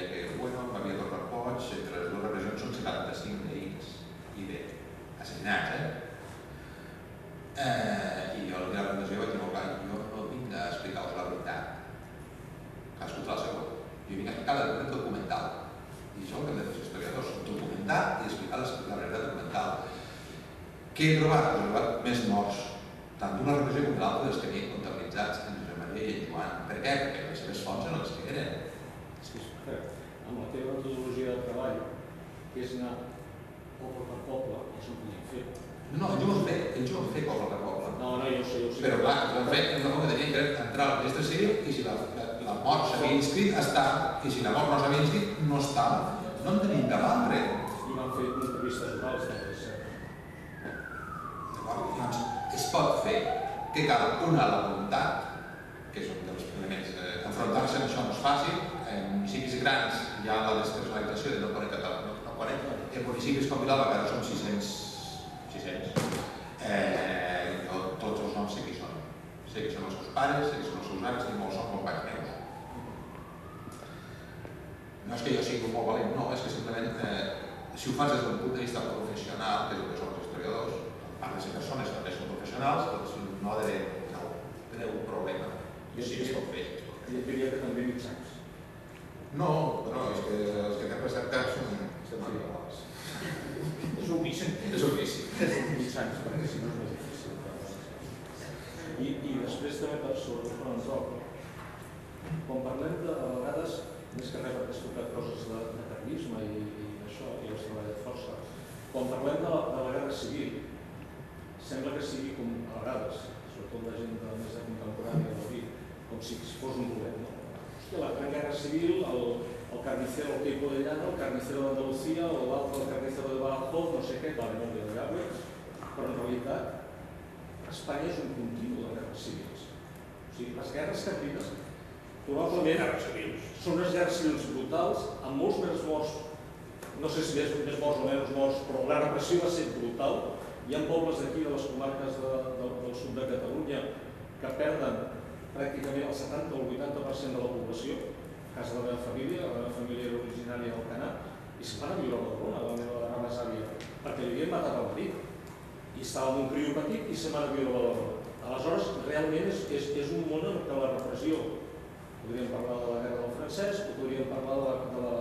Què he trobat? Més morts, tant d'una repressió com de l'altra dels que havien comptabilitzats en Josep Maria i en Joan. Per què? Perquè les seves fonts eren les que eren. Amb la teva metodologia de treball, que és anar poble per poble, això ho podíem fer. No, ells ho van fer poble per poble. No, jo ho sé. Però clar, ho van fer en el que tenien que entrar al registre civil i si la mort s'havia inscrit, estava, i si la mort no s'havia inscrit, no estava. No en tenim cap altre. I van fer entrevistes orals, també, cert. D'acord? Doncs es pot fer. Què cal? Una, la voluntat, que és un dels elements. Enfrontar-se amb això no és fàcil. En municipis grans hi ha la despersonalització de no conec català, no conec. En municipis com Vilalba, que ara són 600. Tots els noms sé qui són. Sé que són els seus pares, sé que són els seus avis i molts són companys meus. No és que jo sigui molt valent, no, és que simplement si ho fas des d'un punt de vista professional, que és el que són els historiadors, part de les persones que també són professionals, doncs no ha d'haver un problema. Jo sí que es pot fer. Jo diria que també mitjans. No, però és que els que tenen recerca són manuals. És un vici. És un vici. Mitjans, perquè si no és més difícil. I després també per sobretot quan ens toca. Quan parlem de vegades, més que res perquè has tocat coses de carlisme i això, i has treballat força, quan parlem de la guerra civil, sembla que sigui com a vegades, sobretot la gent més de contemporània del dir, com si fos un bolet, no? Hòstia, la gran guerra civil, el carnicero del Queipo de Llano, el carnicero d'Andalucía, o l'altre, el carnicero de Badajoz, no sé què, vale, molt bé, però en realitat Espanya és un continu de guerres civils. O sigui, les guerres carlines probablement són unes guerres civils brutals, amb molts més morts, no sé si més morts o menys morts, però la repressió va ser brutal. Hi ha pobles d'aquí, de les comarques del sud de Catalunya, que perden pràcticament el 70 o el 80% de la població. A casa de la meva família era originària d'Alcanar, i se'n van a viure a Badalona, la meva besàvia, perquè li havien matat el marit. I estava amb un criu petit i se'n van a viure a Badalona. Aleshores, realment és un món en què la repressió, podríem parlar de la guerra del francès, o podríem parlar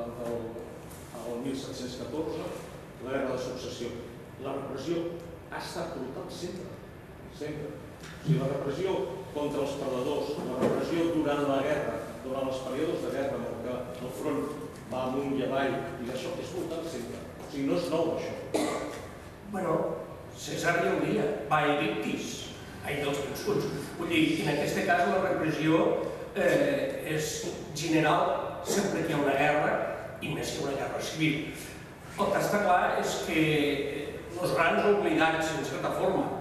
del 1714, la guerra de successió. La repressió ha estat brutal sempre, sempre. O sigui, la repressió contra els perdedors, la repressió durant la guerra, durant els períodes de guerra, en què el front va amunt i avall, i això és brutal sempre. O sigui, no és nou, això. Bueno, César hi hauria, va evictis, dels vençuts. Vull dir, en aquest cas la repressió és general sempre que hi ha una guerra, i més que una guerra civil. El que està clar és que els grans oblidats, en certa forma,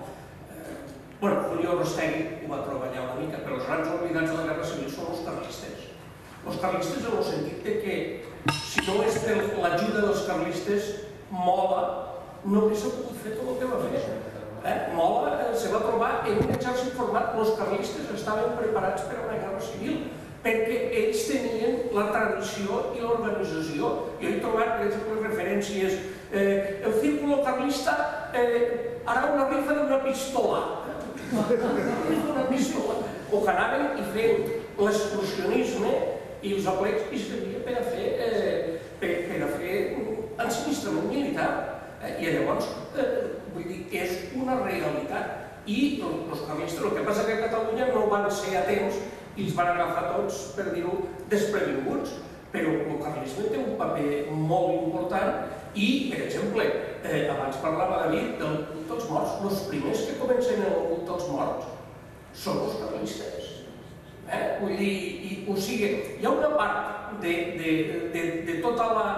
Julio Rostegui ho va treballar una mica, però els grans oblidats de la guerra civil són els carlistes. Els carlistes en el sentit que si no és per l'ajuda dels carlistes, Mola no hauria pogut fer tot el que va fer. Mola se va trobar en un exèrcit format, els carlistes estaven preparats per a una guerra civil, perquè ells tenien la tradició i l'organització. Jo he trobat, per exemple, referències, el círculo carlista harà una rifa d'una pistola. Una pistola. O que anaven i feien l'exclusionisme i els aplecs i servia per a fer ensinistrament militar. I llavors, vull dir, és una realitat. I els carlistes, el que passa que a Catalunya no van ser a temps i els van agafar tots, per dir-ho, desprevinguts. Però el carlisme té un paper molt important i, per exemple, abans parlava David del culte dels morts. Els primers que comencen el culte dels morts són els carlistes. Vull dir, o sigui, hi ha una part de tota la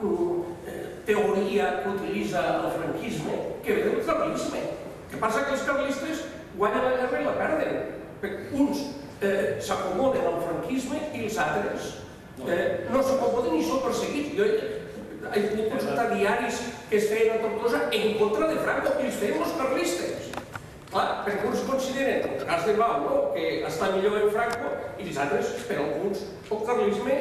teoria que utilitza el franquisme que ve del carlisme. El que passa que els carlistes guanyen la guerra i la perden. Uns s'acomoden al franquisme i els altres no s'acomoden i són perseguits. Jo he pogut consultar diaris que es feien a Tortosa en contra de Franco i els feien els carlistes. Clar, perquè uns consideren, en el cas de Blau, que està millor en Franco i els altres, per alguns, el carlisme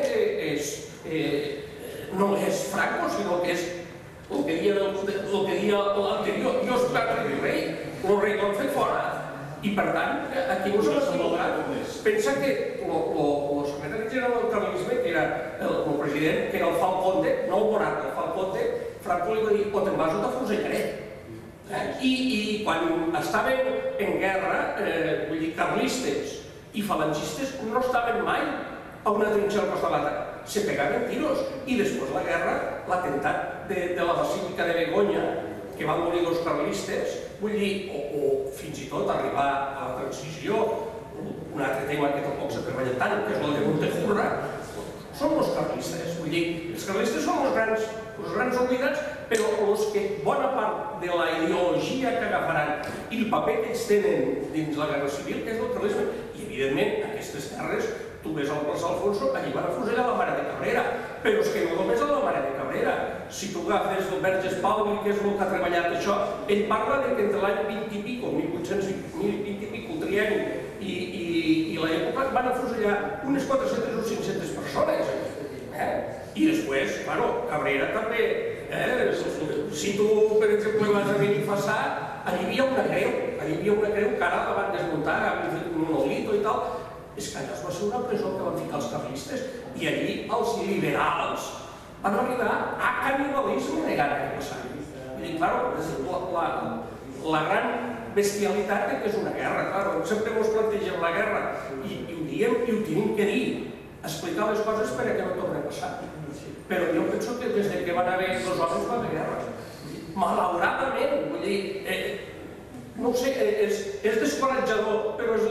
no és Franco, sinó que és el que dia l'anterior. Jo soc el rei, el rei l'han fet fora. I per tant, aquí no s'ha equivocat. Pensa que el secretari general del carlisme, que era el president, que era el Falconde, no el Morat, el Falconde, Franco li va dir, o te'n vas o t'afusellaré. I quan estaven en guerra, vull dir, carlistes i falangistes no estaven mai a una trinxera al costat de l'altra, se pegaven tiros. I després la guerra, l'atemptat de la Basílica de Begoña, que van morir els carlistes, vull dir, o fins i tot arribar a la transició, un altre tema que tampoc s'ha treballat tant, que és el de Montejurra, són els carlistes. Vull dir, els carlistes són els grans oblidats, però els que bona part de la ideologia que agafaran i el paper que ells tenen dins la guerra civil és el carlisme. I evidentment, aquestes terres, tu ves al Plaça Alfonso, allí van afusellar la mare de Cabrera, però és que no només a la mare de Cabrera. Si tu agafes el Verges Pauli, que és el que ha treballat això, ell parla que entre l'any 20 i pico, 1820 i pico, el trienni, i l'època van afusellar unes 400 o 500 persones. I després, claro, Cabrera també, si tu, per exemple, vas a Benifassà, allà hi havia una creu que ara la van desmuntar, amb un monolito i tal. És que allà es va ser una presó que van ficar els carlistes i allí els liberals van arribar a canibalisme negant aquest passat. Vull dir, clar, la gran bestialitat que és una guerra, clar, sempre ens plantegem la guerra i ho diem i ho tenim que dir, explicar les coses perquè no torni a passar. Però jo penso que des que van haver els homes va haver guerra. Malauradament, vull dir, no ho sé, és descoratjador, però és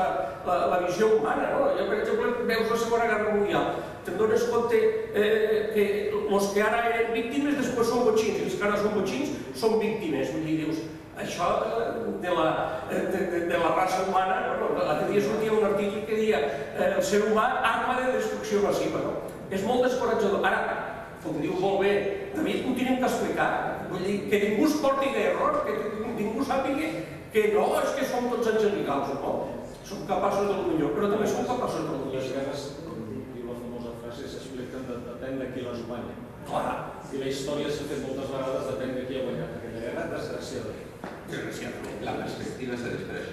la visió humana, no? Jo, per exemple, veus la Segona Guerra Mundial, te'n dones compte que els que ara eren víctimes després són botxins, i els que ara són botxins són víctimes. Vull dir, dius, això de la raça humana, l'altre dia sortia un article que deia el ser humà arma de destrucció massiva, no? És molt descoratjador. Ara, com diu molt bé David, ho tenim que explicar. Vull dir, que ningú es porti d'error, que ningú sàpiga que no, és que som tots angelicals, no? Som capaços del millor, però també som capaços del millor. Les guerres, com diu la famosa frase, s'expliquen depèn de qui les guanya. Clar. I la història s'ha fet moltes vegades depèn de qui ha guanyat aquella guerra, desgraciadament. La perspectiva és després.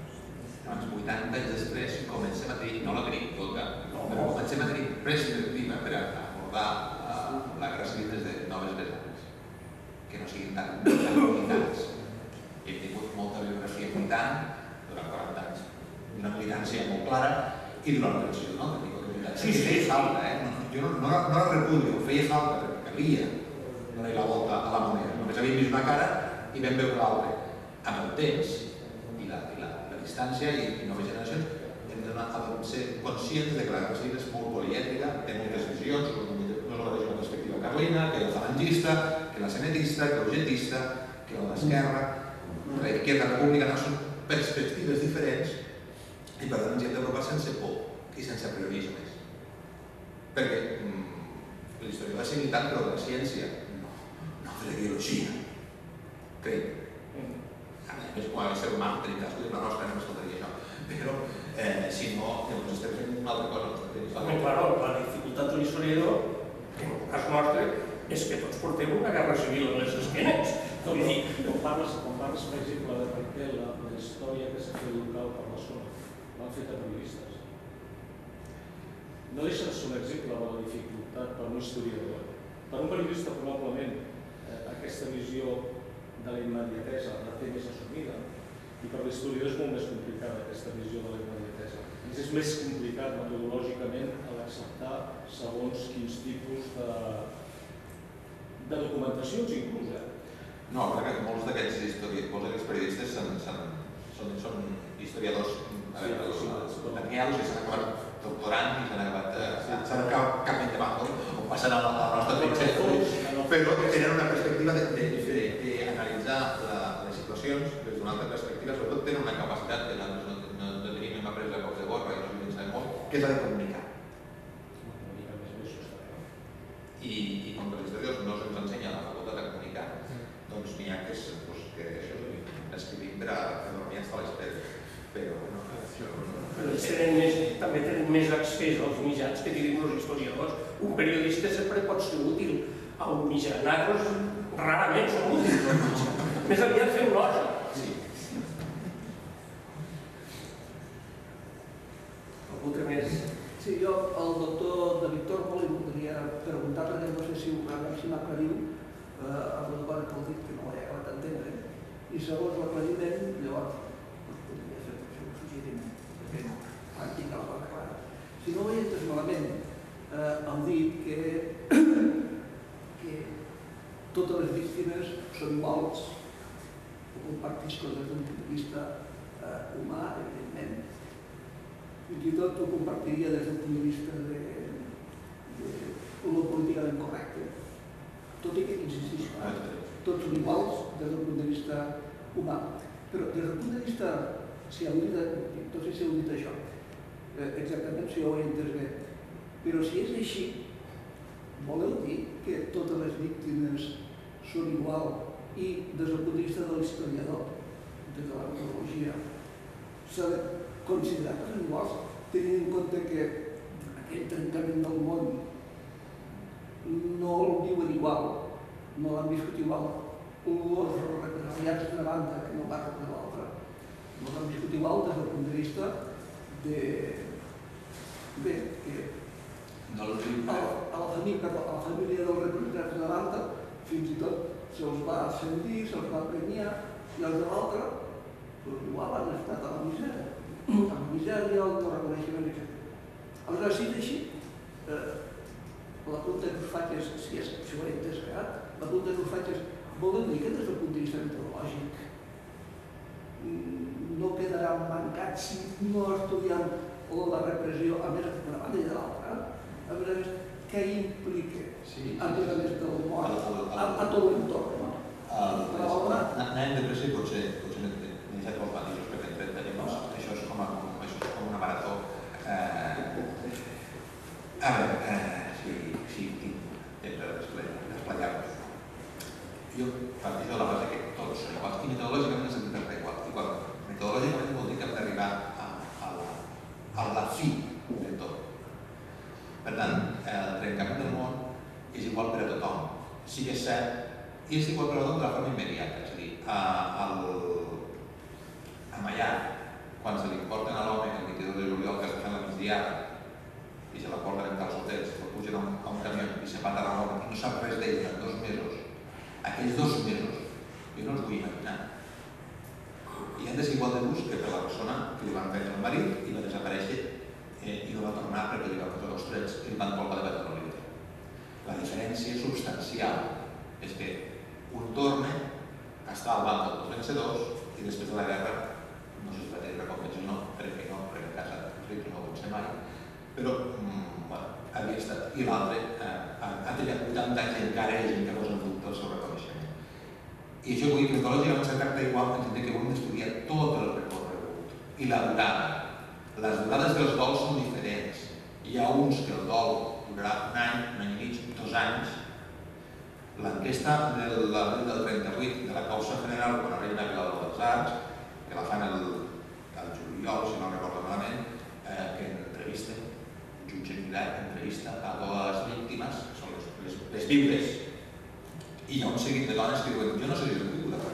Uns 80 anys després comencem a tenir, no la tenim tota, però comencem a tenir perspectiva per abordar la guerra civil des de noves vessants, que no siguin tan militants. Hem tingut molta biografia militant durant 40 anys, una militància molt clara i durant la transició, no? Sí, feia falta, jo no la repudio, feia falta perquè calia donar la volta a la moneda. Només havíem vist una cara i vam veure l'altra. Amb el temps i la distància i noves generacions hem de ser conscients que la guerra civil és molt polièdrica, té moltes visions, no és una perspectiva carlina, que la falangista, que la senetista, que l'urgentista, que la d'esquerra, que la republicana són perspectives diferents i per tant ens hem d'apropar sense por i sense apriorismes. Perquè l'història va ser militant però de la ciència, no de la biologia, crec. És com a ser humà, tenim que escollir una nostra, no m'escoltaria això. Però, si no, llavors estem fent una altra cosa. Claro, la dificultat de l'historiador, que en el cas nostre, és que tots portem una guerra civil a les esquenes. Quan parles, per exemple, de per què la història que s'ha fet local per la zona l'han fet a periodistes. No deixa de ser un exemple de la dificultat per un historiador. Per un periodista, probablement, aquesta visió de la immediatesa la té més assumida i per l'historiador és molt més complicada aquesta visió de la immediatesa. És més complicat metodològicament l'acceptar segons quins tipus de documentacions inclús. No, perquè molts d'aquests periodistes són historiadors daniels i s'han acabat doctorant i s'han acabat cap endavant o passant a la nostra trinxera, però tenen una perspectiva d'analitzar les situacions des d'una altra perspectiva, sobretot tenen una capacitat que nosaltres no tenim, hem après a cop de gorra i no ens sabem molt, que és la de comunicar. I com que els historiadors no se'ns ensenya la facultat de comunicar, doncs n'hi ha que escrivim per a dormir fins a l'espera. Però també tenen més accés als mitjans que tenim els historiadors. Un periodista sempre pot ser útil a un mitjà. Nosaltres rarament som útils. Més aviat fem lògic. Algú té més? Sí, jo al doctor David Tormo li voldria preguntar, perquè no sé si m'aclariu alguna cosa que heu dit que no l'he acabat d'entendre. i segons l'aclariment, llavors podria fer un suggeriment, perquè han tingut la cosa clara. Si no ho he entès malament, han dit que totes les víctimes són iguals, ho compartisc des d'un punt de vista humà, evidentment. Fins i tot ho compartiria des del punt de vista de lo políticament correcte. Tot i que, insistisc, tots són iguals des del punt de vista humà. Però des del punt de vista, no sé si heu dit això, exactament si ho he entès bé, però si és així, voleu dir que totes les víctimes són igual i des del punt de vista de l'historiador, des de la metodologia, s'ha de considerar que són iguals, tenint en compte que aquell trencament del món no el viuen igual, no l'han viscut igual, els represaliats d'una banda que no pas de l'altra, no l'han viscut igual des del punt de vista de... bé, que a la família dels represaliats d'una banda fins i tot se'ls va ascendir, se'ls va premiar, i els de l'altra igual han estat a la misèria, el no reconeixement, etc. Aleshores, si és així, la pregunta que us faig és, si ho he entès bé, la pregunta que us faig és, volem dir que des del punt de vista metodològic no quedarà mancat si no estudiem la repressió, a més d'una banda i de l'altra, a més, què implica, a més del mort, a tot l'entorn. Anem de pressa i potser m'he deixat molts matisos perquè en 30 minuts això és com una marató. A veure, sí, tinc temps de desplegar-me. Jo parteixo de la base que tots són iguals i metodològicament ens hem d'interpretar igual. Metodològicament vol dir que hem d'arribar a la fi de tot. Per tant, el trencament del món és igual per a tothom. Sí que és cert, i és igual per a tothom de la forma immediata. És a dir, a Maià, quan se li porten a l'home el 22 de juliol que es fa la migdiada i se la porten en els hotels, se la pugen a un camió i se va a Tarragona i no sap res d'ell en 2 mesos, aquells 2 mesos, jo no els vull imaginar. I han de ser igual de durs que per la persona que li van prendre el marit i va desaparèixer i no va tornar perquè li van posar 2 trets i li van colpar de petroli. La diferència substancial és que un torna a estar al banc dels vencedors i després de la guerra no sé si va tenir recompensa o no, perquè a casa rics no ho pot ser mai, però havia estat. I l'altre ha tallat 80 anys i encara hi ha gent que posa en dubte el seu reconeixement. I això vull dir que metodològicament se tracta igual en que hem d'estudiar tot el recorregut i la durada. Les durades dels dols són diferents. Hi ha uns que el dol durarà un any i mig, 2 anys. L'enquesta del 38 de la causa general quan arriba a Vilalba dels Arcs, que la fan el juliol, si no recordo malament, que entrevisten, el jutge Milà entrevista a totes les víctimes, que són les viudes, i hi ha un seguit de dones que diuen, jo no sé si és un viuda,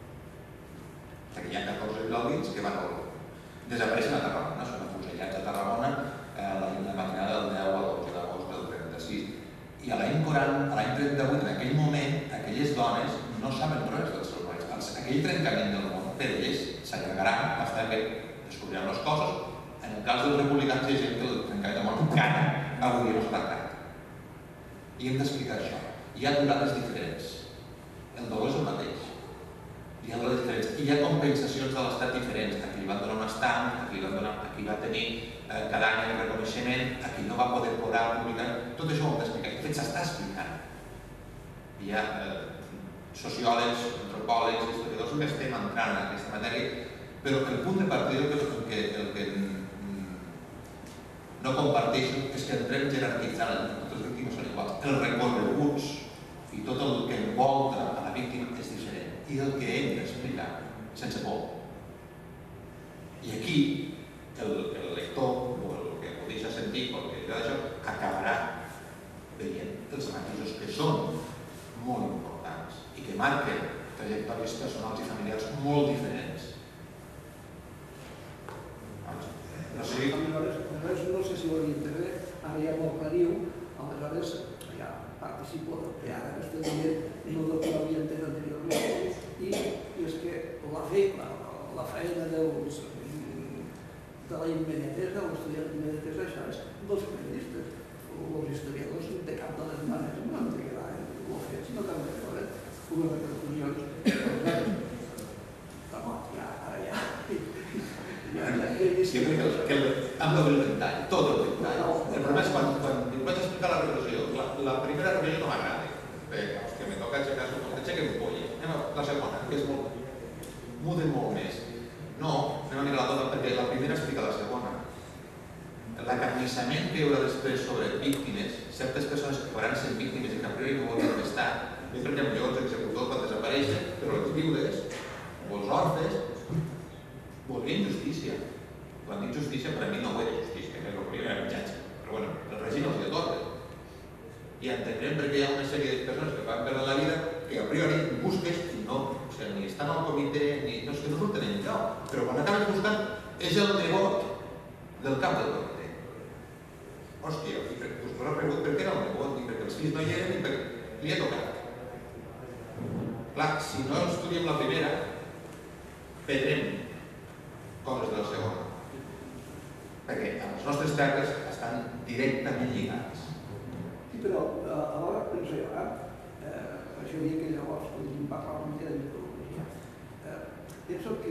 perquè hi ha 14 vilalbins que van desapareixen a Tarragona, són afusellats a Tarragona la matinada del 10 al 12 d'agost del 36. I a l'any 38, en aquell moment, aquelles dones no saben res dels seus marits. Aquell trencament del món per ells s'allargarà fins que descobriran les coses. En el cas dels republicans hi ha gent que el trencament del món encara avui no s'ha tancat. I hem d'explicar això. Hi ha durades diferents. El dolor és el mateix. Hi ha durades diferents. I hi ha compensacions de l'estat diferents. A qui li van donar un estamp, a qui va tenir cada any el reconeixement, a qui no va poder cobrar públicament. Tot això ho hem d'explicar. De fet, s'està explicant. Hi ha sociòlegs, antropòlegs, historiadors que estem entrant en aquesta matèria, però el punt de partida el que no comparteixo és que entrem jerarquitzant, totes les víctimes són iguals. Els recorreguts i tot el que envolta a la víctima és diferent i el que hem d'explicar sense por. I aquí el lector, o el que ho deixa sentir, perquè d'això acabarà veient els matisos que són molt importants i que marquen trajectòries personals i familiars molt diferents. Aleshores, no sé si ho havia entès bé, ara ja m'ho aclariu, aleshores ja participo del que ara estem dient, no del que ho havia entès anteriorment. I és que la feina de la immediatesa, l'estudiant d'immediatesa, això és dels periodistes. Els historiadors de cap de les maneres no han de quedar el fet, sinó que han de veure unes repercussions. Ara ja... Jo crec que hem d'obrir el ventall, tot el ventall. El problema és quan vaig explicar la repressió, la primera repressió no m'agrada. Hòstia, me toca aixecar un poll. La segona, que és molt... muda molt més. No, anem a mirar la dona, perquè la primera explica la segona. L'acarnissament que hi haurà després sobre víctimes, certes persones que faran ser víctimes i que a priori no volen estar, bé perquè potser els executors van desaparèixer, però els viudes o els orfes volien justícia. Quan dic justícia, per a mi no ho era justícia, que és el primer venjança. Però bueno, el règim els hi atorga. I entenem perquè hi ha una sèrie de persones que van perdre la vida que a priori busques i no, o sigui, ni estan al comitè, ni no surten enlloc. Però quan acabes buscant és el nebot del cap del comitè. Hòstia, us posarà pregut per què era el nebot, ni perquè els fills no hi eren, ni perquè li ha tocat. Clar, si no estudiem la primera, perdrem coses de la segona. Perquè les nostres terres estan directament lligades. Sí, però alhora penso jo, això diria que llavors podríem parlar una mica de mitologia. Penso que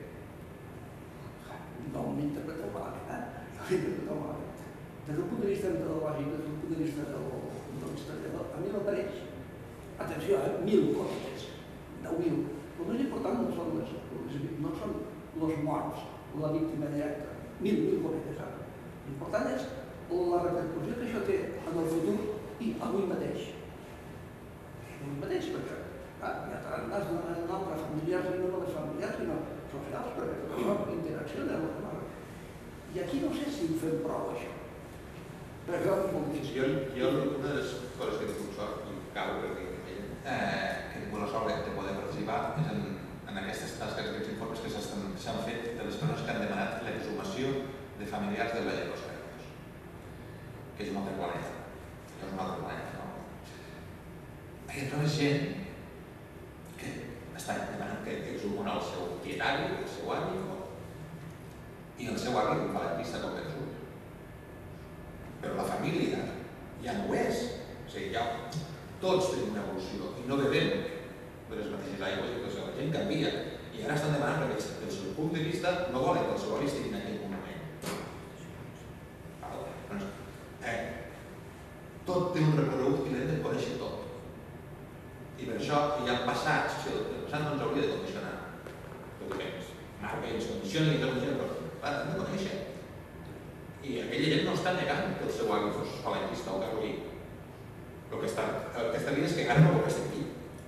no m'interpreteu malament, des del punt de vista metodològic, des del punt de vista de l'historiador, a mi m'apareix, atenció, 1.000 coses, 10.000. El més important no són els morts, la víctima directa, 1.000 cometes. L'important és la repercussió que això té en el futur i avui mateix. Avui mateix, perquè ja has d'anar familiars i no només familiars, sinó socials, perquè tot això interacciona amb la mare. I aquí no sé si ho fem prou, això. Perquè és molt difícil. Jo una de les coses que he tingut sort, i cal que he tingut la sort de poder participar, és en aquestes tasques, aquests informes que s'han fet de les persones que han demanat l'exhumació de familiars del Valle de los Caídos, que és un altre planeta. Això és un altre planeta, no? Aquí trobes gent que està demanant que exhumen el seu pietari, el seu avi, i el seu avi un valentista convençut. Però la família ja no ho és. O sigui, ja tots tenim una evolució i no bevem de les mateixes aigües, la gent canvia. I ara estan demanant perquè des del seu punt de vista no volen que el seu avi estigui en aquell moment. Tot té un recorregut i l'hem de conèixer tot. I per això hi ha passats, el passat no ens hauria de condicionar. Tot i que marca i ens condiciona i tot això, però hem de conèixer. I aquella gent no està negant que el seu avi fos falangista o carolí. El que està dient és que encara no ho estem aquí.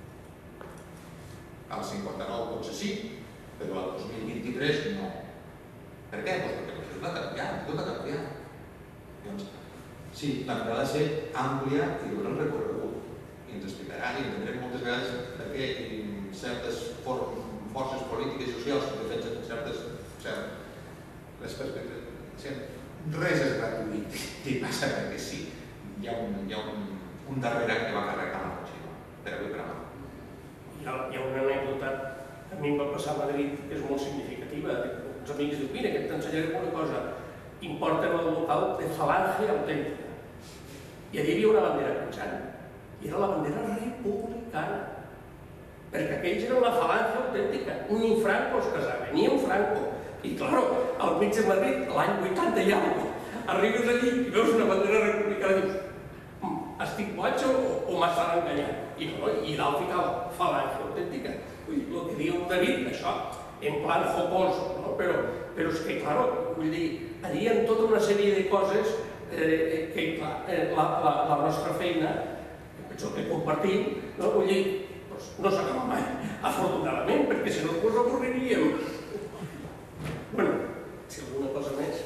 Al 59 potser sí, però al 2023 no. Per què? Perquè la societat ha canviat, tot ha canviat. Llavors, sí, la mirada ha de ser àmplia i donar un recorregut. I ens explicarà i entendrem moltes vegades perquè certes forces polítiques i socials que defensen certes perspectives. Res és gratuït, i passa perquè sí. Hi ha un darrere que va carregar la motxilla, per avui per demà. Hi ha una anècdota que a mi em va passar a Madrid que és molt significativa. Uns amics diuen, mira, que t'ensenyaré una cosa important al local de falange autèntica. I allà hi havia una bandera penjant, i era la bandera republicana, perquè aquells eren la falange autèntica. Ni Franco es casava, ni en Franco. I, clar, al mig de Madrid, l'any 80 i alguna cosa, arribes allí i veus una bandera republicana i dius, estic boig o m'estan enganyant? I no, i dalt ficava falange autèntica. Vull dir, el que diu David, això, en plan jocós, no? Però és que, clar, vull dir, allí hi ha tota una sèrie de coses que, clar, la nostra feina, això que compartim, vull dir, no s'acaba mai, afortunadament, perquè si no ens avorriríem. Bueno, si alguna cosa més...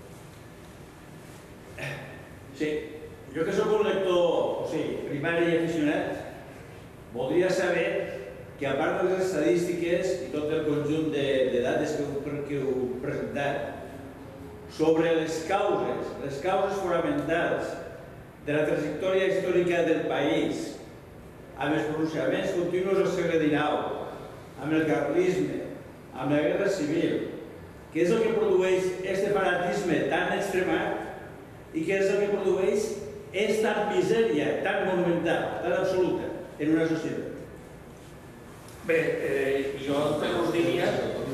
Sí, jo que soc un lector primari i aficionat, voldria saber que a part de les estadístiques i tot el conjunt de dades que heu presentat, sobre les causes fonamentals de la trajectòria històrica del país, amb els pronunciaments continus del segle XIX, amb el carlisme, amb la guerra civil, què és el que produeix aquest fanatisme tan extremat i què és el que produeix aquesta misèria tan monumental, tan absoluta en una societat? Bé, jo us diria...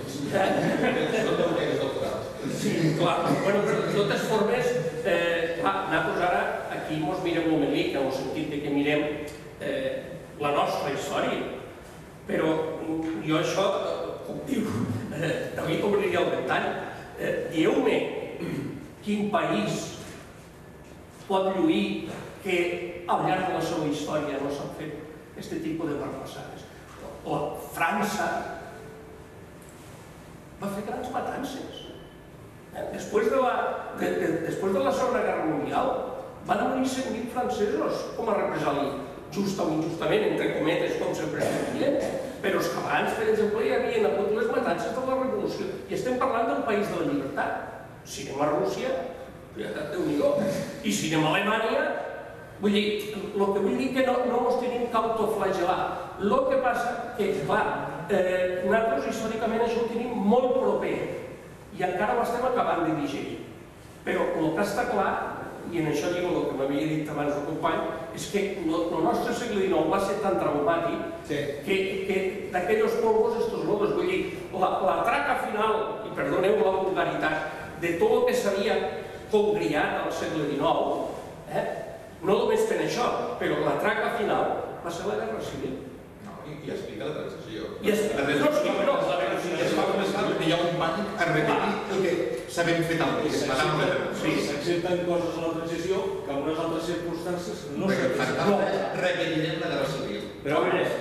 Sí, clar. Però de totes formes, nosaltres ara aquí ens mirem una mica, en el sentit que mirem la nostra història. Però jo això, com diu, també obriria el ventall. Dieu-me quin país pot lluir que al llarg de la seva història no s'han fet aquest tipus de barbassades. França va fer grans matances. Després de la Segona Guerra Mundial van morir 100.000 francesos com a represàlia, just o injustament, entre cometes, com sempre estem dient. Però és que abans, per exemple, hi havia hagut les matances de la Revolució. I estem parlant del país de la llibertat. Si anem a Rússia, Déu-n'hi-do. I si anem a Alemanya, vull dir, el que vull dir que no ens tenim que autoflagelar. El que passa que, clar, nosaltres històricament això ho tenim molt proper i encara ho estem acabant de digerir. Però el que està clar, i en això diu el que m'havia dit abans el company, és que el nostre segle XIX va ser tan traumàtic que d'aquells polvos estos lodos, vull dir, la traca final, i perdoneu la vulgaritat, de tot el que s'havia congriat al segle XIX, no només per això, però la traca final va ser la Guerra Civil. I explica la transició. Es va començar perquè hi ha un pànic a repetir el que sabem fer també. Sí, s'accepten coses a la transició que en unes altres circumstàncies no s'accepten. Repetirem la Guerra Civil. Però a veure,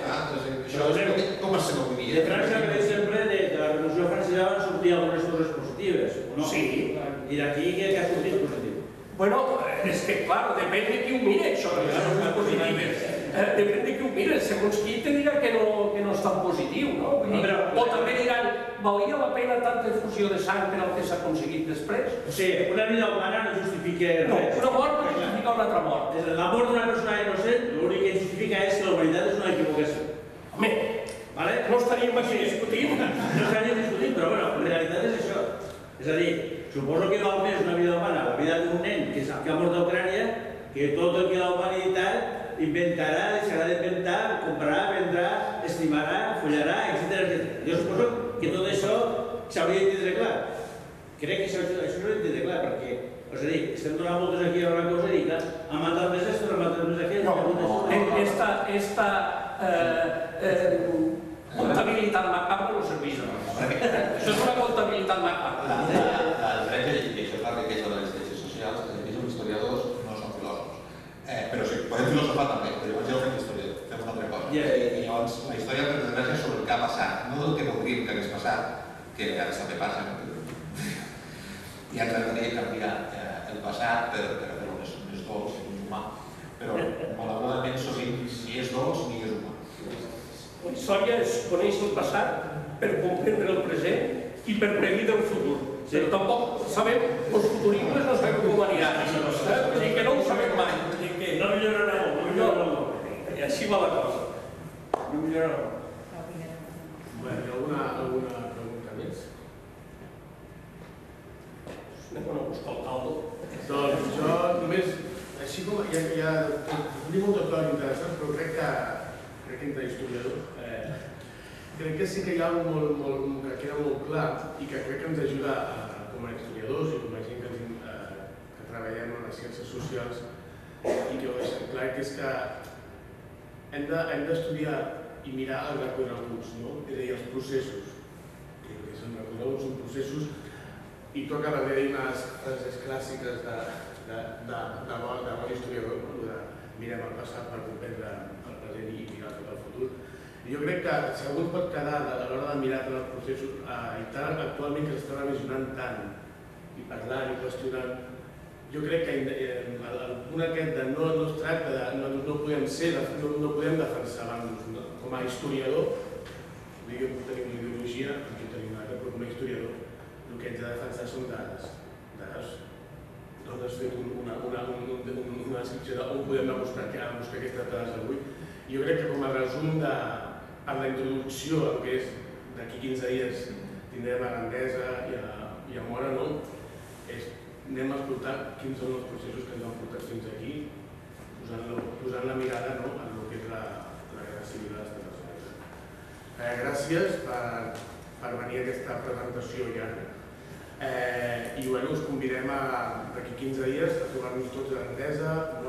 com es sent avui dia? de França, per exemple, de la Revolució Francesa van sortir algunes coses positives, o no? Sí. I d'aquí què ha sortit positiu? Bueno, és que, clar, depèn de qui ho mira, això, de les coses positives. Depèn de qui ho mira. Segons qui te dirà que no és tan positiu, no? O també diran, valia la pena tanta infusió de sang per al que s'ha aconseguit després? O sigui, una vida humana no justifica res. No, una mort no justifica una altra mort. La mort d'una persona innocent, l'únic que justifica és que la humanitat és una equivocació. Home, no estaríem aquí discutint. No estaríem discutint, però bueno, la realitat és això. És a dir, suposo que val més una vida humana, la vida d'un nen que ha mort a Ucrània, que tot el que la humanitat inventarà, deixarà d'inventar, comprarà, vendrà, estimarà, follarà, etc. Jo suposo que tot això s'hauria d'entendre clar. Crec que això s'hauria d'entendre clar, perquè, és a dir, estem donant moltes aquí a una cosa i clar, han matat més esto, han matat més aquell... No, esta comptabilitat macabra no serveix. Això és una comptabilitat macabra. El dret de això és la riquesa de les ciències socials, que són historiadors, no són filòsofs. Però sí, podem filosofar també, però llavors ja ho fem historiador, fem una altra cosa. I llavors la història per desgràcia sobre el que ha passat, no el que voldríem que hagués passat, que ara també passa, i ens agradaria canviar el passat per fer-ho més dolç i més humà, però malauradament sovint ni és dolç ni és humà. La història es coneix el passat per comprendre el present i per predir el futur. Però tampoc sabem, els futuristes no sabem com aniran. Vull dir que no ho sabem mai. No millorarà molt, I així va la cosa. no millorarà molt. Alguna pregunta més? Anem a buscar el caldo. Doncs jo només, així com ja tenim moltes coses interessants, però crec que entre historiadors crec que sí que hi ha un que queda molt clar i que crec que ens ajuda com a historiadors i com a gent que treballem en les ciències socials i que ho deixem clar, que és que hem d'estudiar i mirar els recorreguts, no? És a dir, els processos. Que són recorreguts, són processos, i tu acabes de dir unes frases clàssiques de bon historiador, mirem el passat per comprendre el present i mirar tot el futur. Jo crec que si algú pot quedar a l'hora de mirar tots els processos, actualment que s'està revisionant tant i parlant i qüestionant, jo crec que el punt aquest de no es tracta de no podem defensar bàndols. Com a historiador, diguem que tenim una ideologia, aquí tenim una altra, però com a historiador el que hem de defensar són dades. No has fet una descripció d'on podem anar a buscar aquestes dades avui. Jo crec que com a resum en la introducció, el que és d'aquí 15 dies tindrem a Gandesa i a Móra, anem a escoltar quins són els processos que ens han portat fins aquí, posant la mirada en el que és la guerra civil de l'estat espanyol. Gràcies per venir a aquesta presentació llarga. I us convidem d'aquí 15 dies a trobar-nos tots a Gandesa,